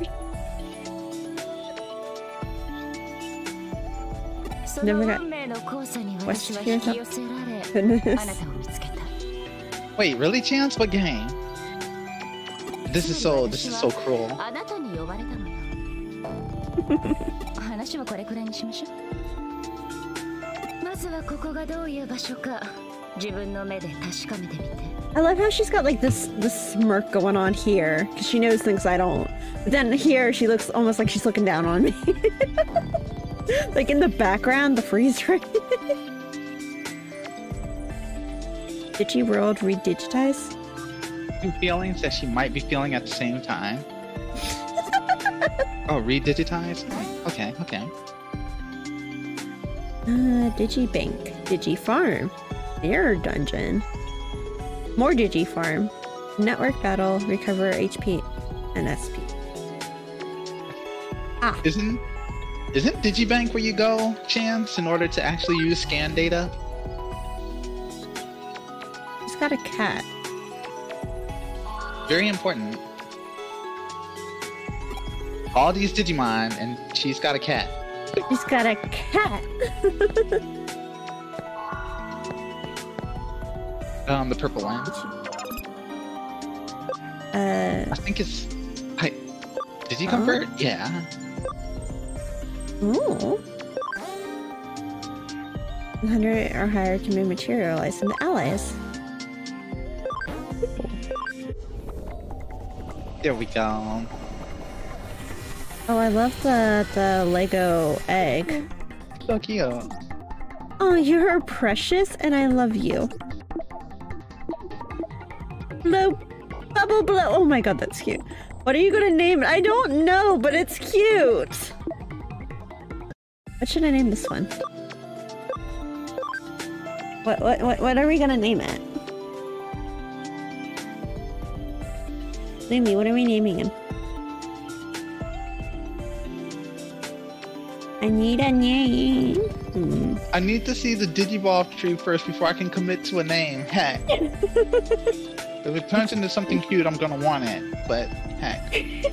Speaker 5: その運命の交差に私は引き寄せられ、
Speaker 1: Goodness.
Speaker 5: あなたを見つけた。
Speaker 3: Wait, really, Chance? What game? This is so, this is so cruel.
Speaker 5: あなたに呼ばれたのよ。話はこれくらいにしましょう。まずはここがどういう場所か自分の目で確かめてみて。
Speaker 1: I love how she's got like this this smirk going on here because she knows things I don't. But then here she looks almost like she's looking down on me. Like in the background, the freeze frame. Did she world redigitize?
Speaker 3: Two feelings that she might be feeling at the same time. Oh, redigitize? Okay, okay.
Speaker 1: Uh, Digibank, Digifarm, Mirror Dungeon, more Digifarm, Network Battle, Recover H P and S P. Ah,
Speaker 3: Isn't isn't Digibank where you go, Chance, in order to actually use scan data?
Speaker 1: she's got a cat.
Speaker 3: Very important. All these Digimon, and she's got a cat.
Speaker 1: She's got a cat.
Speaker 3: Um, the purple one.
Speaker 1: Uh,
Speaker 3: I think it's. I, did you convert? Yeah.
Speaker 1: ooh. one hundred or higher can be materialized into allies.
Speaker 3: There we go.
Speaker 1: Oh, I love the the Lego egg.
Speaker 3: So cute.
Speaker 1: Oh, you're precious, and I love you. Blow, bubble blow. Oh my god, that's cute. What are you gonna name it? I don't know, but it's cute. What should I name this one? What what what what are we gonna name it? Lumi, what are we naming him? I need a name. Hmm.
Speaker 3: I need to see the Digivolve tree first before I can commit to a name. Heck. If it turns into something cute, I'm gonna want it. But heck.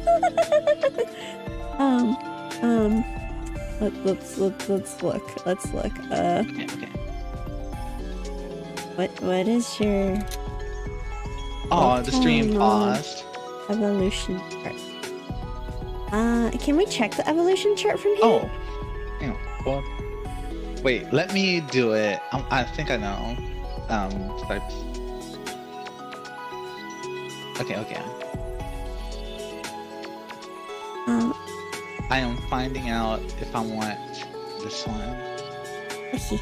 Speaker 1: um, um, let, let's let's let's look. Let's look. Uh,
Speaker 3: Okay, okay.
Speaker 1: what what is your
Speaker 3: Oh, the stream
Speaker 1: no.
Speaker 3: paused.
Speaker 1: evolution chart? Uh, can we check the evolution chart from here?
Speaker 3: Oh, hang on. Well, wait. Let me do it. Um, I think I know. Um, types. Okay, okay.
Speaker 1: Um,
Speaker 3: I am finding out if I want this one.
Speaker 1: let's see.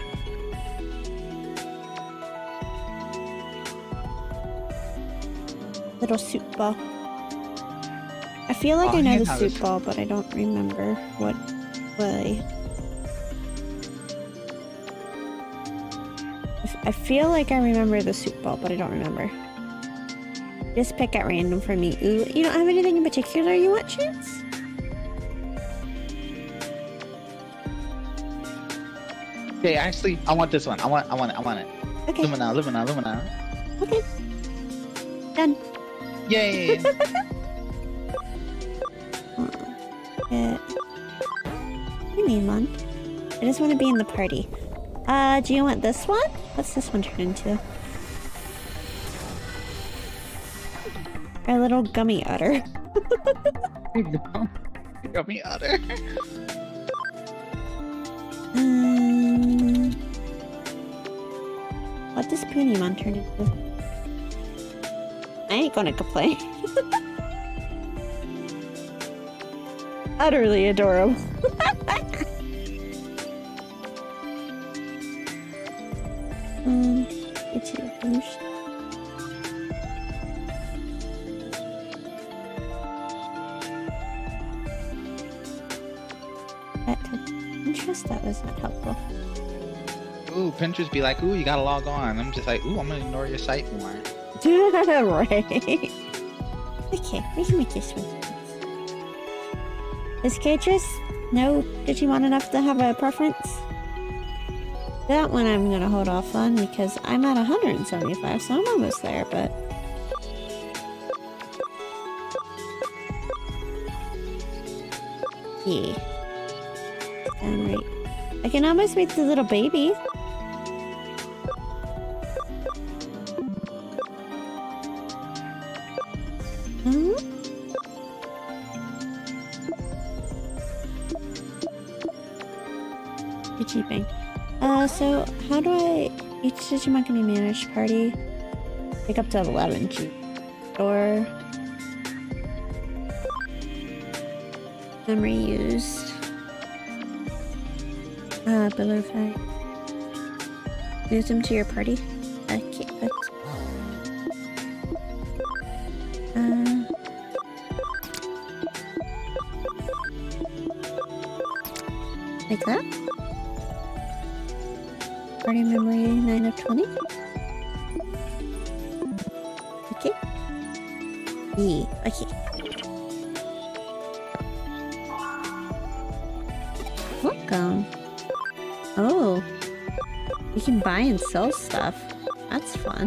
Speaker 1: Little soup ball. I feel like
Speaker 3: Oh,
Speaker 1: I know
Speaker 3: you
Speaker 1: the
Speaker 3: have
Speaker 1: soup
Speaker 3: it.
Speaker 1: ball, but I don't remember what way. I f- I feel like I remember the soup ball, but I don't remember. Just pick at random for me. Ooh, you don't have anything in particular you want, Chance?
Speaker 3: Okay, actually, I want this one. I want, I want it. I want it.
Speaker 1: Okay,
Speaker 3: Lumina, Lumina, Lumina.
Speaker 1: okay. Done.
Speaker 3: Yay!
Speaker 1: Uh, you need one. I just want to be in the party. Uh, do you want this one? What's this one turn into? Our little gummy otter.
Speaker 3: Got me otter.
Speaker 1: Um, what does Punimon turn into? I ain't gonna complain. Utterly adorable. um, it's your evolution. That too. guess that was not helpful.
Speaker 3: Ooh, Pinterest be like, ooh, you gotta log on. I'm just like, ooh, I'm gonna ignore your site more.
Speaker 1: Right. Okay, we can make this one. Is Catrus no Digimon enough to have a preference? That one I'm gonna hold off on because I'm at one hundred seventy-five, so I'm almost there, but... Yeah. Alright. I can almost make the little baby. Hmm? Cheaping. Uh, so how do I... Each Digimon can be managed party. Pick up to eleven cheap. Or... Memory used. Uh, below five. Move them to your party. Okay, but... Uh... Like that? Party memory nine of twenty. Okay. Yeah, okay. Welcome. Oh. You can buy and sell stuff. That's fun.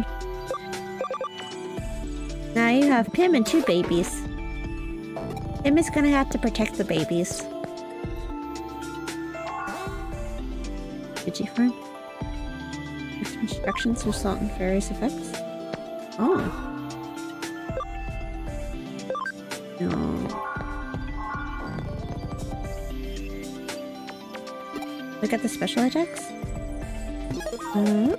Speaker 1: Now you have Pim and two babies. Pim is gonna have to protect the babies. Digifarm. Instructions for salt and various effects. Oh. No. Look at the special attacks. Uh.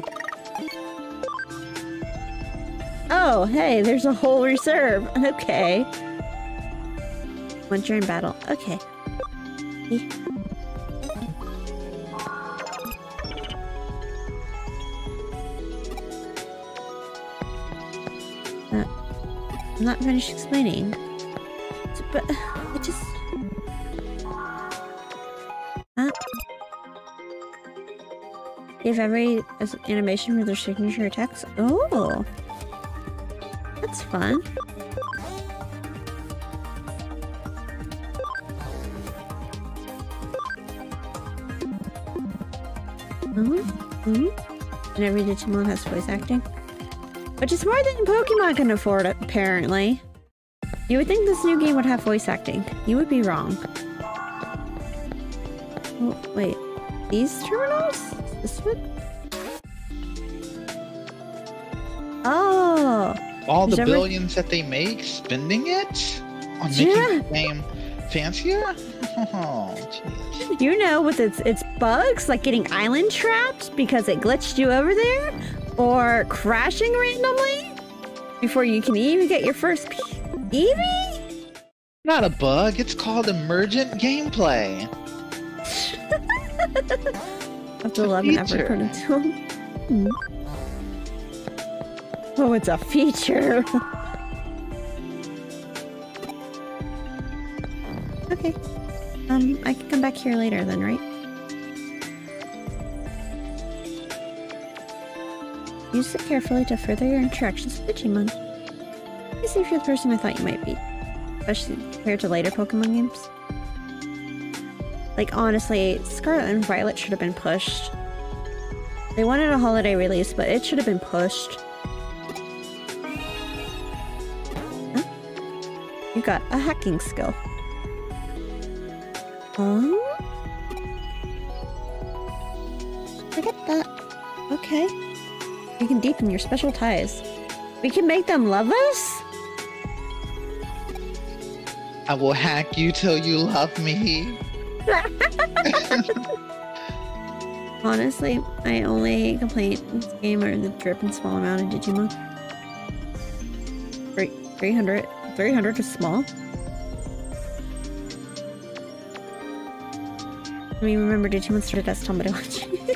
Speaker 1: Oh, hey, there's a whole reserve. Okay. Once you're in battle. Okay. Yeah. I'm not finished explaining. But I just... Huh? They have every animation for their signature attacks. Oh! That's fun. Mm-hmm. Mm-hmm. And every Digimon has voice acting. Which is more than Pokemon can afford, apparently. You would think this new game would have voice acting. You would be wrong. Oh, wait. These terminals? This one? Oh!
Speaker 3: All the
Speaker 1: ever...
Speaker 3: billions that they make, spending it? On making
Speaker 1: Yeah.
Speaker 3: the game fancier? Oh, jeez.
Speaker 1: You know, with its, its bugs, like getting island trapped because it glitched you over there? Or crashing randomly before you can even get your first Eevee?
Speaker 3: Not a bug, it's called emergent gameplay.
Speaker 1: Up to eleven ever put into them. Hmm. Oh, it's a feature. Okay. Um, I can come back here later then, right? Use it carefully to further your interactions with Digimon. I see if you're the person I thought you might be. Especially compared to later Pokemon games. Like, honestly, Scarlet and Violet should have been pushed. They wanted a holiday release, but it should have been pushed. Huh? You got a hacking skill. Oh? I get that. Okay. You can deepen your special ties. We can make them love us?
Speaker 3: I will hack you till you love me.
Speaker 1: Honestly, my only complaint in this game are the drip and small amount of Digimon. three hundred. three hundred is small. I mean, remember Digimon started as Tomodachi.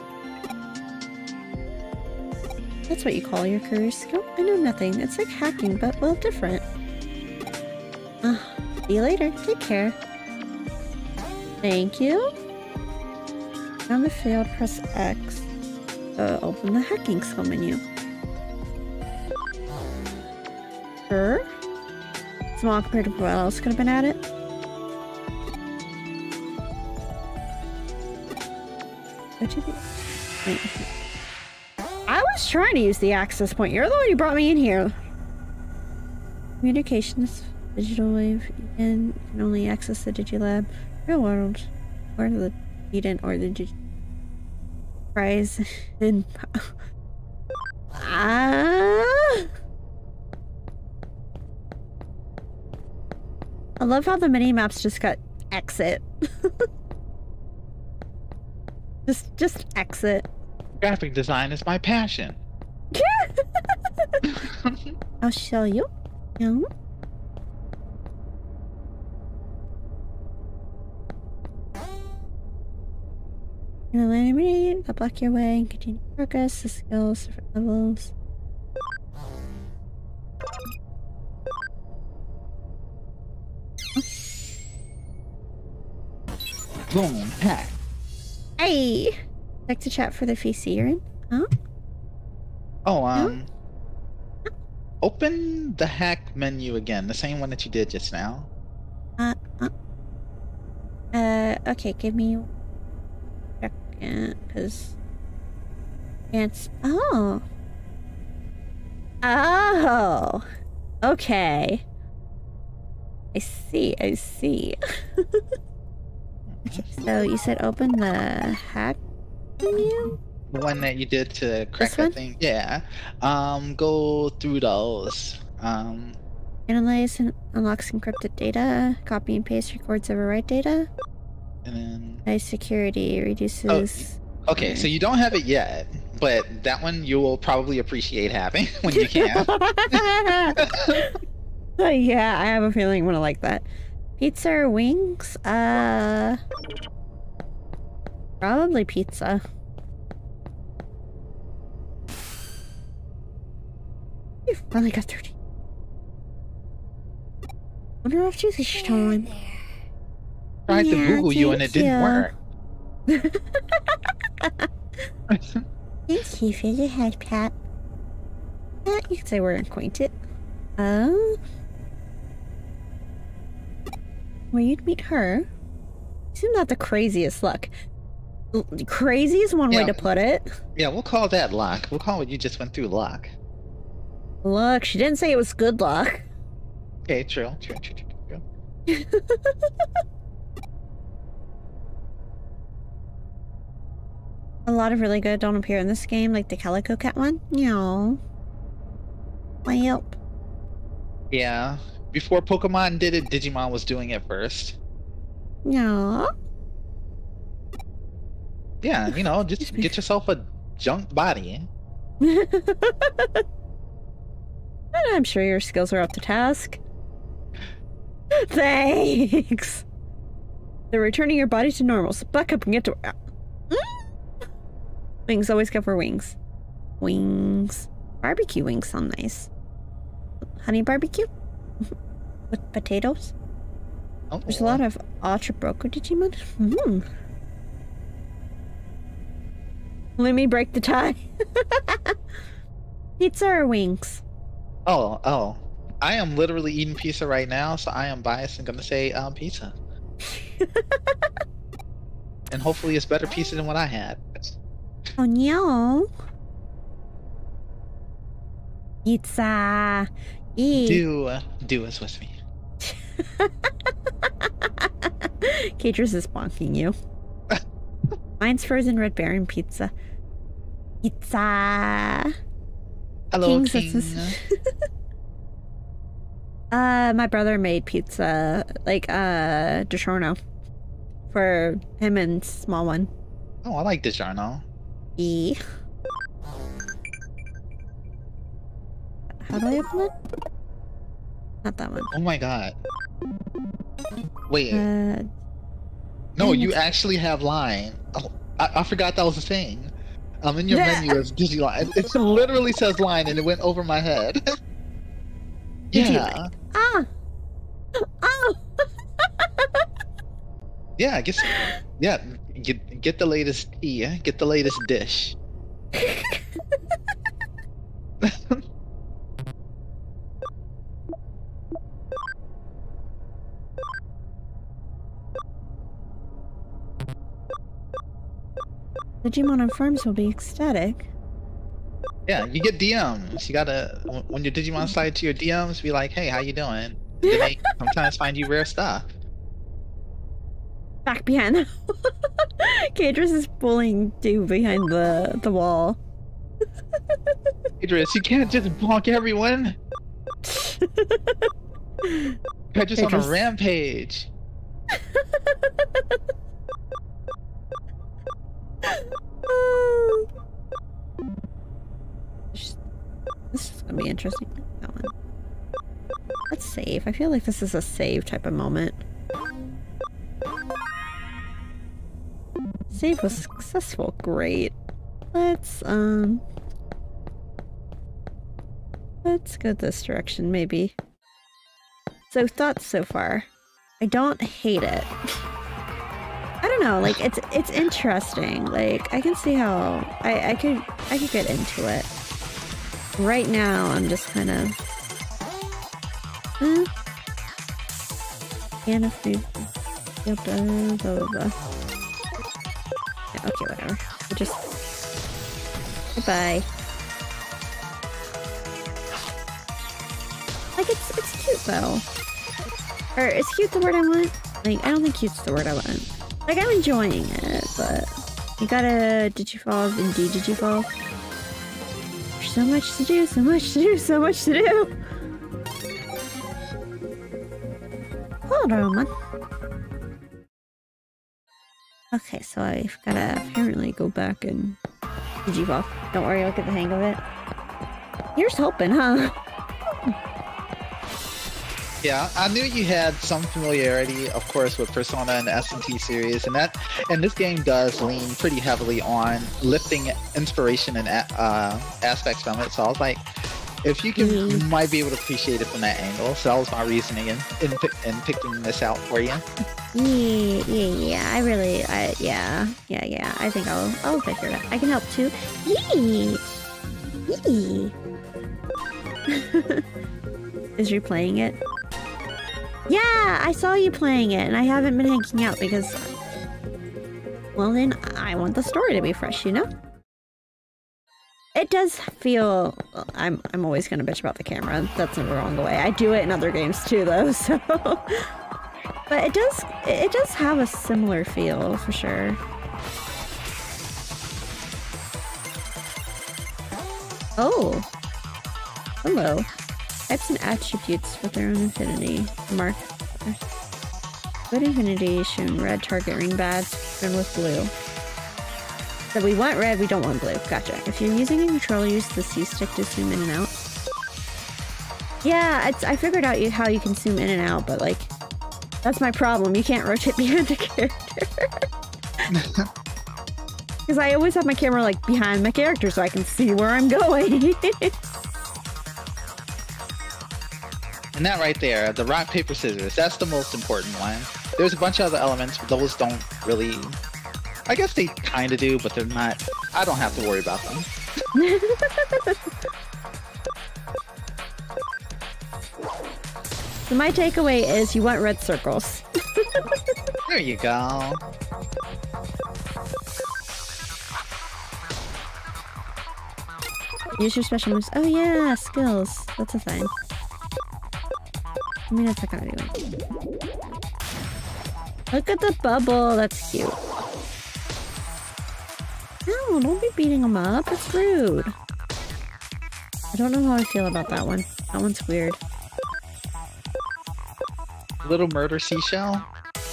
Speaker 1: That's what you call your career skill? I know nothing. It's like hacking, but well different. Uh, see you later. Take care. Thank you. On the field, press X to open the hacking skill menu. Sure. Small compared to what else could have been added. What you do? I was trying to use the access point. You're the one who brought me in here. Communications, digital wave. You can, you can only access the Digilab. Real world. Or the Eden or the Dig prize and ah. I love how the mini maps just got exit. just just exit.
Speaker 3: Graphic design is my passion.
Speaker 1: I'll show you. Yeah. You'll eliminate, I'll block your way and continue progress, the skills, different levels.
Speaker 3: Boom, hack.
Speaker 1: Hey! Like to chat for the V C you're in? Huh?
Speaker 3: Oh, um... Huh? Open the hack menu again, the same one that you did just now.
Speaker 1: Uh, uh... Uh, okay, give me... Because it's oh oh okay. I see. I see. Okay, so you said open the hack menu.
Speaker 3: The one that you did to crack that thing. Yeah. Um, go through those. Um,
Speaker 1: analyze and unlocks encrypted data. Copy and paste records overwrite data.
Speaker 3: And then
Speaker 1: high security reduces.
Speaker 3: Oh, okay, so you don't have it yet, but that one you will probably appreciate having when you can.
Speaker 1: Yeah, I have a feeling I'm gonna like that. Pizza or wings? Uh, probably pizza. You've only got thirty. Wonder if she's this time.
Speaker 3: Tried to
Speaker 1: Yeah,
Speaker 3: Google you and it didn't
Speaker 1: you.
Speaker 3: work.
Speaker 1: Thank you for the head pat. Uh, you could say we're acquainted. Oh? Where you'd meet her? Isn't that the craziest luck? L crazy is one
Speaker 3: Yeah.
Speaker 1: way to put it.
Speaker 3: Yeah, we'll call that luck. We'll call what you just went through luck.
Speaker 1: Look, she didn't say it was good luck.
Speaker 3: Okay, true. True, true, true, true.
Speaker 1: A lot of really good don't appear in this game, like the Calico Cat one. No. Well.
Speaker 3: Yeah. Before Pokemon did it, Digimon was doing it first.
Speaker 1: No.
Speaker 3: Yeah, you know, just get yourself a junk body.
Speaker 1: I'm sure your skills are up to task. Thanks. They're returning your body to normal, so back up and get to... Mm. Wings, always go for wings. Wings. Barbecue wings sound nice. Honey barbecue? With potatoes?
Speaker 3: Oh,
Speaker 1: There's a lot of Ultra Broco Digimon. Mm. Let me break the tie. Pizza or wings?
Speaker 3: Oh, oh. I am literally eating pizza right now, so I am biased and gonna say um, pizza. And hopefully it's better pizza than what I had.
Speaker 1: Oh no. Pizza. Eat.
Speaker 3: Do, uh, do is with me.
Speaker 1: Katris is bonking you. Mine's frozen Red Baron pizza. Pizza.
Speaker 3: Hello,
Speaker 1: King's,
Speaker 3: King.
Speaker 1: that's his- uh, my brother made pizza, like, uh, DiGiorno. For him and small one.
Speaker 3: Oh, I like DiGiorno.
Speaker 1: E. How do I open it? Not that one.
Speaker 3: Oh my god. Wait.
Speaker 1: Uh,
Speaker 3: no,
Speaker 1: and
Speaker 3: you
Speaker 1: it's-
Speaker 3: actually have line. Oh, I, I forgot that was a thing. Um, in your
Speaker 1: Yeah.
Speaker 3: menu is Digiline. It, it literally says line and it went over my head. Yeah.
Speaker 1: ah! Oh!
Speaker 3: Yeah, get some, yeah, get get the latest tea, yeah? Get the latest dish.
Speaker 1: Digimon on farms will be ecstatic.
Speaker 3: Yeah, you get D Ms. You gotta, when your Digimon slide to your D Ms, be like, hey, how you doing? And then they sometimes find you rare stuff.
Speaker 1: Back behind the Cadris is pulling dude behind the the wall.
Speaker 3: Idris, you can't just bonk everyone. You're just on a rampage.
Speaker 1: This is gonna be interesting. That one. Let's save. I feel like this is a save type of moment. Save was successful. Great. Let's um. Let's go this direction, maybe. So thoughts so far. I don't hate it. I don't know, like it's it's interesting. Like I can see how I I could I could get into it. Right now, I'm just kind of. Huh? And if we. Blah blah blah blah. Yeah, okay, whatever. We'll just. Goodbye. Like it's it's cute though. Or is cute the word I want? Like I don't think cute's the word I want. Like I'm enjoying it, but you gotta Digivolve and de-Digivolve. There's so much to do, so much to do, so much to do. Hold on, man. Okay, so I've gotta apparently go back and Digivolve. Don't worry, I'll get the hang of it. Here's hoping, huh?
Speaker 3: Yeah, I knew you had some familiarity, of course, with Persona and the S and T series, and that, and this game does lean pretty heavily on lifting inspiration and uh, aspects from it. So I was like, if you can, mm. you might be able to appreciate it from that angle. So that was my reasoning in in, in picking this out for you.
Speaker 1: Yeah, yeah, yeah. I really, I yeah, yeah, yeah. I think I'll I'll figure it out. I can help too. Yee, yee. Is you playing it? Yeah, I saw you playing it, and I haven't been hanging out because... Well, then, I want the story to be fresh, you know? It does feel... I'm I'm always gonna bitch about the camera. That's never wrong the way. I do it in other games too, though, so... But it does... It does have a similar feel, for sure. Oh! Hello. Types and attributes with their own infinity. Mark. Good infinity shown red target ring badge and with blue. So we want red, we don't want blue. Gotcha. If you're using a controller, use the C stick to zoom in and out. Yeah, it's, I figured out you, how you can zoom in and out, but like, that's my problem. You can't rotate behind the character. Because I always have my camera like behind my character so I can see where I'm going.
Speaker 3: And that right there, the rock, paper, scissors, that's the most important one. There's a bunch of other elements, but those don't really... I guess they kind of do, but they're not... I don't have to worry about them.
Speaker 1: So my takeaway is you want red circles.
Speaker 3: There you go.
Speaker 1: Use your special moves. Oh yeah, skills. That's a thing. I mean, that's not gonna do it. Look at the bubble. That's cute. No, don't be beating them up. It's rude. I don't know how I feel about that one. That one's weird.
Speaker 3: Little murder seashell.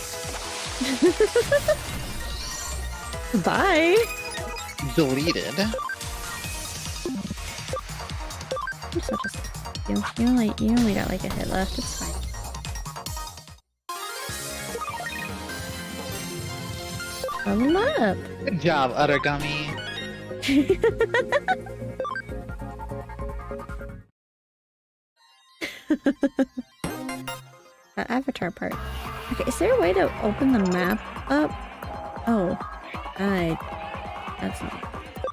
Speaker 1: Bye.
Speaker 3: Deleted.
Speaker 1: You're such a you. You only you only got like a hit left. It's fine. Level up.
Speaker 3: Good job, Uttergummy.
Speaker 1: That avatar part. Okay, is there a way to open the map up? Oh, I. That's not.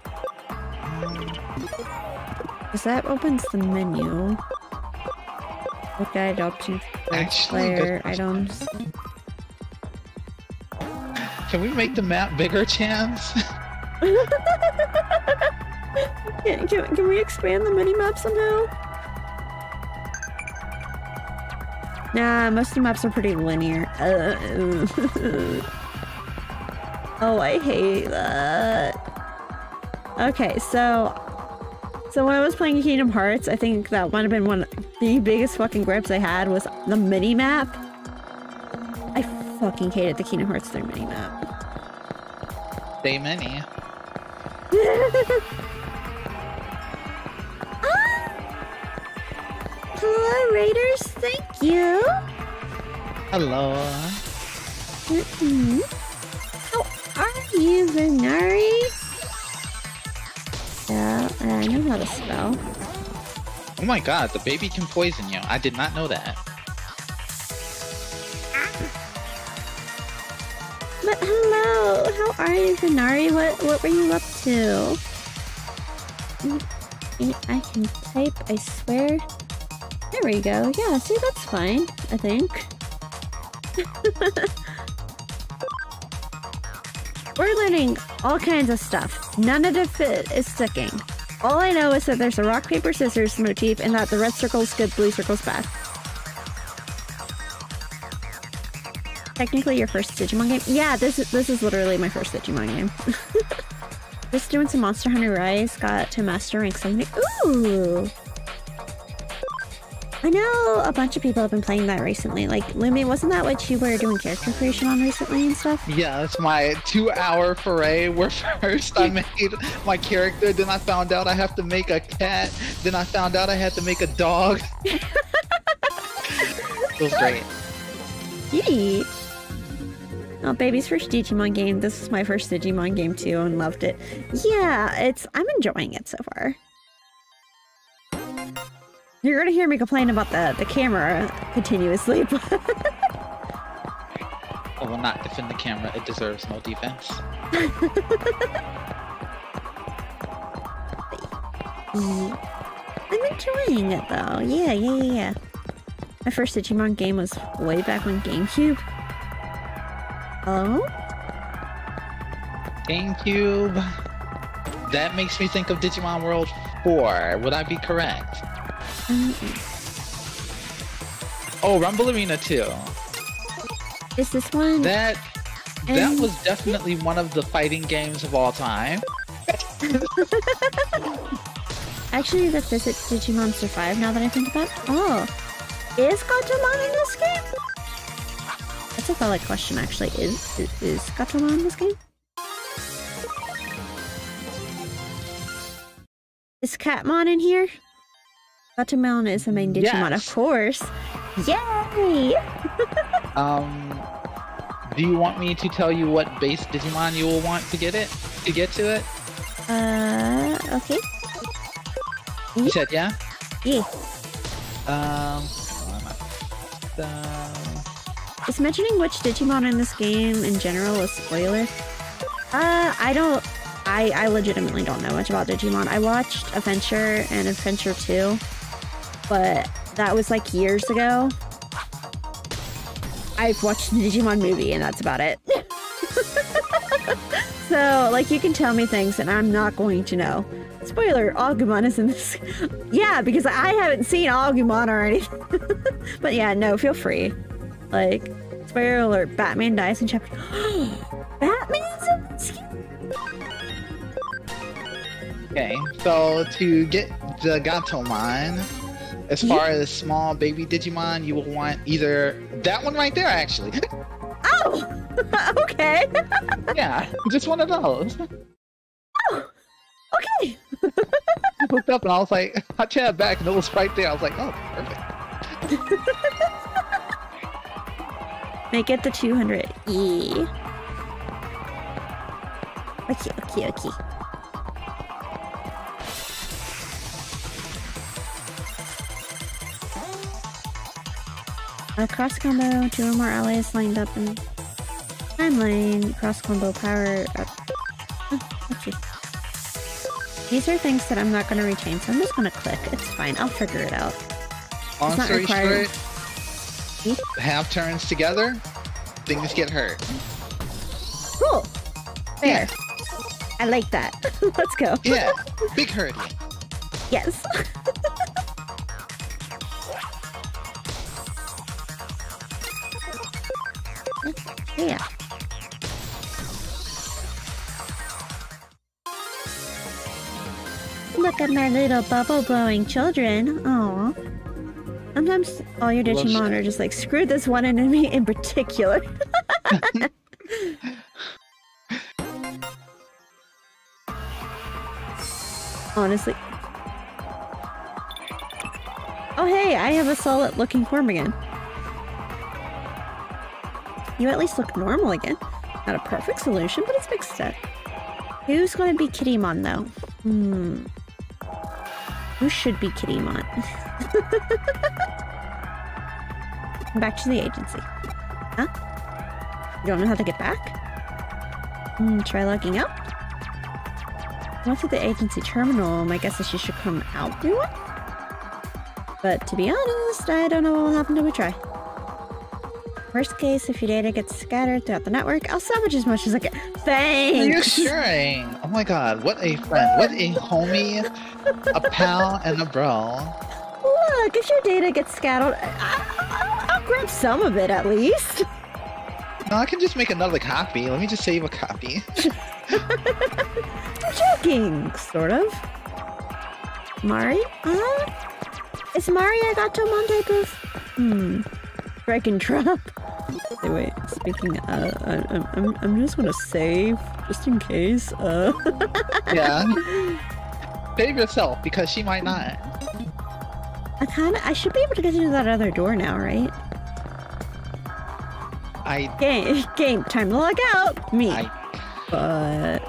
Speaker 1: Because that opens the menu. With guide options,
Speaker 3: Actually,
Speaker 1: player
Speaker 3: good-
Speaker 1: items.
Speaker 3: Can we make the map bigger, Chance?
Speaker 1: Can, can, can we expand the minimap somehow? Nah, most of the maps are pretty linear. Uh, oh, I hate that. Okay, so... So when I was playing Kingdom Hearts, I think that might have been one of the biggest fucking gripes I had was the minimap. I fucking hated the Kingdom Hearts three minimap.
Speaker 3: Stay many.
Speaker 1: Hello, Raiders. Thank you.
Speaker 3: Hello.
Speaker 1: Mm-hmm. How are you, Venari? Yeah, I know how to spell.
Speaker 3: Oh my god, the baby can poison you. I did not know that.
Speaker 1: But hello, how are you, Venari? What what were you up to? I can type, I swear. There we go. Yeah, see, that's fine, I think. We're learning all kinds of stuff. None of it is sticking. All I know is that there's a rock, paper, scissors motif and that the red circle's good, blue circle's bad. Technically your first Digimon game? Yeah, this is, this is literally my first Digimon game. Just doing some Monster Hunter Rise, got to Master Rank seventy. Ooh! I know a bunch of people have been playing that recently. Like, Lumi, wasn't that what you were doing character creation on recently and stuff?
Speaker 3: Yeah, that's my two hour foray where first I made my character, then I found out I have to make a cat, then I found out I had to make a dog. It was great.
Speaker 1: Yee! Oh, baby's first Digimon game. This is my first Digimon game too and loved it. Yeah, it's I'm enjoying it so far. You're gonna hear me complain about the, the camera continuously, but...
Speaker 3: I will not defend the camera. It deserves no defense.
Speaker 1: I'm enjoying it though. Yeah, yeah, yeah, yeah. My first Digimon game was way back when GameCube. Oh?
Speaker 3: GameCube. That makes me think of Digimon World four. Would I be correct?
Speaker 1: Mm-mm.
Speaker 3: Oh, Rumble Arena two.
Speaker 1: Is this one?
Speaker 3: That that
Speaker 1: Um,
Speaker 3: was definitely one of the fighting games of all time.
Speaker 1: Actually, the Visit Digimon Survive, now that I think about it. Oh. Is Gatomon in this game? That's a valid question, actually. Is, is, is Gatomon in this game? Is Catmon in here? Gatomon is the main Digimon,
Speaker 3: Yes.
Speaker 1: of course. Yay!
Speaker 3: Um, do you want me to tell you what base Digimon you will want to get it? To get to it?
Speaker 1: Uh, okay.
Speaker 3: You said yeah?
Speaker 1: Yeah.
Speaker 3: Um, uh,
Speaker 1: Is mentioning which Digimon in this game in general a spoiler? Uh, I don't... I, I legitimately don't know much about Digimon. I watched Adventure and Adventure two, but that was like years ago. I've watched the Digimon movie and that's about it. So, like, you can tell me things and I'm not going to know. Spoiler, Agumon is in this. Yeah, because I haven't seen Agumon or anything. But yeah, no, feel free. Like, spoiler alert, Batman dies in chapter... Batman's in this game?
Speaker 3: okay, so to get the Gatomon, as far as small baby Digimon, you will want either that one right there, actually.
Speaker 1: Oh! Okay.
Speaker 3: Yeah, just one of those.
Speaker 1: Oh! Okay.
Speaker 3: I looked up and I was like, I chatted back and it was right there. I was like, oh, perfect.
Speaker 1: Make it the two hundred E. Okay, okay, okay. A cross combo, two or more allies lined up in time lane, cross combo power up. Oh, let's see. These are things that I'm not going to retain, so I'm just going to click. It's fine. I'll figure it out.
Speaker 3: Long
Speaker 1: It's not
Speaker 3: story
Speaker 1: required.
Speaker 3: short, half turns together, things get hurt.
Speaker 1: Cool. Fair. I like that. Let's go.
Speaker 3: Yeah, big hurting.
Speaker 1: Yes. Yeah. Look at my little bubble blowing children. Aw. Sometimes all your
Speaker 3: Love
Speaker 1: Digimon are just like, screw this one enemy in particular. Honestly. Oh hey, I have a solid looking form again. You at least look normal again. Not a perfect solution, but it's mixed up. Who's going to be Kiddymon though? Hmm. Who should be Kiddymon? Back to the agency. Huh? You don't know how to get back? Hmm, try logging out? Went to the agency terminal. My guess is she should come out through it? But to be honest, I don't know what will happen till we try. Worst case, if your data gets scattered throughout the network, I'll salvage as much as I can. Thanks!
Speaker 3: Reassuring! Oh my god, what a friend, what a homie, a pal, and a bro.
Speaker 1: Look, if your data gets scattered, I I'll, I'll grab some of it at least.
Speaker 3: No, I can just make another copy. Let me just save a copy.
Speaker 1: I'm joking, sort of. Mari? Uh, is Mari Agatomon type of... Hmm. Drag and drop. Wait, wait, speaking, uh, I, I'm, I'm just gonna save, just in case, uh...
Speaker 3: Yeah. Save yourself, because she might not.
Speaker 1: I kinda, I should be able to get into that other door now, right?
Speaker 3: I...
Speaker 1: Game, game, time to log out! Me.
Speaker 3: I...
Speaker 1: But...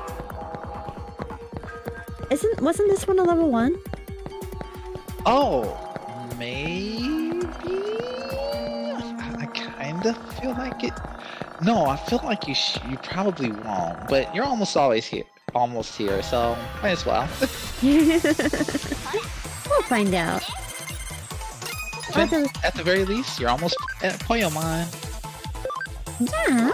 Speaker 1: Isn't, wasn't this one a level one?
Speaker 3: Oh, maybe? I kind of feel like it. No, I feel like you sh you probably won't, but you're almost always here, almost here, so might as well.
Speaker 1: We'll find out.
Speaker 3: At the, at the very least, you're almost at Poyomon.
Speaker 1: Yeah.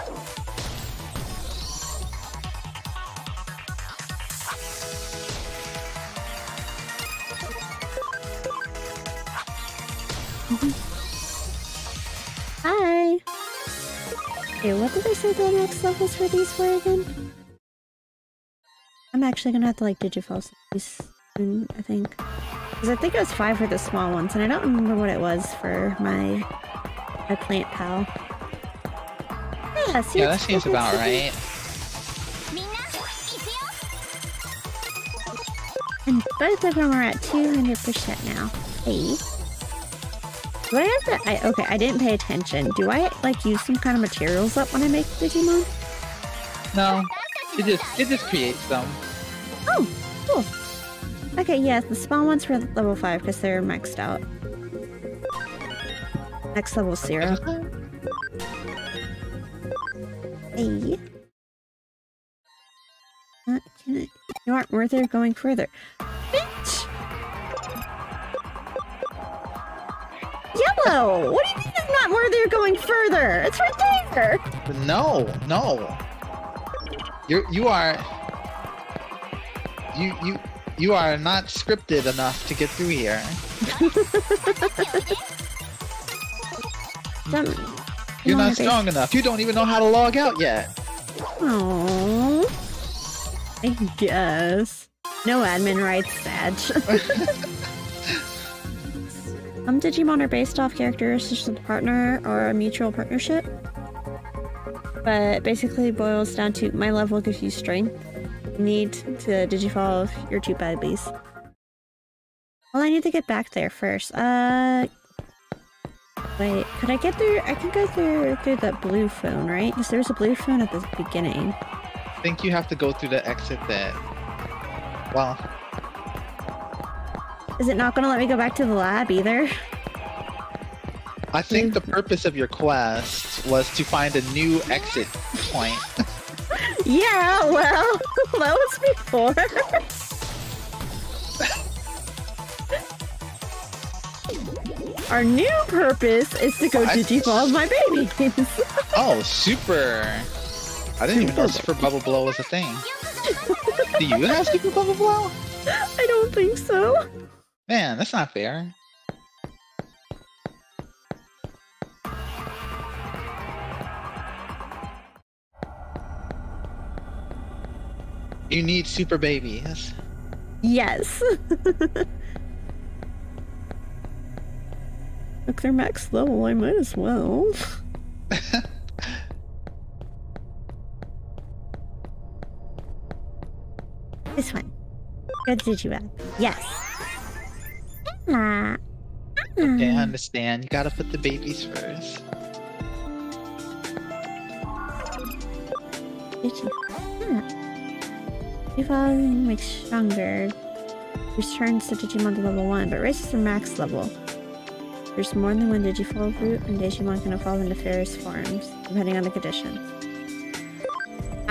Speaker 1: Hi. Okay, what did I say the next levels for these were again? I'm actually gonna have to like digifile these soon, I think. Because I think it was five for the small ones, and I don't remember what it was for my my plant pal. Yeah, see,
Speaker 3: Yeah, that
Speaker 1: it's-
Speaker 3: seems
Speaker 1: it's-
Speaker 3: about
Speaker 1: it's-
Speaker 3: right.
Speaker 1: And both of them are at two hundred percent now. Hey. Do I have to- I, okay, I didn't pay attention. Do I, like, use some kind of materials up when I make Digimon?
Speaker 3: No, it just it just creates them.
Speaker 1: Oh, cool. Okay, yeah, the spawn ones for level five because they're maxed out. Next level zero. Hey. Uh, can I, you aren't worthy of going further. Bitch! Yellow! What do you mean it's not worthy of going further? It's right there!
Speaker 3: No, no. You you are you you you are not scripted enough to get through here.
Speaker 1: Some,
Speaker 3: You're not
Speaker 1: base-
Speaker 3: strong enough. You don't even know how to log out yet.
Speaker 1: Aww. I guess. No admin rights, Sag. Some Digimon are based off characteristics of the partner or a mutual partnership. But basically it boils down to my level gives you strength. You need to digifall your two babies. Well, I need to get back there first. Uh... Wait, could I get there? I can go through through the blue phone, right? Because there's a blue phone at the beginning.
Speaker 3: I think you have to go through the exit that. Well,
Speaker 1: Is it not gonna let me go back to the lab either?
Speaker 3: I think the purpose of your quest was to find a new exit point.
Speaker 1: Yeah, well, that was before. Our new purpose is to go
Speaker 3: What?
Speaker 1: Digivolve my babies.
Speaker 3: Oh, super! I didn't even know Super Bubble Blow was a thing. Do you have Super Bubble Blow?
Speaker 1: I don't think so.
Speaker 3: Man, that's not fair. You need super babies.
Speaker 1: Yes. Look, they're max level. I might as well. This one. Go to Digivolve. Yes. Ah.
Speaker 3: Okay, I understand. You gotta put the babies first.
Speaker 1: Digivolve. Digivolve makes stronger. Returns to Digimon to level one, but raises their max level. There's more than one Digivolve route, and Digimon can evolve into various forms, depending on the conditions. Ah.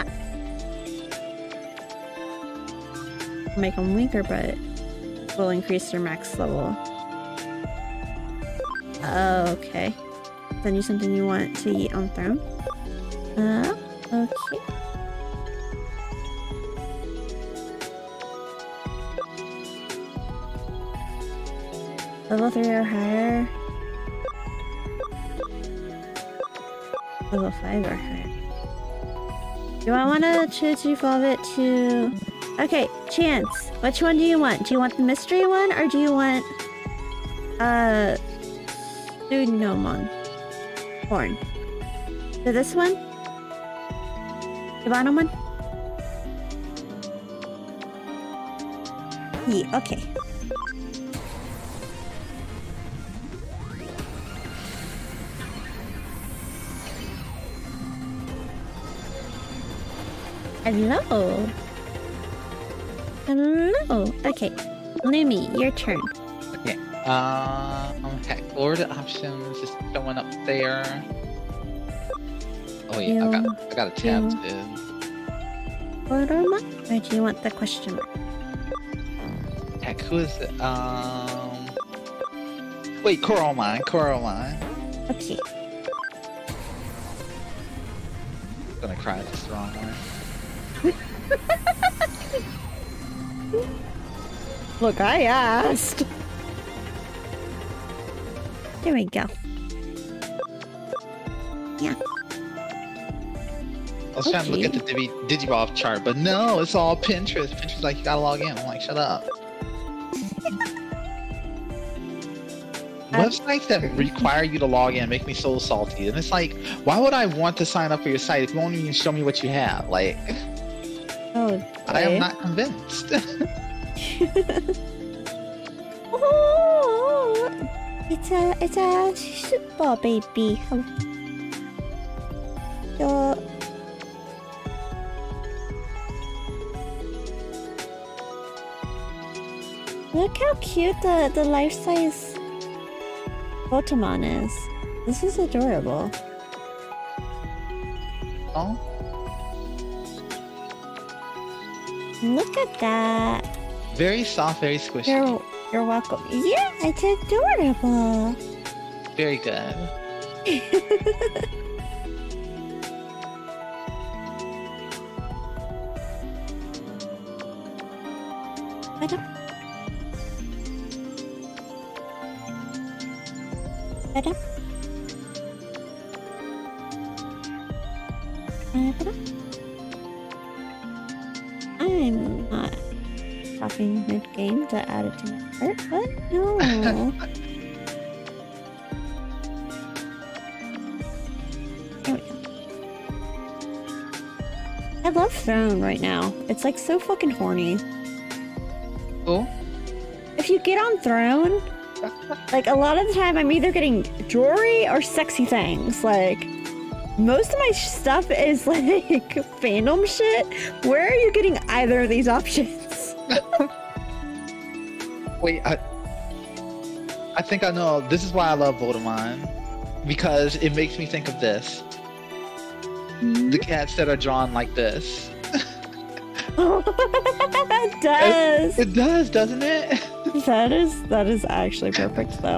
Speaker 1: Make them weaker, but will increase their max level. Okay. Then you something you want to eat on Throne? Uh, okay. Level three or higher. Level five or higher. Do I want to choose to evolve it to... Okay, Chance. Which one do you want? Do you want the mystery one, or do you want... Uh... Pseudomon? Horn. So this one? The bottom one? Yeah, okay. Hello. Hello. Okay. Lumi, your turn.
Speaker 3: Okay. Um, heck, order options is showing up there. Oh yeah, I got, I got a tab too.
Speaker 1: Order mark? Or do you want the question mark?
Speaker 3: Heck, who is it? Um, wait, Coralmine, Coralmine.
Speaker 1: Okay.
Speaker 3: I'm gonna cry if it's the wrong one.
Speaker 1: Look, I asked. There we go. Yeah.
Speaker 3: I was trying to look at the Digi Digivolve chart, but no, it's all Pinterest. Pinterest like, you gotta log in. I'm like, shut up. Websites that require you to log in make me so salty. And it's like, why would I want to sign up for your site if you won't even show me what you have? Like,
Speaker 1: oh,
Speaker 3: I am not convinced.
Speaker 1: Oh, it's a, it's a super baby. So, look how cute the, the life-size Pokemon is. This is adorable.
Speaker 3: Oh?
Speaker 1: Look at that.
Speaker 3: Very soft, very squishy.
Speaker 1: You're, you're welcome. Yeah, it's adorable.
Speaker 3: Very good.
Speaker 1: Better. Better. Better. I'm not stopping mid-game to add it to my cart, but no. Here we go. I love Throne right now. It's like so fucking horny.
Speaker 3: Cool.
Speaker 1: If you get on Throne, like a lot of the time I'm either getting jewelry or sexy things. Like, most of my stuff is like fandom shit. Where are you getting either of these options?
Speaker 3: Wait, I I think I know. This is why I love Voldemort. because it makes me think of this.
Speaker 1: Hmm?
Speaker 3: The cats that are drawn like this.
Speaker 1: It does.
Speaker 3: It, it does, doesn't it?
Speaker 1: That is that is actually perfect though.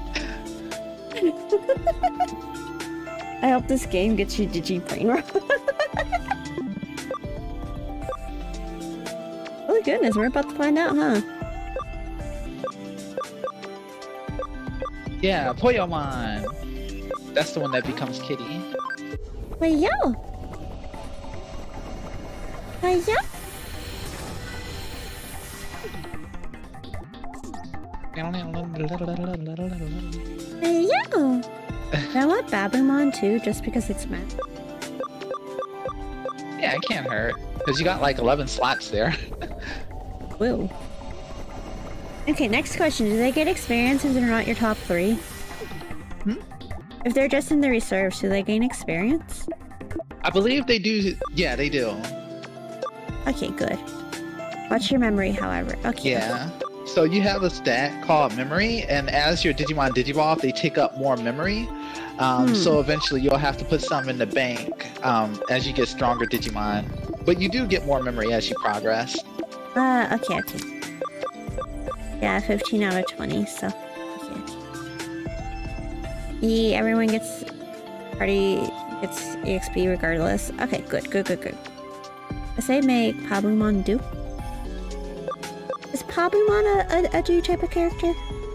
Speaker 1: I hope this game gets you Digi brain rot. Oh goodness, we're about to find out, huh?
Speaker 3: Yeah, Poyomon. That's the one that becomes Kitty.
Speaker 1: Wait, yo. Wait, yo. Hey, yo! I want Babumon too, just because it's meant.
Speaker 3: Yeah, it can't hurt. Because you got like eleven slots there.
Speaker 1: Woo. Okay, next question. Do they get experience if they're not your top three?
Speaker 3: Hmm?
Speaker 1: If they're just in the reserves, do they gain experience?
Speaker 3: I believe they do. Yeah, they do.
Speaker 1: Okay, good. Watch your memory, however. Okay.
Speaker 3: Yeah. So you have a stat called memory, and as your Digimon Digivolve, they take up more memory. Um,
Speaker 1: Hmm.
Speaker 3: So eventually you'll have to put some in the bank um, as you get stronger Digimon. But you do get more memory as you progress.
Speaker 1: Uh, okay, okay. Yeah, fifteen out of twenty, so... Okay. Yeah, everyone gets... Party gets E X P regardless. Okay, good, good, good, good. I say make Pabumon do. Is Pabumon a, a, a do type of character?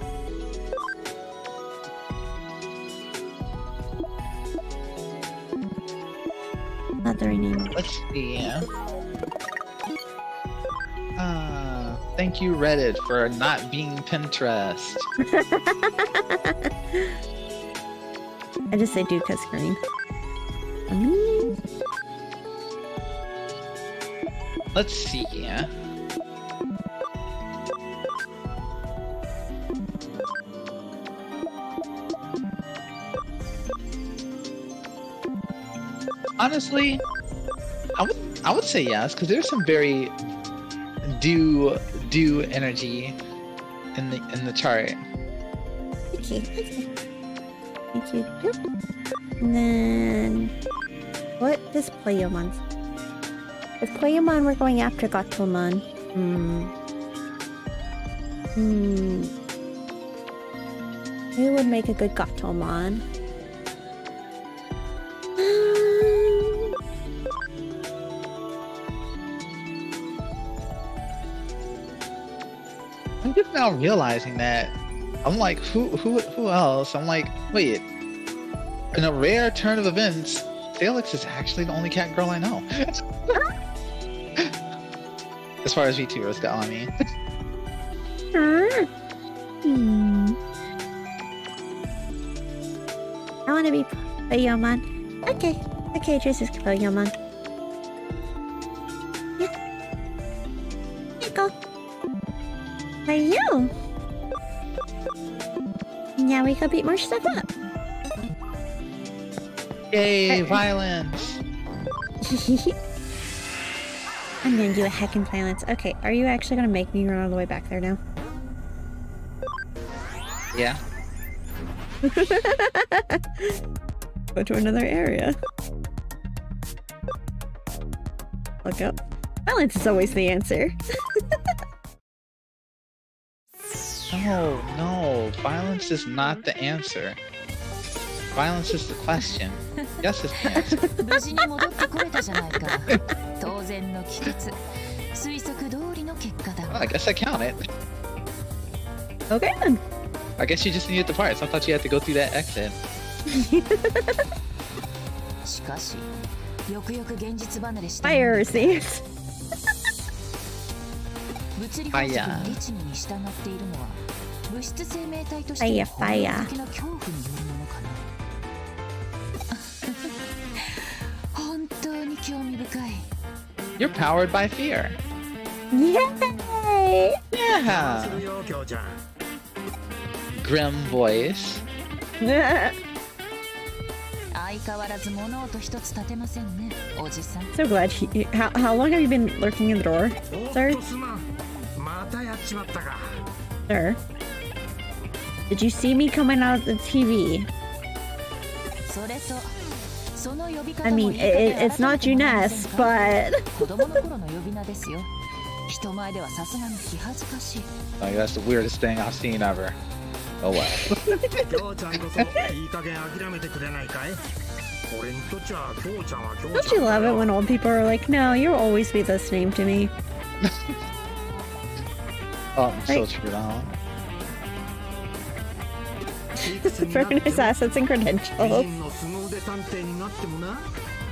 Speaker 1: Not the right name.
Speaker 3: Let's see. Uh, thank you, Reddit, for not being Pinterest.
Speaker 1: I just say do cause green. Mm.
Speaker 3: Let's see. Honestly, I would I would say yes, because there's some very do do energy in the in the chart.
Speaker 1: Okay, okay. Thank you. Yep. And then... What does Playomon? If Playomon were going after Gatomon... Hmm... Hmm... Who would make a good Gatomon? Um,
Speaker 3: I'm just now realizing that. I'm like, who who who else? I'm like, wait. In a rare turn of events, Felix is actually the only cat girl I know. As far as VTubers go, I mean.
Speaker 1: huh? Hmm... I want to be Playomon. Okay, okay, this is Playomon. Yeah. There you go. There you. Now we can beat more stuff up.
Speaker 3: Yay, violence!
Speaker 1: I'm gonna do a heckin' violence. Okay, are you actually gonna make me run all the way back there now?
Speaker 3: Yeah.
Speaker 1: Go to another area. Look up. Violence is always the answer.
Speaker 3: No, no, violence is not the answer. Violence is the question. Yes is the answer.
Speaker 5: 無事に戻ってこれたじゃないか。当然の帰結。推測通りの結果だ
Speaker 3: Well, I guess I counted.
Speaker 1: Okay then.
Speaker 3: I guess you just needed the parts. I thought you had to go through that exit.
Speaker 5: しかし、よくよく現実離れして
Speaker 1: Fire receipts.
Speaker 5: 物理法則の律儀に従っているのは物質生命体として
Speaker 1: Fire,
Speaker 5: の本能
Speaker 1: fire.
Speaker 5: 的な恐怖によるものかな。本当に興味深い。
Speaker 3: You're powered by fear.
Speaker 1: Yay!
Speaker 3: Yeah. Grim voice.
Speaker 5: 相変わらず物音一つ立てませんね、おじさん。
Speaker 1: So glad he. How, how long have you been lurking in the door, sir? Sir? Did you see me coming out of the T V?
Speaker 5: それとその呼び方
Speaker 1: I
Speaker 5: も
Speaker 1: mean,
Speaker 5: 言い方で
Speaker 1: it, it's not
Speaker 5: 改めてもらえません
Speaker 1: Junes,
Speaker 5: か
Speaker 1: but
Speaker 5: 子供の頃の呼び名ですよ。人前ではさすがに気恥ずかしい。
Speaker 3: Like that's the weirdest thing I've seen ever. Oh well.
Speaker 6: きょうちゃんこそいい加減諦めてくれないかい。俺にとっちゃきょうちゃんはきょう
Speaker 1: don't
Speaker 6: ちゃ
Speaker 1: you
Speaker 6: んだ
Speaker 1: love it
Speaker 6: よ。
Speaker 1: when old people are like, no, you'll always be this name to me.
Speaker 3: Oh, so
Speaker 1: Right.
Speaker 3: true, huh?
Speaker 6: いくつになって
Speaker 1: Very
Speaker 6: も
Speaker 1: nice assets and
Speaker 6: 美
Speaker 1: credentials.
Speaker 6: 人の凄腕探偵になってもな。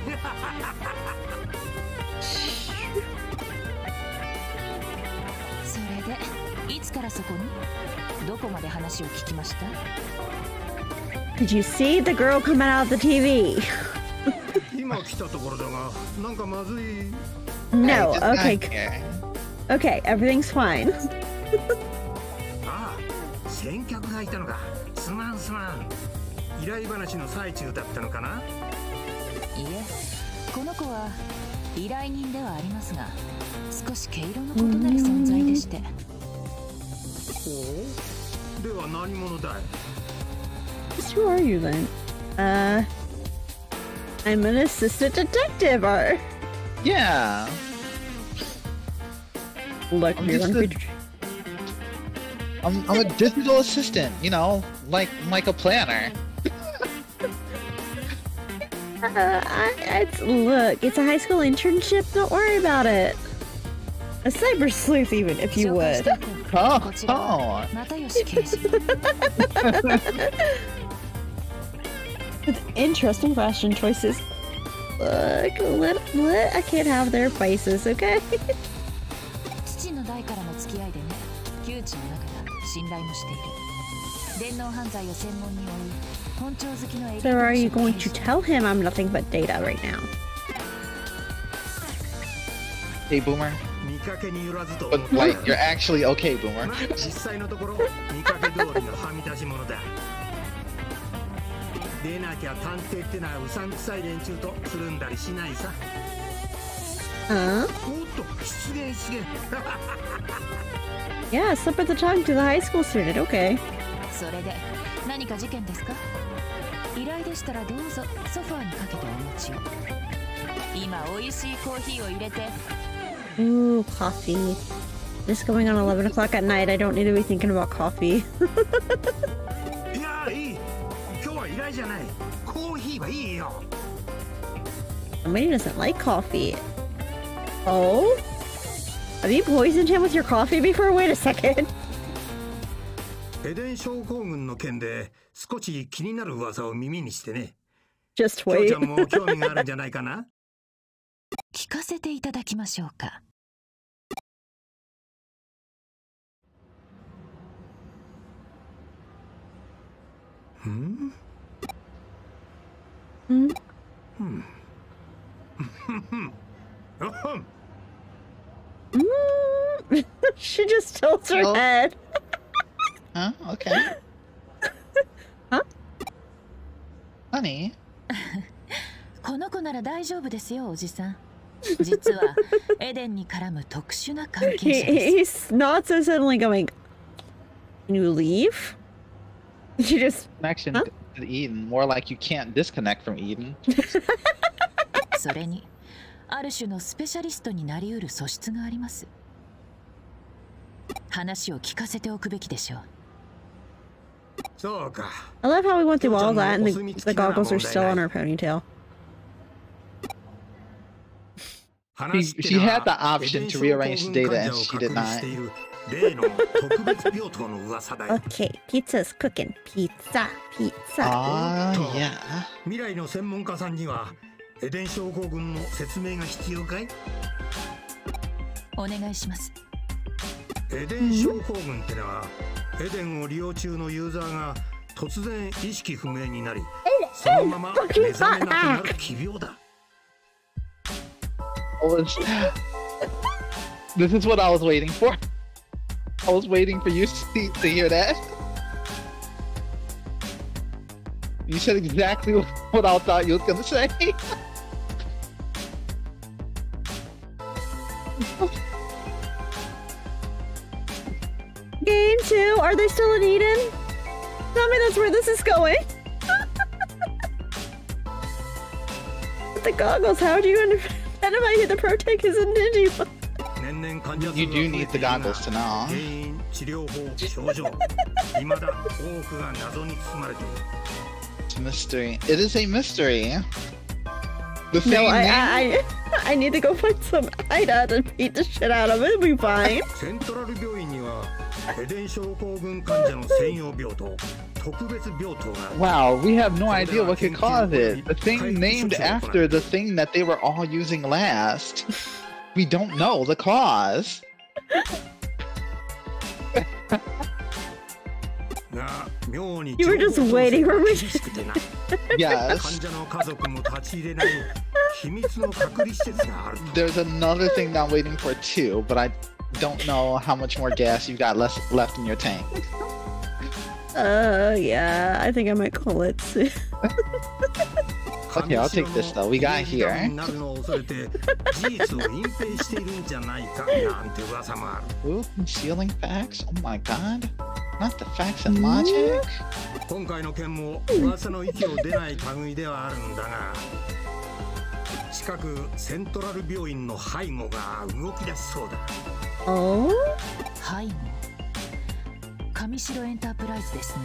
Speaker 5: それでいつからそこにどこまで話を聞きました？
Speaker 1: Did you see the girl coming out of the T V?
Speaker 6: 今来たところだが、なんかまずい。
Speaker 1: No,
Speaker 3: Hey, just
Speaker 1: okay,
Speaker 3: not here.
Speaker 1: okay, everything's fine.
Speaker 6: ああ、先客がいたのか。すまんすまん。依頼話の最中だったのかな。
Speaker 5: いえ、この子は依頼人ではありますが、少し毛色の異なる存在でして。
Speaker 6: ほう。では何者だい。
Speaker 1: Who are you then? Uh, I'm an assistant detective. Or
Speaker 3: Yeah.
Speaker 1: look,
Speaker 3: I'm
Speaker 1: you're
Speaker 3: just
Speaker 1: gonna
Speaker 3: a-
Speaker 1: be.
Speaker 3: I'm I'm a digital assistant, you know, like like a planner.
Speaker 1: Uh, I, it's look, it's a high school internship. Don't worry about it. A cyber sleuth, even if you
Speaker 5: 紹介し
Speaker 1: would.
Speaker 5: ていこう。
Speaker 3: Oh,
Speaker 5: こちらは
Speaker 3: oh.
Speaker 5: 又吉刑事。
Speaker 1: With interesting fashion choices. Look, let, let, I can't have their vices, okay?
Speaker 5: 父の代からの付き合いでね、旧知の中だ。信頼もしている。電脳犯罪を専門に追う本庁好きのエリート
Speaker 1: So are you
Speaker 5: の
Speaker 1: going
Speaker 5: 刑
Speaker 1: to
Speaker 5: 事。
Speaker 1: tell him I'm nothing but data right now?
Speaker 3: Hey, Boomer.
Speaker 6: 見かけによらずと
Speaker 3: But like, you're actually okay, Boomer.
Speaker 6: まあ実際のところ見かけ通りのはみ出し者だ。でなきゃ探偵ってのはうさんくさい連中とつるんだりしないさ。
Speaker 1: Huh?
Speaker 6: おっと失言失言。
Speaker 1: Yeah, slip of the tongue to the high school student, okay.
Speaker 5: それで何か事件ですか？依頼でしたらどうぞソファーにかけてお持ちを。今美味しいコーヒーを入れて。
Speaker 1: Ooh, coffee. This going on eleven o'clock at night. I don't need to be thinking about coffee.
Speaker 6: いやいい。今日は依頼じゃない。コーヒーはいいよ。
Speaker 1: Somebody doesn't like coffee. Oh? Have you poisoned him with your coffee before? Wait a second.
Speaker 6: エデン症候群の件で少し気になる噂を耳にしてね。
Speaker 1: Just
Speaker 6: きょう
Speaker 1: wait.
Speaker 6: ちゃんも興味があるんじゃないかな。
Speaker 5: 聞かせていただきましょうか。
Speaker 6: うん
Speaker 1: Hmm?
Speaker 6: うん。おほん
Speaker 1: Mm. She just tilts her
Speaker 3: Oh.
Speaker 1: head.
Speaker 3: Huh? Okay.
Speaker 1: Huh?
Speaker 3: Honey.
Speaker 5: この子なら大丈夫ですよ、おじさん。実はエデンに絡む特殊な関
Speaker 1: He,
Speaker 5: 係者です
Speaker 1: he's not so suddenly going, Can you leave? She just.
Speaker 3: Connection
Speaker 1: Huh?
Speaker 3: to Eden. More like you can't disconnect from Eden.
Speaker 5: それにある種のスペシャリストになりうる素質があります。話を聞かせておくべきでしょう。
Speaker 6: そうか。
Speaker 1: I love how we went through all that and the, the goggles are still on her ponytail.
Speaker 3: She- she had the option to rearrange the data and she did not.
Speaker 6: 例の特別病棟の噂だよ。
Speaker 1: Okay, pizza's cooking. Pizza, pizza.
Speaker 3: Ah,
Speaker 6: Oh.
Speaker 3: yeah.
Speaker 6: 未来の専門家さんにはエデン症候群の説明が必要かい？
Speaker 5: お願いします。
Speaker 6: エデン症候群ってのは、エデンを利用中のユーザーが突然意識不明になり、そのまま目覚めなくなる奇病だ。
Speaker 3: I was- This is what I was waiting for. I was waiting for you to, see, to hear that. You said exactly what I thought you was gonna say.
Speaker 1: Game two, are they still in Eden? Tell me that's where this is going. with the goggles. How do you identify who the protag is in Digimon?
Speaker 3: You do need the goggles to know. It's a mystery. It is a mystery. The thing
Speaker 1: no, I,
Speaker 3: name...
Speaker 1: I, I, I need to go find some Ida to beat the shit out of it. It'll be fine.
Speaker 3: Wow, we have no idea what could cause it. The thing named after the thing that they were all using last. We don't know the cause.
Speaker 1: You were just waiting for me.
Speaker 3: Yes. There's another thing that I'm waiting for too, but I don't know how much more gas you got less left in your tank.
Speaker 1: Uh, yeah, I think I might call it soon.
Speaker 3: Okay, I'll take this though. We got here. Ooh, concealing facts? Oh my god. Not the facts and logic?
Speaker 1: Oh?
Speaker 5: 背後上白エンタープライズですね。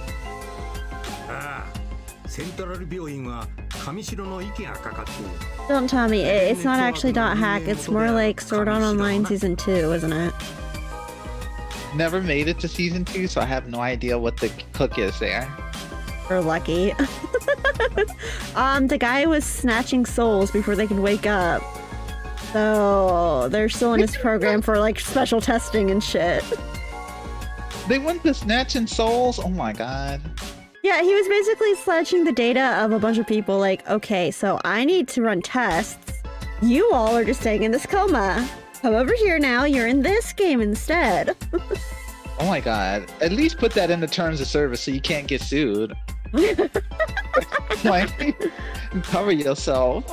Speaker 6: ああ、セントラル病院は上白の息がかかっている。
Speaker 1: Don't tell me, it, it's not actually Dot Hack, it's more like Sword Art Online Season two, isn't it?
Speaker 3: Never made it to Season two, so I have no idea what the hook is there.
Speaker 1: We're lucky. um, the guy was snatching souls before they could wake up. So, they're still in his program for like special testing and shit.
Speaker 3: They went to snatching souls? Oh my god.
Speaker 1: Yeah, he was basically snatching the data of a bunch of people like, okay, so I need to run tests. You all are just staying in this coma. Come over here now, you're in this game instead.
Speaker 3: Oh my god. At least put that in the terms of service so you can't get sued. Like, cover yourself.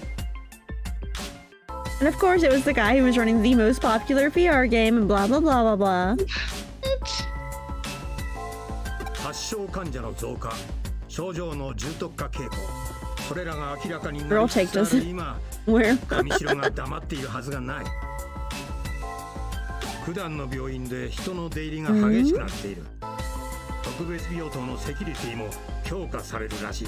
Speaker 1: And of course it was the guy who was running the most popular V R game and blah blah blah blah blah. Girl take does it. Where?
Speaker 6: 普段の病院で人の出入りが激しくなっている。特別病棟のセキュリティも強化されるらしい。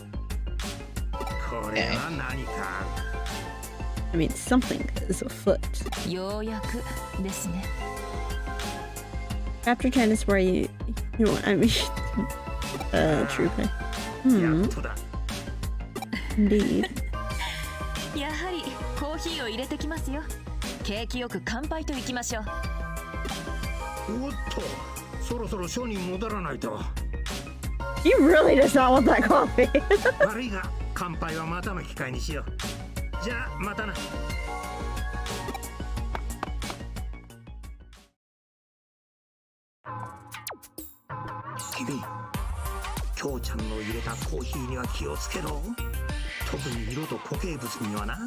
Speaker 6: これは何か。
Speaker 1: I mean, something is afoot.
Speaker 5: ようやくですね。
Speaker 1: Chapter ten is where you, you want, I mean, uh, true play. Hmm. Indeed.
Speaker 5: やはりコーヒーを入れてきますよ。景気よく乾杯といきましょう。
Speaker 6: おっと、そろそろ商人戻らないと。
Speaker 1: He really does not want that coffee.
Speaker 6: 悪いが、乾杯はまたの機会にしよう。じゃあ、またな。君、きょうちゃんの入れたコーヒーには気をつけろ。特に色と固形物にはな。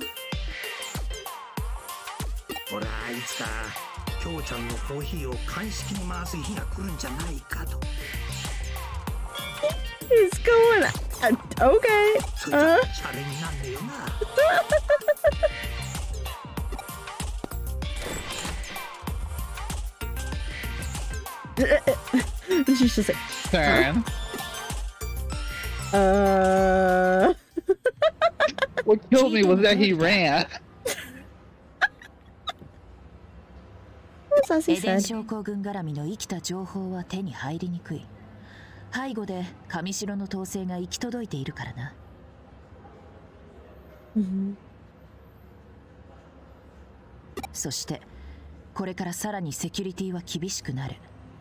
Speaker 6: ほら、いつかきょうちゃんのコーヒーを鑑識に回す日が来るんじゃないかと。
Speaker 1: He's going. Uh, okay. Uh. She's just like.
Speaker 3: Turn.
Speaker 1: Uh.
Speaker 3: What killed me was that he ran.
Speaker 1: As he
Speaker 5: エデン
Speaker 1: said.
Speaker 5: 症候群絡みの生きた情報は手に入りにくい。背後で上白の統制が行き届いているからな。
Speaker 1: Mm-hmm.
Speaker 5: そしてこれからさらにセキュリティは厳しくなる。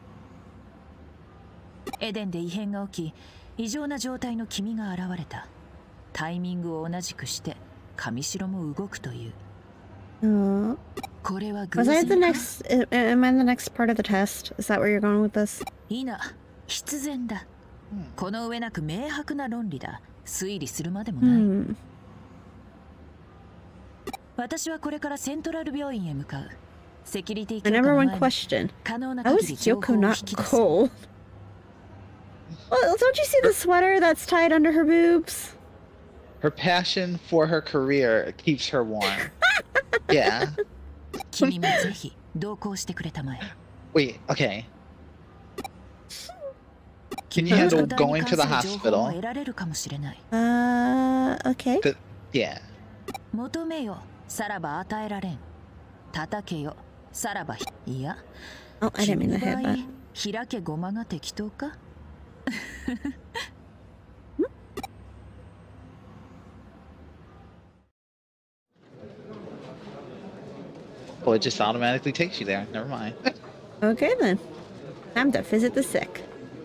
Speaker 5: エデンで異変が起き、異常な状態の君が現れた。タイミングを同じくして上白も動くという。
Speaker 1: Uh,
Speaker 5: これは偶
Speaker 1: was I
Speaker 5: 然
Speaker 1: the
Speaker 5: か？
Speaker 1: next? Am I the next part of the test? Is that where you're going with this?
Speaker 5: いいな、必然だ。この上なく明白な論理だ。推理するまでもない。
Speaker 1: Hmm.
Speaker 5: 私はこれからセントラル病院へ向かう。セキュリティ
Speaker 1: The
Speaker 5: 強化
Speaker 1: number
Speaker 5: の
Speaker 1: one
Speaker 5: 前に
Speaker 1: question.
Speaker 5: 可能な
Speaker 1: How
Speaker 5: 限
Speaker 1: is
Speaker 5: り情報を
Speaker 1: Kyoko
Speaker 5: 引
Speaker 1: not
Speaker 5: き出す。
Speaker 1: cold? Well, don't you see the sweater that's tied under her boobs?
Speaker 3: Her passion for her career keeps her warm. Yeah.
Speaker 5: 君もぜひ同行してくれたまえ。
Speaker 3: Wait, okay. Can you handle going to the hospital?
Speaker 5: 得られるかもしれない。
Speaker 1: Uh, okay.
Speaker 3: The- yeah.
Speaker 5: 求めよ、さらば与えられん。叩けよ、さらばひいや。
Speaker 1: Oh, I didn't mean to
Speaker 5: 君
Speaker 1: hit
Speaker 5: の場合
Speaker 1: that.
Speaker 5: 開けごまが適当か
Speaker 3: Oh, it just automatically takes you there. Never mind.
Speaker 1: Okay then. Time to visit the sick.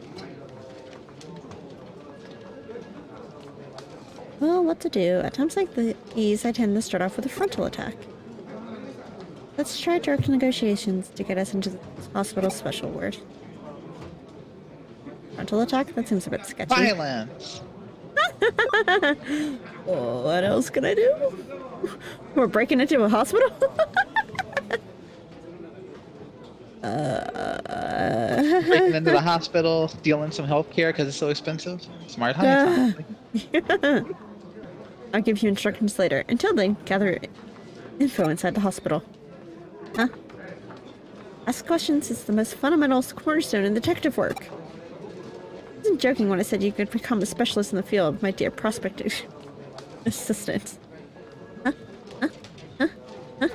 Speaker 1: Well, what to do? At times like these, I tend to start off with a frontal attack. Let's try direct negotiations to get us into the hospital's special ward. Frontal attack? That seems a bit sketchy.
Speaker 3: Violence.
Speaker 1: Oh, what else can I do? We're breaking into a hospital? uh,
Speaker 3: Breaking into the hospital, stealing some healthcare because it's so expensive. Smart honey.
Speaker 1: yeah. I'll give you instructions later. Until then, gather info inside the hospital. Huh? Ask questions is the most fundamental cornerstone in detective work. I wasn't joking when I said you could become a specialist in the field, my dear prospective assistant. Huh? Huh? Huh? Huh?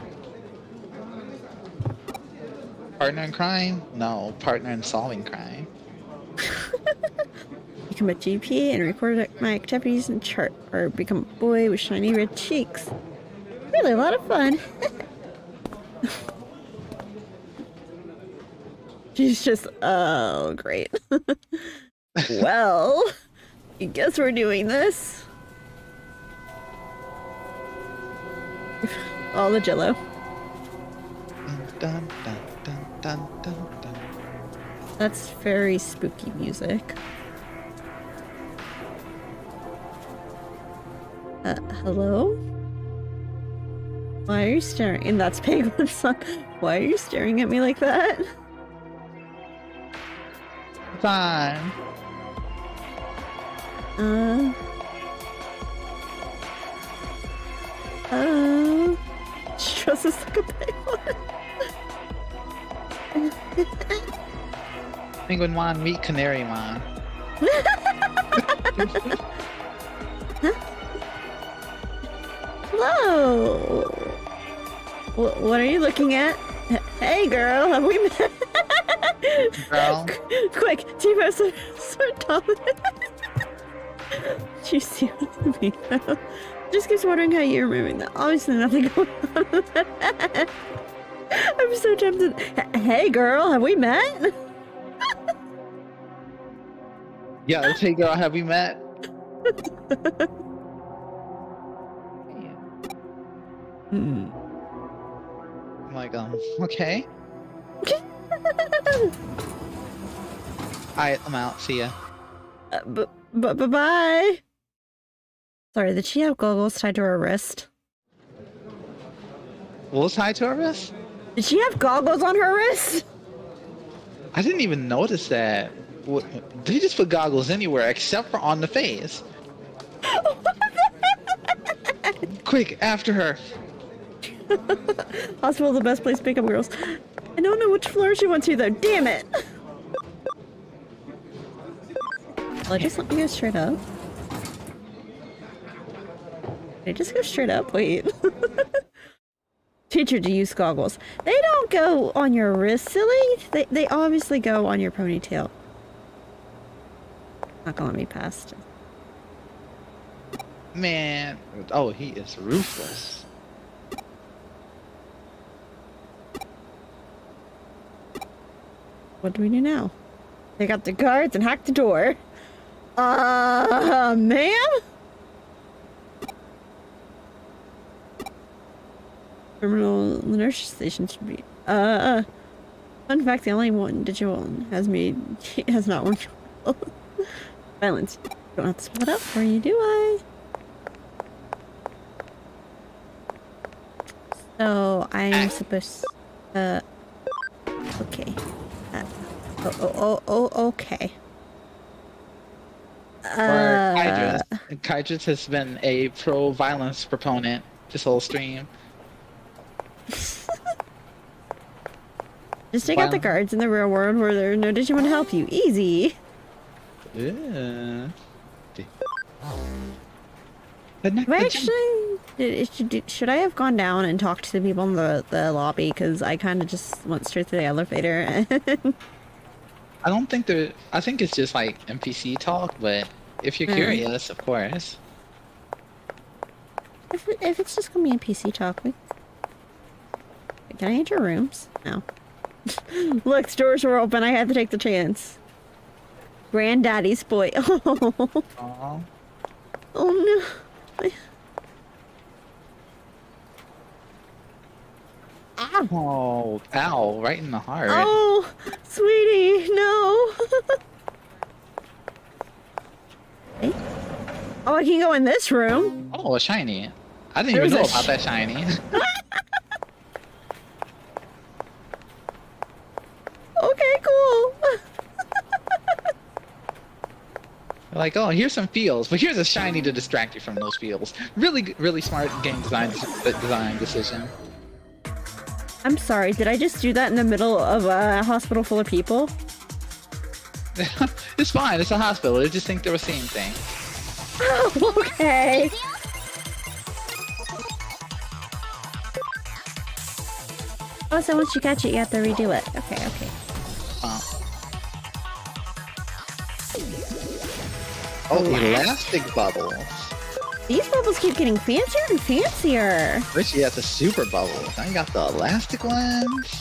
Speaker 3: Partner in crime? No, partner in solving crime.
Speaker 1: Become a G P and record my activities and chart, or become a boy with shiny red cheeks. Really a lot of fun. She's just, oh, great. Well, I guess we're doing this. All the jello.
Speaker 3: Dun, dun, dun, dun, dun, dun.
Speaker 1: That's very spooky music. Uh, hello? Why are you staring? And that's Penguin's son. Why are you staring at me like that?
Speaker 3: Fine.
Speaker 1: Uh. Uh. She dresses like a penguin.
Speaker 3: Penguin Mon, meet Canary Mon.
Speaker 1: Hello. Wh what are you looking at? H hey, girl, have we met?
Speaker 3: Girl.
Speaker 1: Quick, T-Bo, so, so dominant. Do you see what I mean now? Just keeps wondering how you're moving. Obviously nothing going on with that. I'm so tempted. H hey, girl, have we met?
Speaker 3: Yeah, let's say, girl, have we met?
Speaker 1: Hmm.
Speaker 3: I'm like, um, okay. Alright, I'm out. See ya.
Speaker 1: Uh, but, but, bye bye. Sorry, did she have goggles tied to her wrist?
Speaker 3: What was tied to her wrist?
Speaker 1: Did she have goggles on her wrist?
Speaker 3: I didn't even notice that. What, they just put goggles anywhere except for on the face. Quick, after her.
Speaker 1: Hospital's the best place to pick up girls. I don't know which floor she went to though. Damn it! Will I just let me go straight up? Can I just go straight up? Wait. Teacher to use goggles. They don't go on your wrist, silly. They they obviously go on your ponytail. Not gonna let me past.
Speaker 3: Man, oh, he is ruthless.
Speaker 1: What do we do now? Take out the guards and hack the door. Uh, ma'am? Terminal, the nurse station should be. Uh, fun fact: the only one digital has made has not worked well. Violence. Don't have to split up for you, do I? So I'm supposed. Uh. Okay. Uh, oh, oh, oh, oh, okay.
Speaker 3: Or
Speaker 1: Uh,
Speaker 3: Idris. Kydris has been a pro-violence proponent this whole stream.
Speaker 1: Just take out the guards in the real world where there's no Digimon to help you. Easy.
Speaker 3: Yeah.
Speaker 1: Have I actually, did, should, should I have gone down and talked to the people in the, the lobby? Because I kind of just went straight to the elevator. And
Speaker 3: I don't think there. I think it's just like N P C talk, but if you're
Speaker 1: Mm.
Speaker 3: curious, of course.
Speaker 1: if, it- if it's just gonna be N P C talk, we... Can I enter rooms? No. Look, doors were open. I had to take the chance. Granddaddy's boy. Oh,
Speaker 3: Aww.
Speaker 1: oh no. Ow.
Speaker 3: Oh, ow! Right in the heart.
Speaker 1: Oh, sweetie, no. Hey. Oh, I can go in this room.
Speaker 3: Oh, a shiny. I didn't
Speaker 1: There's
Speaker 3: even know
Speaker 1: a
Speaker 3: about
Speaker 1: sh-
Speaker 3: that shiny.
Speaker 1: Okay, cool.
Speaker 3: Like, oh, here's some feels, but here's a shiny to distract you from those feels. Really, really smart game design design decision.
Speaker 1: I'm sorry, did I just do that in the middle of a hospital full of people?
Speaker 3: It's fine. It's a hospital. They just think they're seeing things.
Speaker 1: Oh, okay. Oh, so once you catch it, you have to redo it. Okay, okay.
Speaker 3: Uh, oh, elastic bubbles.
Speaker 1: These bubbles keep getting fancier and fancier.
Speaker 3: First you got the super bubbles. Now you got the elastic ones.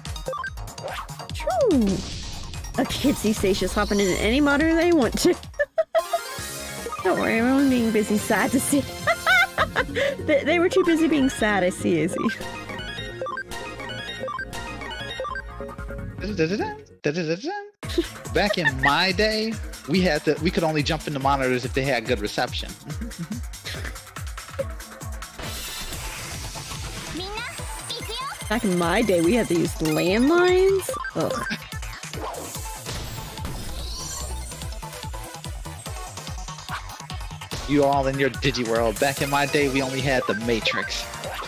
Speaker 1: True. A kids these days just hopping into any monitor they want to. Don't worry, everyone being busy sad to see. they, they were too busy being sad, I see, Izzy.
Speaker 3: Back in my day, we had to we could only jump into monitors if they had good reception.
Speaker 1: Back in my day, we had to use landlines. Ugh.
Speaker 3: You all in your digi world. Back in my day, we only had the Matrix.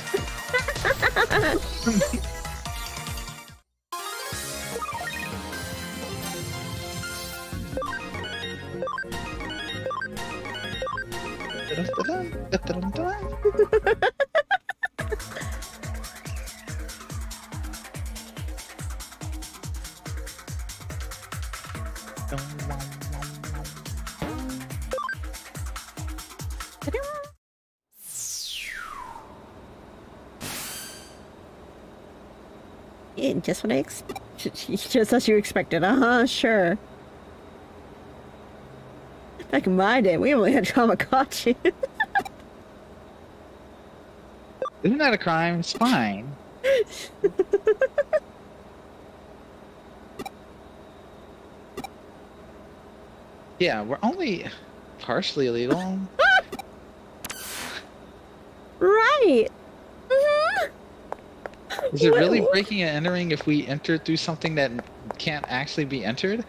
Speaker 1: Yeah, just what I ex- just as you expected. Uh-huh, sure. Back in my day, we only had Tamagotchi.
Speaker 3: Isn't that a crime? It's fine. Yeah, we're only partially illegal.
Speaker 1: Right. Mhm.
Speaker 3: Is it really
Speaker 1: Well-
Speaker 3: breaking and entering if we enter through something that can't actually be entered?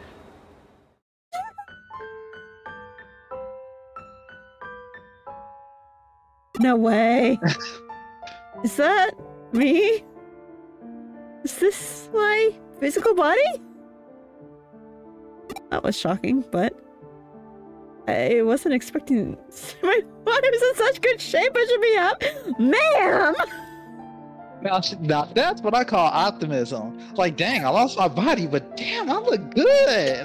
Speaker 1: No way. Is that me? Is this my physical body? That was shocking, but I wasn't expecting my body was in such good shape. I should be up, ma'am.
Speaker 3: Now, now that's what I call optimism. Like, dang, I lost my body, but damn, I look good.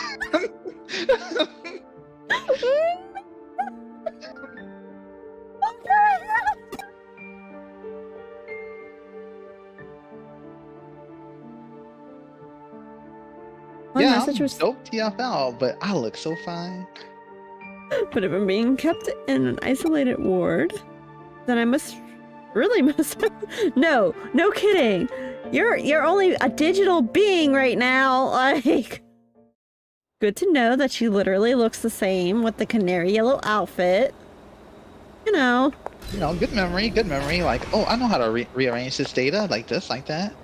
Speaker 1: My
Speaker 3: Yeah,
Speaker 1: message
Speaker 3: I'm
Speaker 1: was,
Speaker 3: dope T F L, but I look so fine.
Speaker 1: but if I'm being kept in an isolated ward, then I must really must. No, no kidding. You're you're only a digital being right now. Like, good to know that she literally looks the same with the canary yellow outfit. You know.
Speaker 3: You know, good memory, good memory. Like, oh, I know how to re rearrange this data like this, like that.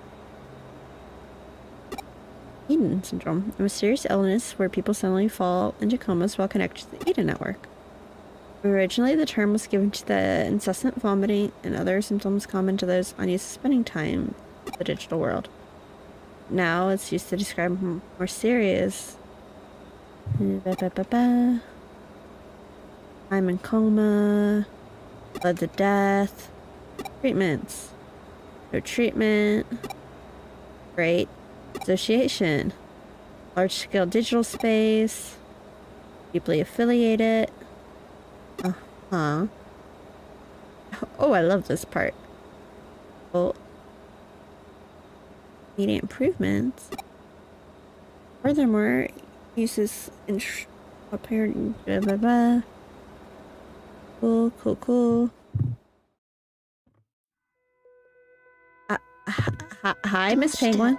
Speaker 1: Eden syndrome, a mysterious illness where people suddenly fall into comas while connected to the Eden network. Originally, the term was given to the incessant vomiting and other symptoms common to those unused to spending time in the digital world. Now it's used to describe more serious. Ba, ba, ba, ba. I'm in coma. Led to death. Treatments. No treatment. Great. Association. Large-scale digital space. Deeply affiliated. Uh-huh. Oh, I love this part. Oh. Immediate improvements. Furthermore, uses in apparent blah blah blah. Cool, cool, cool. Uh, hi, hi, Miss Penguin.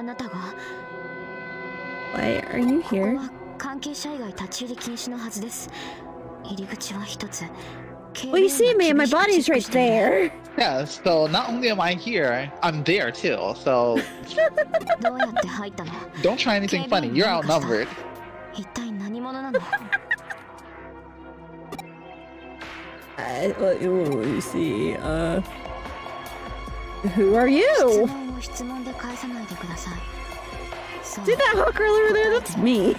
Speaker 1: Why are you here? Well, you see me and my body's right there.
Speaker 3: Yeah, so not only am I here, I'm there too, so... Don't try anything funny, you're outnumbered.
Speaker 1: Uh, well, you see, uh... Who are you? See that hook girl over there? That's me.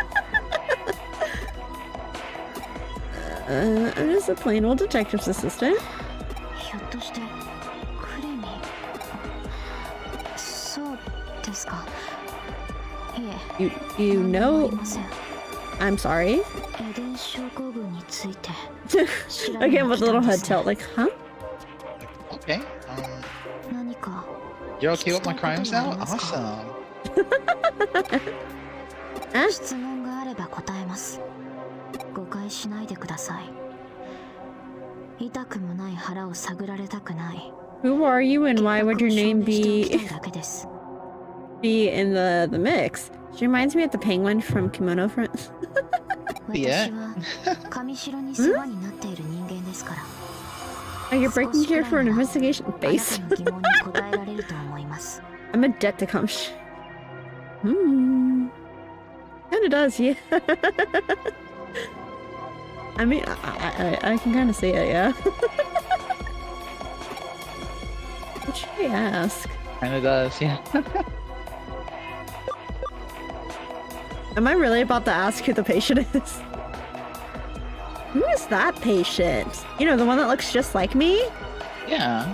Speaker 1: uh, I'm just a plain old detective's assistant. You, you know... I'm sorry. Again with a little head tilt, like, huh?
Speaker 3: Okay, um... You're okay with my crimes now? Awesome.
Speaker 1: Huh? Who are you and why would your name be be in the the mix? She reminds me of the penguin from Kimono Friends.
Speaker 3: Yeah.
Speaker 1: Hmm? Oh, you're breaking here for an investigation base. I'm a debt to come. Hmm. Kinda does, yeah. I mean, I, I, I can kind of see it, yeah. What should I ask?
Speaker 3: Kinda does, yeah.
Speaker 1: Am I really about to ask who the patient is? Who is that patient? You know, the one that looks just like me?
Speaker 3: Yeah.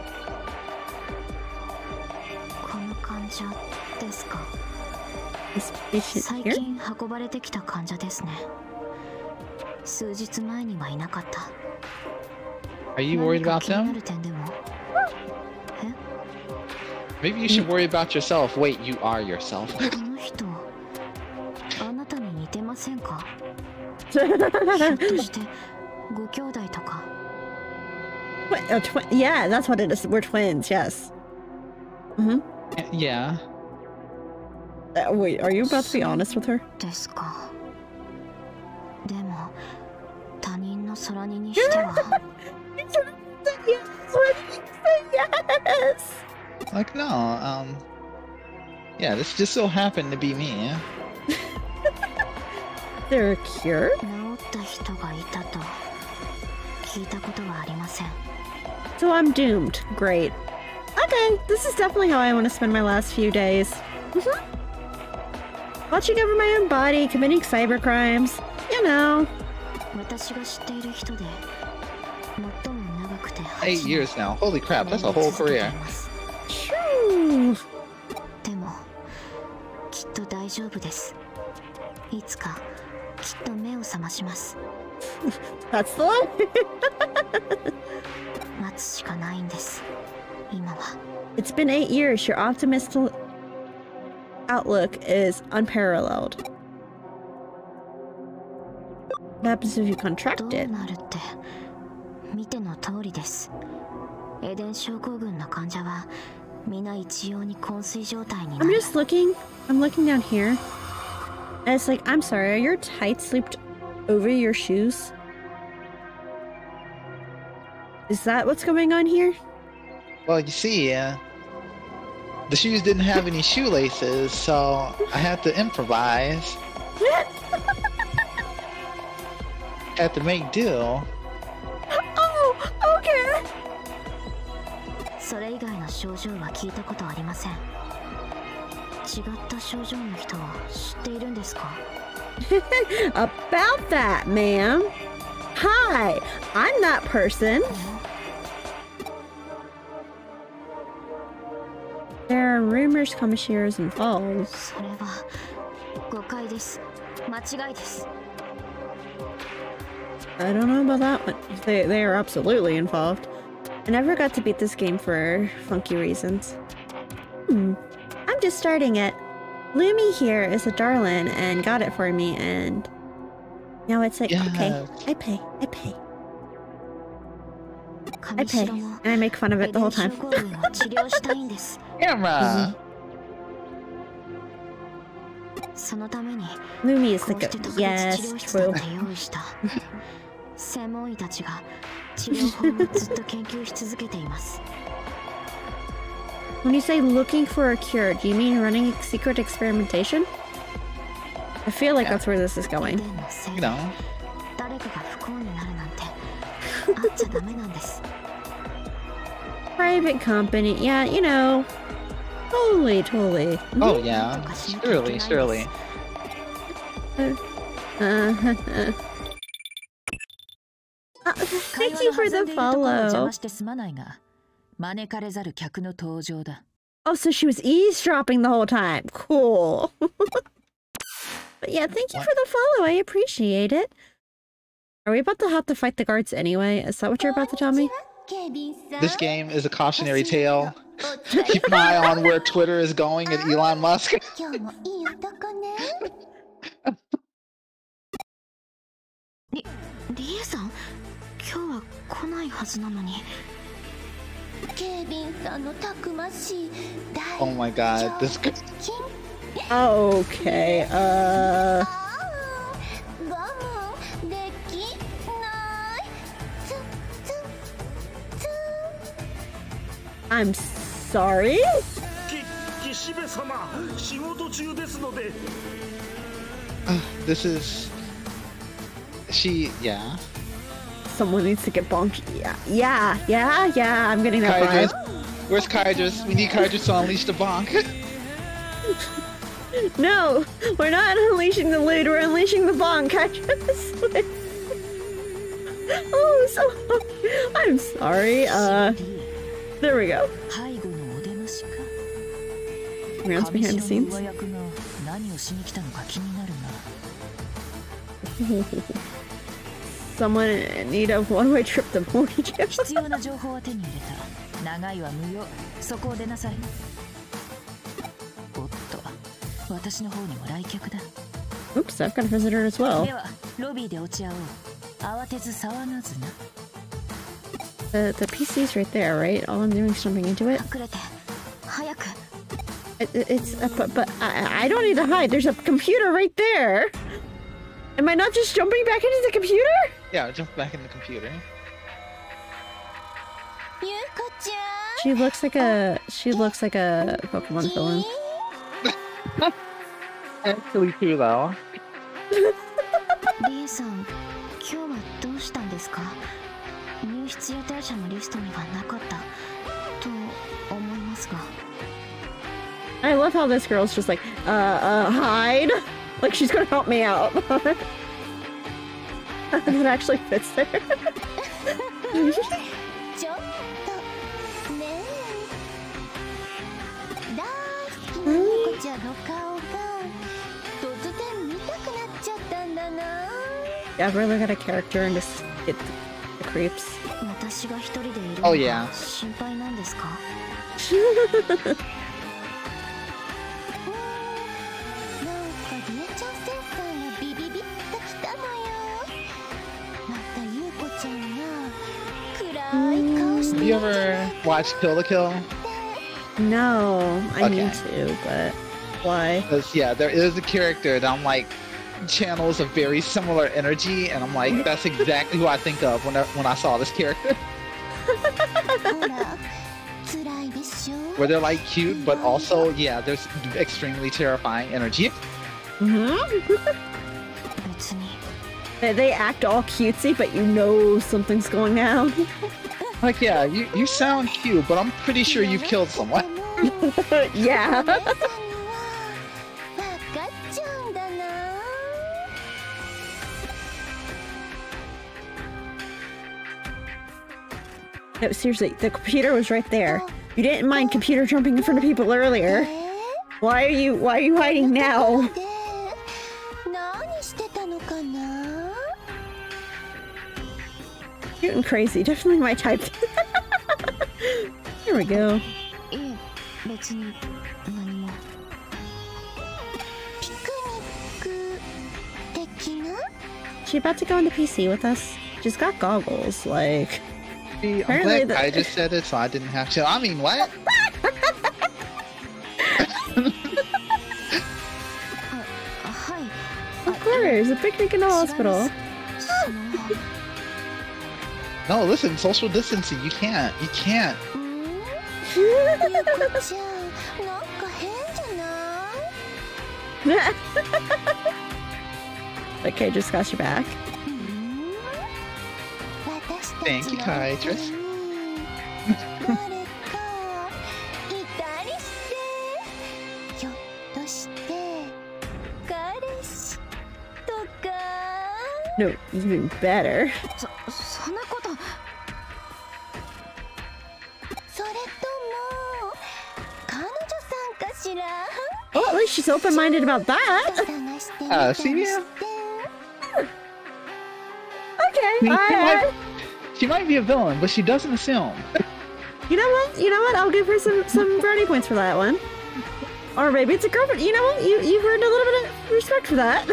Speaker 1: This patient here?
Speaker 3: Are you worried about them? Maybe you should worry about yourself. Wait, you are yourself.
Speaker 1: Twi- uh, twi- yeah, that's what it is. We're twins, yes. Mm-hmm.
Speaker 3: Yeah.
Speaker 1: Uh, wait, are you about to be honest with her? Yes! What did you say yes?
Speaker 3: Like, no, um... yeah, this just so happened to be me.
Speaker 1: There a cure? So I'm doomed. Great. Okay, this is definitely how I want to spend my last few days. Mm-hmm. Watching over my own body, committing cyber crimes. You know.
Speaker 3: Eight years now. Holy crap, that's a whole career.
Speaker 1: True. That's the one. It's been eight years. Your optimistic outlook is unparalleled. What happens if you contract it? I'm just looking. I'm looking down here. And it's like, I'm sorry, are your tights looped over your shoes? Is that what's going on here?
Speaker 3: Well, you see, uh, the shoes didn't have any shoelaces, so I had to improvise. Had to make do.
Speaker 1: Oh, okay.
Speaker 5: それ以外の症状は聞いたことありません。違った症状の人は知っているんですか？
Speaker 1: About that, ma'am. Hi, I'm that person. There are rumors Kamishiro is involved.
Speaker 5: それは誤解です。間違いです。
Speaker 1: I don't know about that one. They, they are absolutely involved. I never got to beat this game for funky reasons. Hmm. I'm just starting it. Lumi here is a darling and got it for me, and now it's like,
Speaker 3: Yes.
Speaker 1: okay, I pay, I pay. I pay, and I make fun of it the whole time.
Speaker 3: Camera!
Speaker 1: Lumi is like, a, yes, true.
Speaker 5: 専門医たちが治療法をずっと研究し続けています。
Speaker 1: When you say looking for a cure, do you mean running a secret experimentation? I feel like that's where this is going.
Speaker 3: You know.
Speaker 5: 誰かが不幸になるなんてあっちゃダメなんです。
Speaker 1: Private company, yeah, you know. Totally, totally.
Speaker 3: Oh yeah, surely, surely.
Speaker 1: Uh, uh, thank you for the follow. Oh, so she was eavesdropping the whole time. Cool. But yeah, thank you for the follow. I appreciate it. Are we about to have to fight the guards anyway? Is that what you're about to tell me?
Speaker 3: This game is a cautionary tale. Keep an eye on where Twitter is going and Elon Musk. Oh my god, this guy.
Speaker 1: Okay, uh... I'm sorry?
Speaker 3: Uh, this is... She... yeah.
Speaker 1: Someone needs to get bonked. Yeah, yeah, yeah, yeah, I'm getting that vibe.
Speaker 3: Where's Kaijus? We need Kaijus to unleash the bonk.
Speaker 1: No, we're not unleashing the loot, we're unleashing the bonk. Kaijus. Oh, so... I'm sorry, uh... There we go. Rounds behind the scenes. Someone in need of one-way trip to Morning. Oops, I've got a visitor as well. The, the P C's right there, right? All I'm doing is jumping into it. it it's uh, but, but I, I don't need to hide. There's a computer right there. Am I not just jumping back into the computer?
Speaker 3: Yeah, jump back in the computer.
Speaker 1: She looks like a she looks like a Pokemon villain.
Speaker 3: Actually, too, though. I love how this girl's just like, uh, uh, hide? Like she's gonna help me out. It actually fits there. Yeah, I've really got a character and just get the creeps. Oh yeah. Have you ever watched Kill la Kill?
Speaker 1: No, I
Speaker 3: Okay.
Speaker 1: need to, but why?
Speaker 3: Because yeah, there is a character that I'm like channels a very similar energy, and I'm like, that's exactly who I think of when I, when I saw this character. Where they're like cute, but also yeah, there's extremely terrifying energy.
Speaker 1: Mm-hmm. They, they act all cutesy, but you know something's going down.
Speaker 3: Like, yeah, you, you sound cute, but I'm pretty sure you've killed someone.
Speaker 1: Yeah.
Speaker 2: わかっちゃうんだな。
Speaker 1: No, seriously, the computer was right there. You didn't mind computer jumping in front of people earlier. Why are you why are you hiding now?
Speaker 2: で、何してたのかな。
Speaker 1: Cute and crazy, definitely my type. Here we go.
Speaker 2: いえ、別に何も。ピクニック的な？
Speaker 1: She about to go on the P C with us. She's got goggles, like.
Speaker 3: I'm
Speaker 1: Apparently
Speaker 3: glad
Speaker 1: the-
Speaker 3: I just said it, so I didn't have to. I mean, what?
Speaker 2: あ、はい。
Speaker 1: Of course, a picnic in the hospital.
Speaker 2: その
Speaker 3: No, listen, social distancing. You can't. You can't.
Speaker 2: うーんゆうこちゃん、なんか変じゃない？
Speaker 1: Okay, just got your back.
Speaker 2: うーん私た
Speaker 3: Thank
Speaker 2: ち
Speaker 3: you,
Speaker 2: の
Speaker 3: Kytrus.
Speaker 2: 誰かいたりしてひょっとして彼氏とか
Speaker 1: No, even better.
Speaker 2: そそんなことそれとも彼女さんかしら
Speaker 1: Well, at least she's open-minded about that.
Speaker 2: 探してみた
Speaker 3: Uh,
Speaker 2: り
Speaker 3: see,
Speaker 2: して
Speaker 3: yeah.
Speaker 1: Okay,
Speaker 3: She
Speaker 1: alright.
Speaker 3: might, she might be a villain, but she doesn't assume.
Speaker 1: You know what? You know what? I'll give her some some brownie points for that one. Or maybe it's a girlfriend. You know what? You you've earned a little bit of respect for that.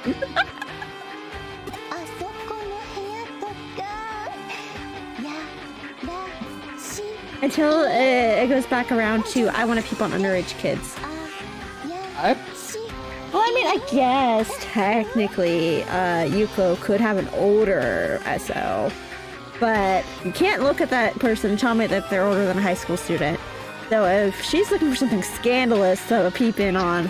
Speaker 2: あそこの部屋とかやらしい
Speaker 1: Until uh, it goes back around to I want to peep on underage kids.
Speaker 2: あや
Speaker 3: I,
Speaker 2: しい
Speaker 1: Well, I mean, I guess technically uh, Yuko could have an older S O, but you can't look at that person and tell me that they're older than a high school student. So if she's looking for something scandalous to peep in on,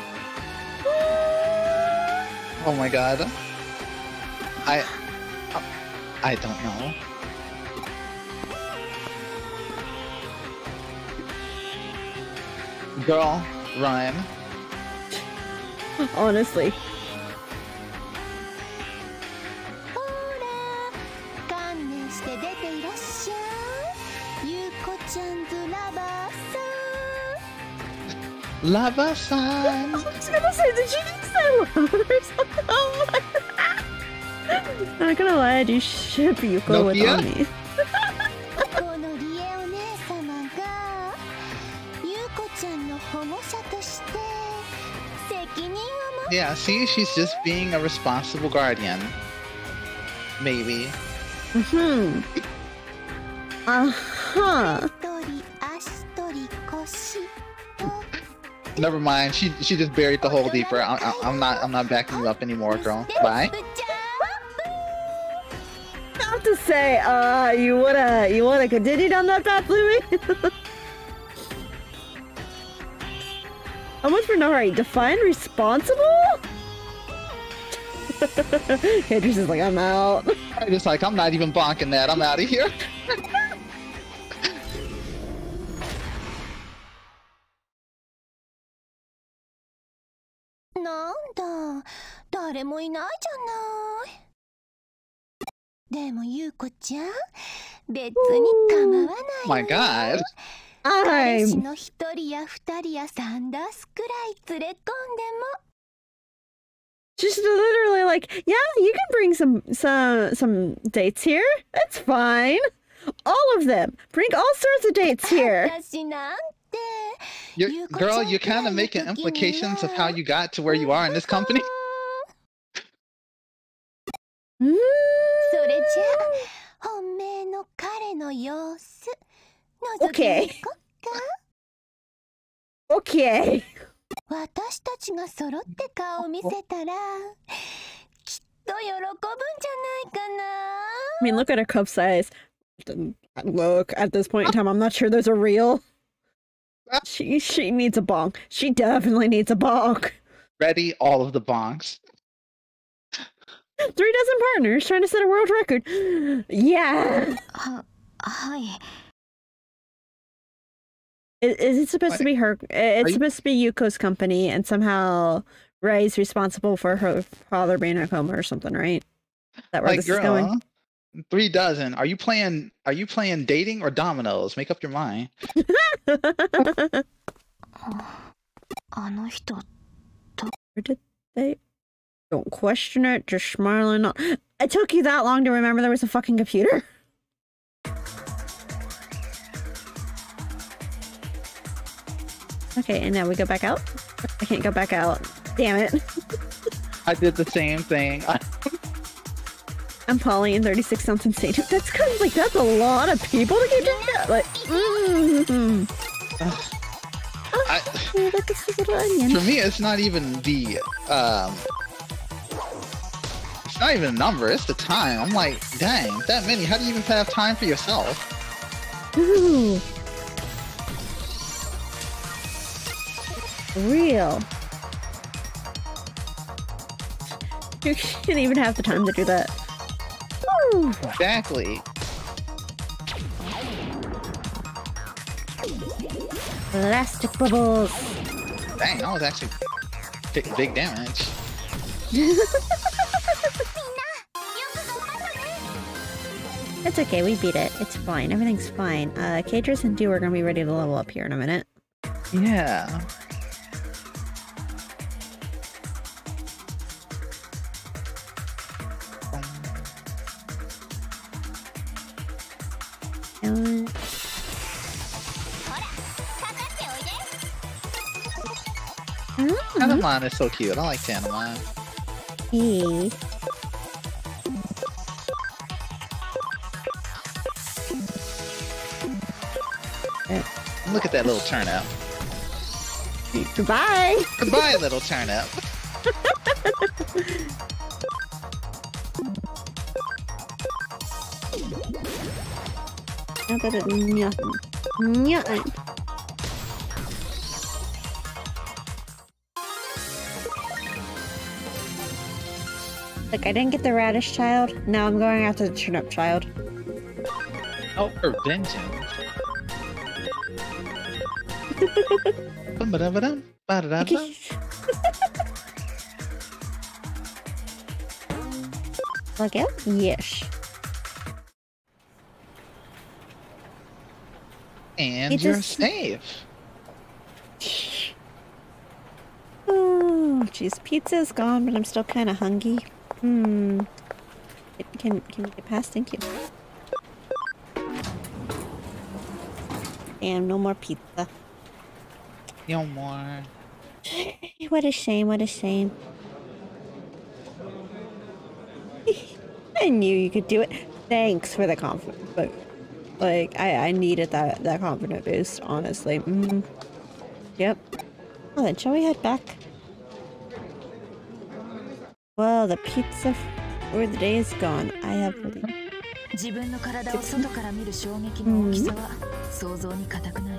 Speaker 3: oh my god. I, I don't know. Girl, run.
Speaker 1: honestly.
Speaker 2: ほら観念して出ていらっしゃいゆうこちゃんずラバーさん
Speaker 3: Lava-san.
Speaker 1: I was gonna say, did you just say loud or something? Oh my- I'm not gonna lie, I do ship Yuko with
Speaker 3: Nokia?
Speaker 1: Ani.
Speaker 2: このリエお姉様がゆうこちゃんの保護者として責任を持
Speaker 3: Yeah, see, she's just being a responsible guardian. Maybe.
Speaker 1: Hmm. Uh-huh.
Speaker 2: 一人足取り腰と
Speaker 3: Never mind. She she just buried the hole deeper. I, I, I'm not I'm not backing you up anymore, girl. Bye.
Speaker 2: ぶちゃ
Speaker 1: Not to say, uh, you wanna, you wanna continue down that path, Louie? How much for Nari? Define responsible? Hedges is like, I'm out.
Speaker 3: I just like I'm not even bonking that. I'm out of here.
Speaker 2: なんだ誰もいないじゃないでもゆうこちゃん別に構わない
Speaker 3: Oh my god.
Speaker 2: 彼氏
Speaker 1: I'm.
Speaker 2: の一人や二人や三ダースくらい連れ込んで
Speaker 1: Just literally like, yeah, you can bring some, some, some dates here. That's fine. All of them. Bring all sorts of dates
Speaker 2: も
Speaker 1: here.
Speaker 2: 私なんて
Speaker 3: You're,
Speaker 2: ゆうこちゃん
Speaker 3: girl, you're
Speaker 2: くらい
Speaker 3: kind
Speaker 2: の
Speaker 3: of making
Speaker 2: 時に
Speaker 3: implications of
Speaker 2: は
Speaker 3: how you got to where you are in this company.
Speaker 1: Mm.
Speaker 2: それじゃあ本命の彼の様子覗きに行こっか
Speaker 1: Okay.
Speaker 2: 私たちが揃って顔を見せたらきっと喜ぶんじゃないかな
Speaker 1: I mean, look at her cup size. Look, at this point in time, I'm not sure those are real. She she needs a bonk. She definitely needs a bonk.
Speaker 3: Ready all of the bonks.
Speaker 1: Three dozen partners trying to set a world record. Yeah.
Speaker 2: は、はい。
Speaker 1: Is, is it supposed
Speaker 3: What?
Speaker 1: to be her? It's
Speaker 3: you-
Speaker 1: supposed to be Yuko's company, and somehow Ray's responsible for her father being in a coma or something, right? Is that where
Speaker 3: Like,
Speaker 1: this is going?
Speaker 3: girl, three dozen. Are you playing? Are you playing dating or dominoes? Make up your mind.
Speaker 2: あの人、
Speaker 1: Where did they? Don't question it, just smiling. On. It took you that long to remember there was a fucking computer? Okay, and now we go back out? I can't go back out. Damn it.
Speaker 3: I did the same thing. I,
Speaker 1: I'm Polly and thirty-six something Satan. That's kind of like, that's a lot of people to get doing that. Like, mm-hmm.
Speaker 3: I,
Speaker 1: Oh, look at this little onion.
Speaker 3: for me, it's not even the um. It's not even a number. It's the time. I'm like, dang, that many. How do you even have time for yourself?
Speaker 1: Ooh. Real. You shouldn't even have the time to do that. Ooh.
Speaker 3: Exactly.
Speaker 1: Plastic bubbles.
Speaker 3: Dang, that was actually big, big damage.
Speaker 1: It's okay, we beat it. It's fine. Everything's fine. Uh, Kadris and Dew are gonna be ready to level up here in a minute.
Speaker 3: Yeah.
Speaker 1: Uh, oh,
Speaker 3: Tanamon is so cute. I like Tanamon.
Speaker 1: hey.
Speaker 3: Look at that little turnip.
Speaker 1: Goodbye.
Speaker 3: Goodbye, little turnip.
Speaker 1: Now that it nothing. Nothing. Look, I didn't get the radish child. Now I'm going after the turnip child.
Speaker 3: Oh, for vengeance. Ba-da-ba-dum, ba-da-da-dum.
Speaker 1: Look out. Yes.
Speaker 3: And
Speaker 1: It
Speaker 3: you're
Speaker 1: just-
Speaker 3: safe.
Speaker 1: Oh, jeez. Pizza's gone, but I'm still kind of hungry. Hmm. It- Can can we get past? Thank you. Damn, no more pizza.
Speaker 3: No more.
Speaker 1: What a shame, what a shame. I knew you could do it. Thanks for the confidence, but like I, I needed that that confident boost, honestly. Mm. Yep. Well then, shall we head back? Well, the pizza for the day is gone. I have really...
Speaker 5: 自分の体を外から見る衝撃の大きさは想像に難くない。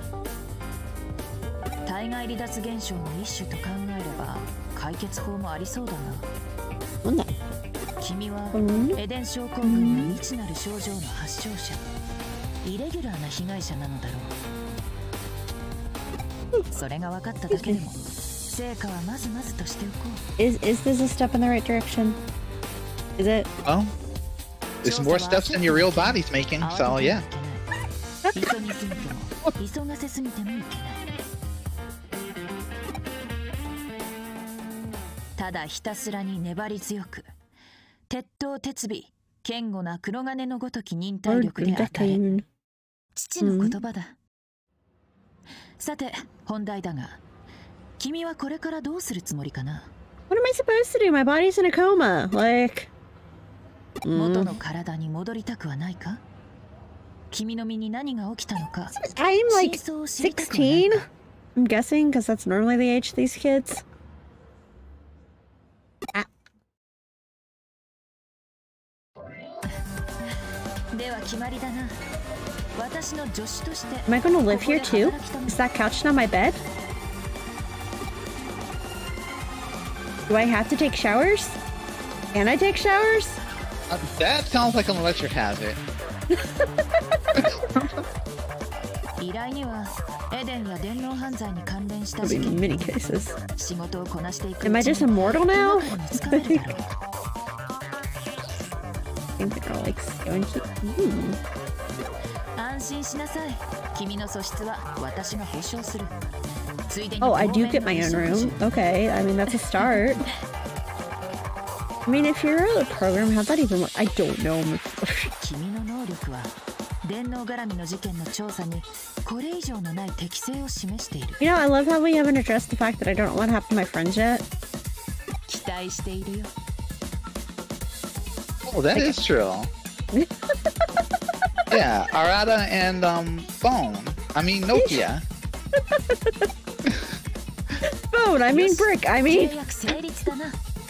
Speaker 5: 体外離脱現象の一種と考えれば解決法もありそうだな。
Speaker 1: なんだ？
Speaker 5: 君は
Speaker 1: うん
Speaker 5: エデン症候群の未知なる症状の発症者、イレギュラーな被害者なのだろう。それが分かっただけでも成果はまずまずとしておこう。
Speaker 1: Is is this a step in the right direction? Is it?
Speaker 3: Well, there's more steps than your real body's making, so yeah.
Speaker 5: 急ぎすぎても急がせすぎてもいけない。ただひたすらに粘り強く、鉄頭鉄尾、堅固な黒金のごとき忍耐力で与え、父の言葉だ。さて本題だが、君はこれからどうするつもりかな。
Speaker 1: What am I supposed to do? My body's in a coma. Like...
Speaker 5: 元の体に戻りたくはないか。君の身に何が起きたのか。
Speaker 1: I'm like
Speaker 5: 真相を知りたくはない
Speaker 1: sixteen?
Speaker 5: か。
Speaker 1: I'm guessing, because that's normally the age of these kids. Ah.
Speaker 5: では決まりだな。私の助手として
Speaker 1: Am I gonna live here
Speaker 5: ここで
Speaker 1: too?
Speaker 5: 働きたまえ。
Speaker 1: Is that couch on my bed? Do I have to take showers? Can I take showers?
Speaker 3: Uh, that sounds like an electric hazard.
Speaker 5: 依頼にはエデンや電脳犯罪に関連した
Speaker 1: There'll
Speaker 5: 事
Speaker 1: be
Speaker 5: 件
Speaker 1: many cases.
Speaker 5: 仕事をこなしていく
Speaker 1: Am I just immortal now?
Speaker 5: 手がかりもつかめるだろう
Speaker 1: I think they're all like going to. Ooh.
Speaker 5: 安心しなさい君の素質は私が保証するついでに
Speaker 1: Oh, I
Speaker 5: 当
Speaker 1: do
Speaker 5: 面
Speaker 1: get
Speaker 5: の
Speaker 1: my
Speaker 5: 衣
Speaker 1: own
Speaker 5: 食
Speaker 1: room.
Speaker 5: 住
Speaker 1: Okay, I mean, that's a start. I mean, if you're a program, how'd that even work? I don't know.
Speaker 5: 君の能力は電脳絡みの事件の調査にこれ以上のない適性を示している
Speaker 1: You know, I love how we haven't addressed the fact that I don't know what happened to my friends yet.
Speaker 5: 期待しているよ
Speaker 3: Oh, that is true. Yeah, Arata and um Bone. I mean Nokia.
Speaker 1: Bone, I mean brick, I mean
Speaker 5: 契約成立だな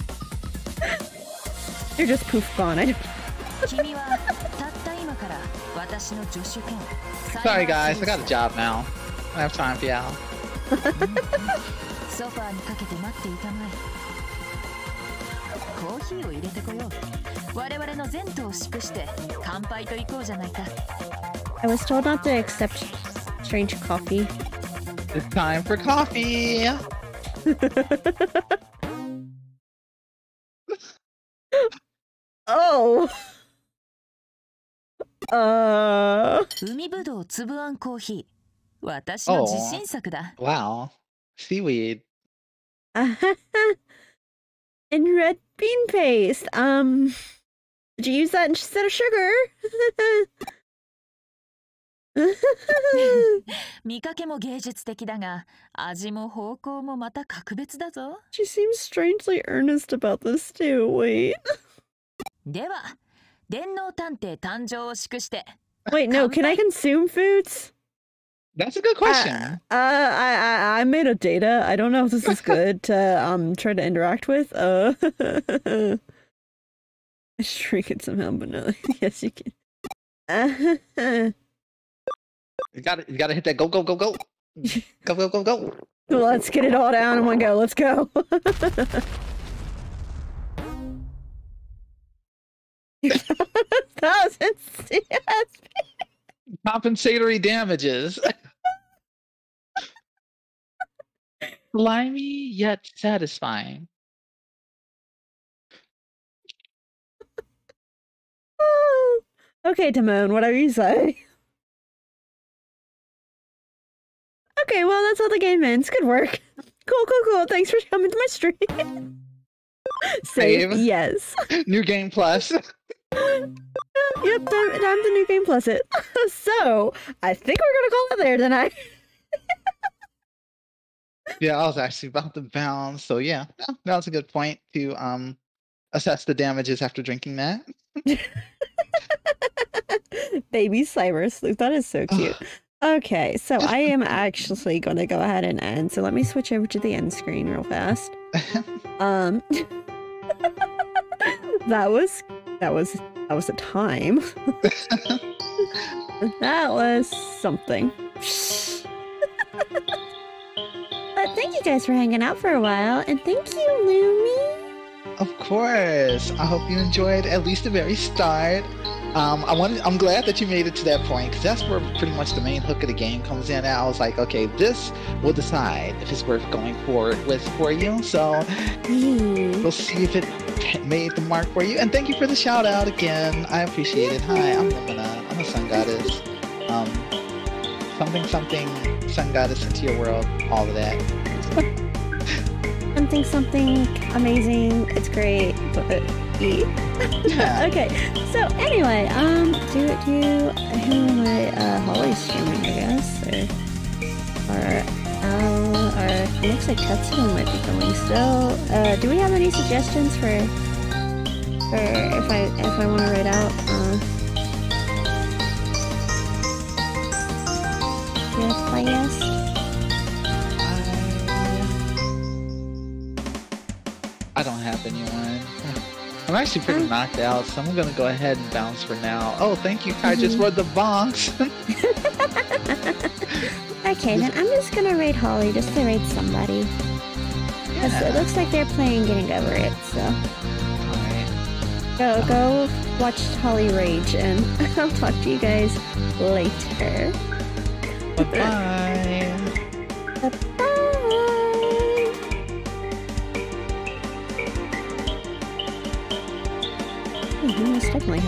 Speaker 1: they're just poof gone. I don't...
Speaker 5: 君はたった今から私の助手兼
Speaker 3: Sorry guys, I got a job now. I don't have time for y'all.
Speaker 5: ソファーにかけて待っていたまえコーヒーを入れてこよう我々の前途を祝して乾杯と行こうじゃないか
Speaker 1: I was told not to accept strange coffee.
Speaker 3: It's time for coffee.
Speaker 1: Oh. Uh.
Speaker 5: 海ぶどう粒あんコーヒー私の自信作だ
Speaker 3: Wow. Seaweed.
Speaker 1: And red bean paste. Um, did you use that instead of sugar?
Speaker 5: 見かけも芸術的だが味も方向もまた格別だぞ
Speaker 1: She seems strangely earnest about this too. Wait.
Speaker 5: では電脳探偵誕生を祝して
Speaker 1: Wait, no. Can I consume foods?
Speaker 3: That's a good question.
Speaker 1: Uh, uh, I, I I made a data. I don't know if this is good to um try to interact with. Uh, shrink it somehow, but no. Yes, you can. Uh,
Speaker 3: You gotta you gotta hit that go go go go. Go go go go.
Speaker 1: let's get it all down in one go. Let's go. Thousand C S P.
Speaker 3: Compensatory damages. Slimy yet satisfying.
Speaker 1: Okay, Timon, whatever you say. Okay, well, that's how the game ends. Good work. Cool, cool, cool. Thanks for coming to my stream. Save.
Speaker 3: Save.
Speaker 1: Yes.
Speaker 3: New game plus.
Speaker 1: Yep, time, time to new game plus it. So, I think we're gonna call it there tonight.
Speaker 3: Yeah, I was actually about to bounce. So yeah, that that was a good point to um assess the damages after drinking that.
Speaker 1: Baby Cyber Sleuth, that is so cute. Okay, so I am actually going to go ahead and end. So let me switch over to the end screen real fast. Um, that was that was that was a time. That was something. But thank you guys for hanging out for a while, and thank you, Lumi.
Speaker 3: Of course. I hope you enjoyed at least the very start. Um, I wanted, I'm glad that you made it to that point because that's where pretty much the main hook of the game comes in. And I was like, okay, this will decide if it's worth going forward with for you. So
Speaker 1: Mm.
Speaker 3: we'll see if it made the mark for you. And thank you for the shout out again. I appreciate it. Hi, I'm Lumina. I'm a sun goddess. Um, something, something, sun goddess into your world. All of that.
Speaker 1: Something, something amazing. It's great. But E. Okay. So anyway, um, do it. Do who am I? Uh, Holly streaming, I guess, or or Al, or it looks like Katsuno might be going still. Uh, do we have any suggestions for for if I if I want to write out? Uh, yes, yes.
Speaker 3: I don't have anyone. I'm actually pretty knocked out, so I'm gonna go ahead and bounce for now. Oh, thank you, Kai, just for the bonks.
Speaker 1: Okay, then I'm just gonna raid Holly just to raid somebody. Because
Speaker 3: Yeah.
Speaker 1: it looks like they're playing Getting Over It, so.
Speaker 3: Alright.
Speaker 1: Go, go watch Holly Rage, and I'll talk to you guys later.
Speaker 3: Bye-bye.
Speaker 1: Bye-bye. Oh, I must definitely have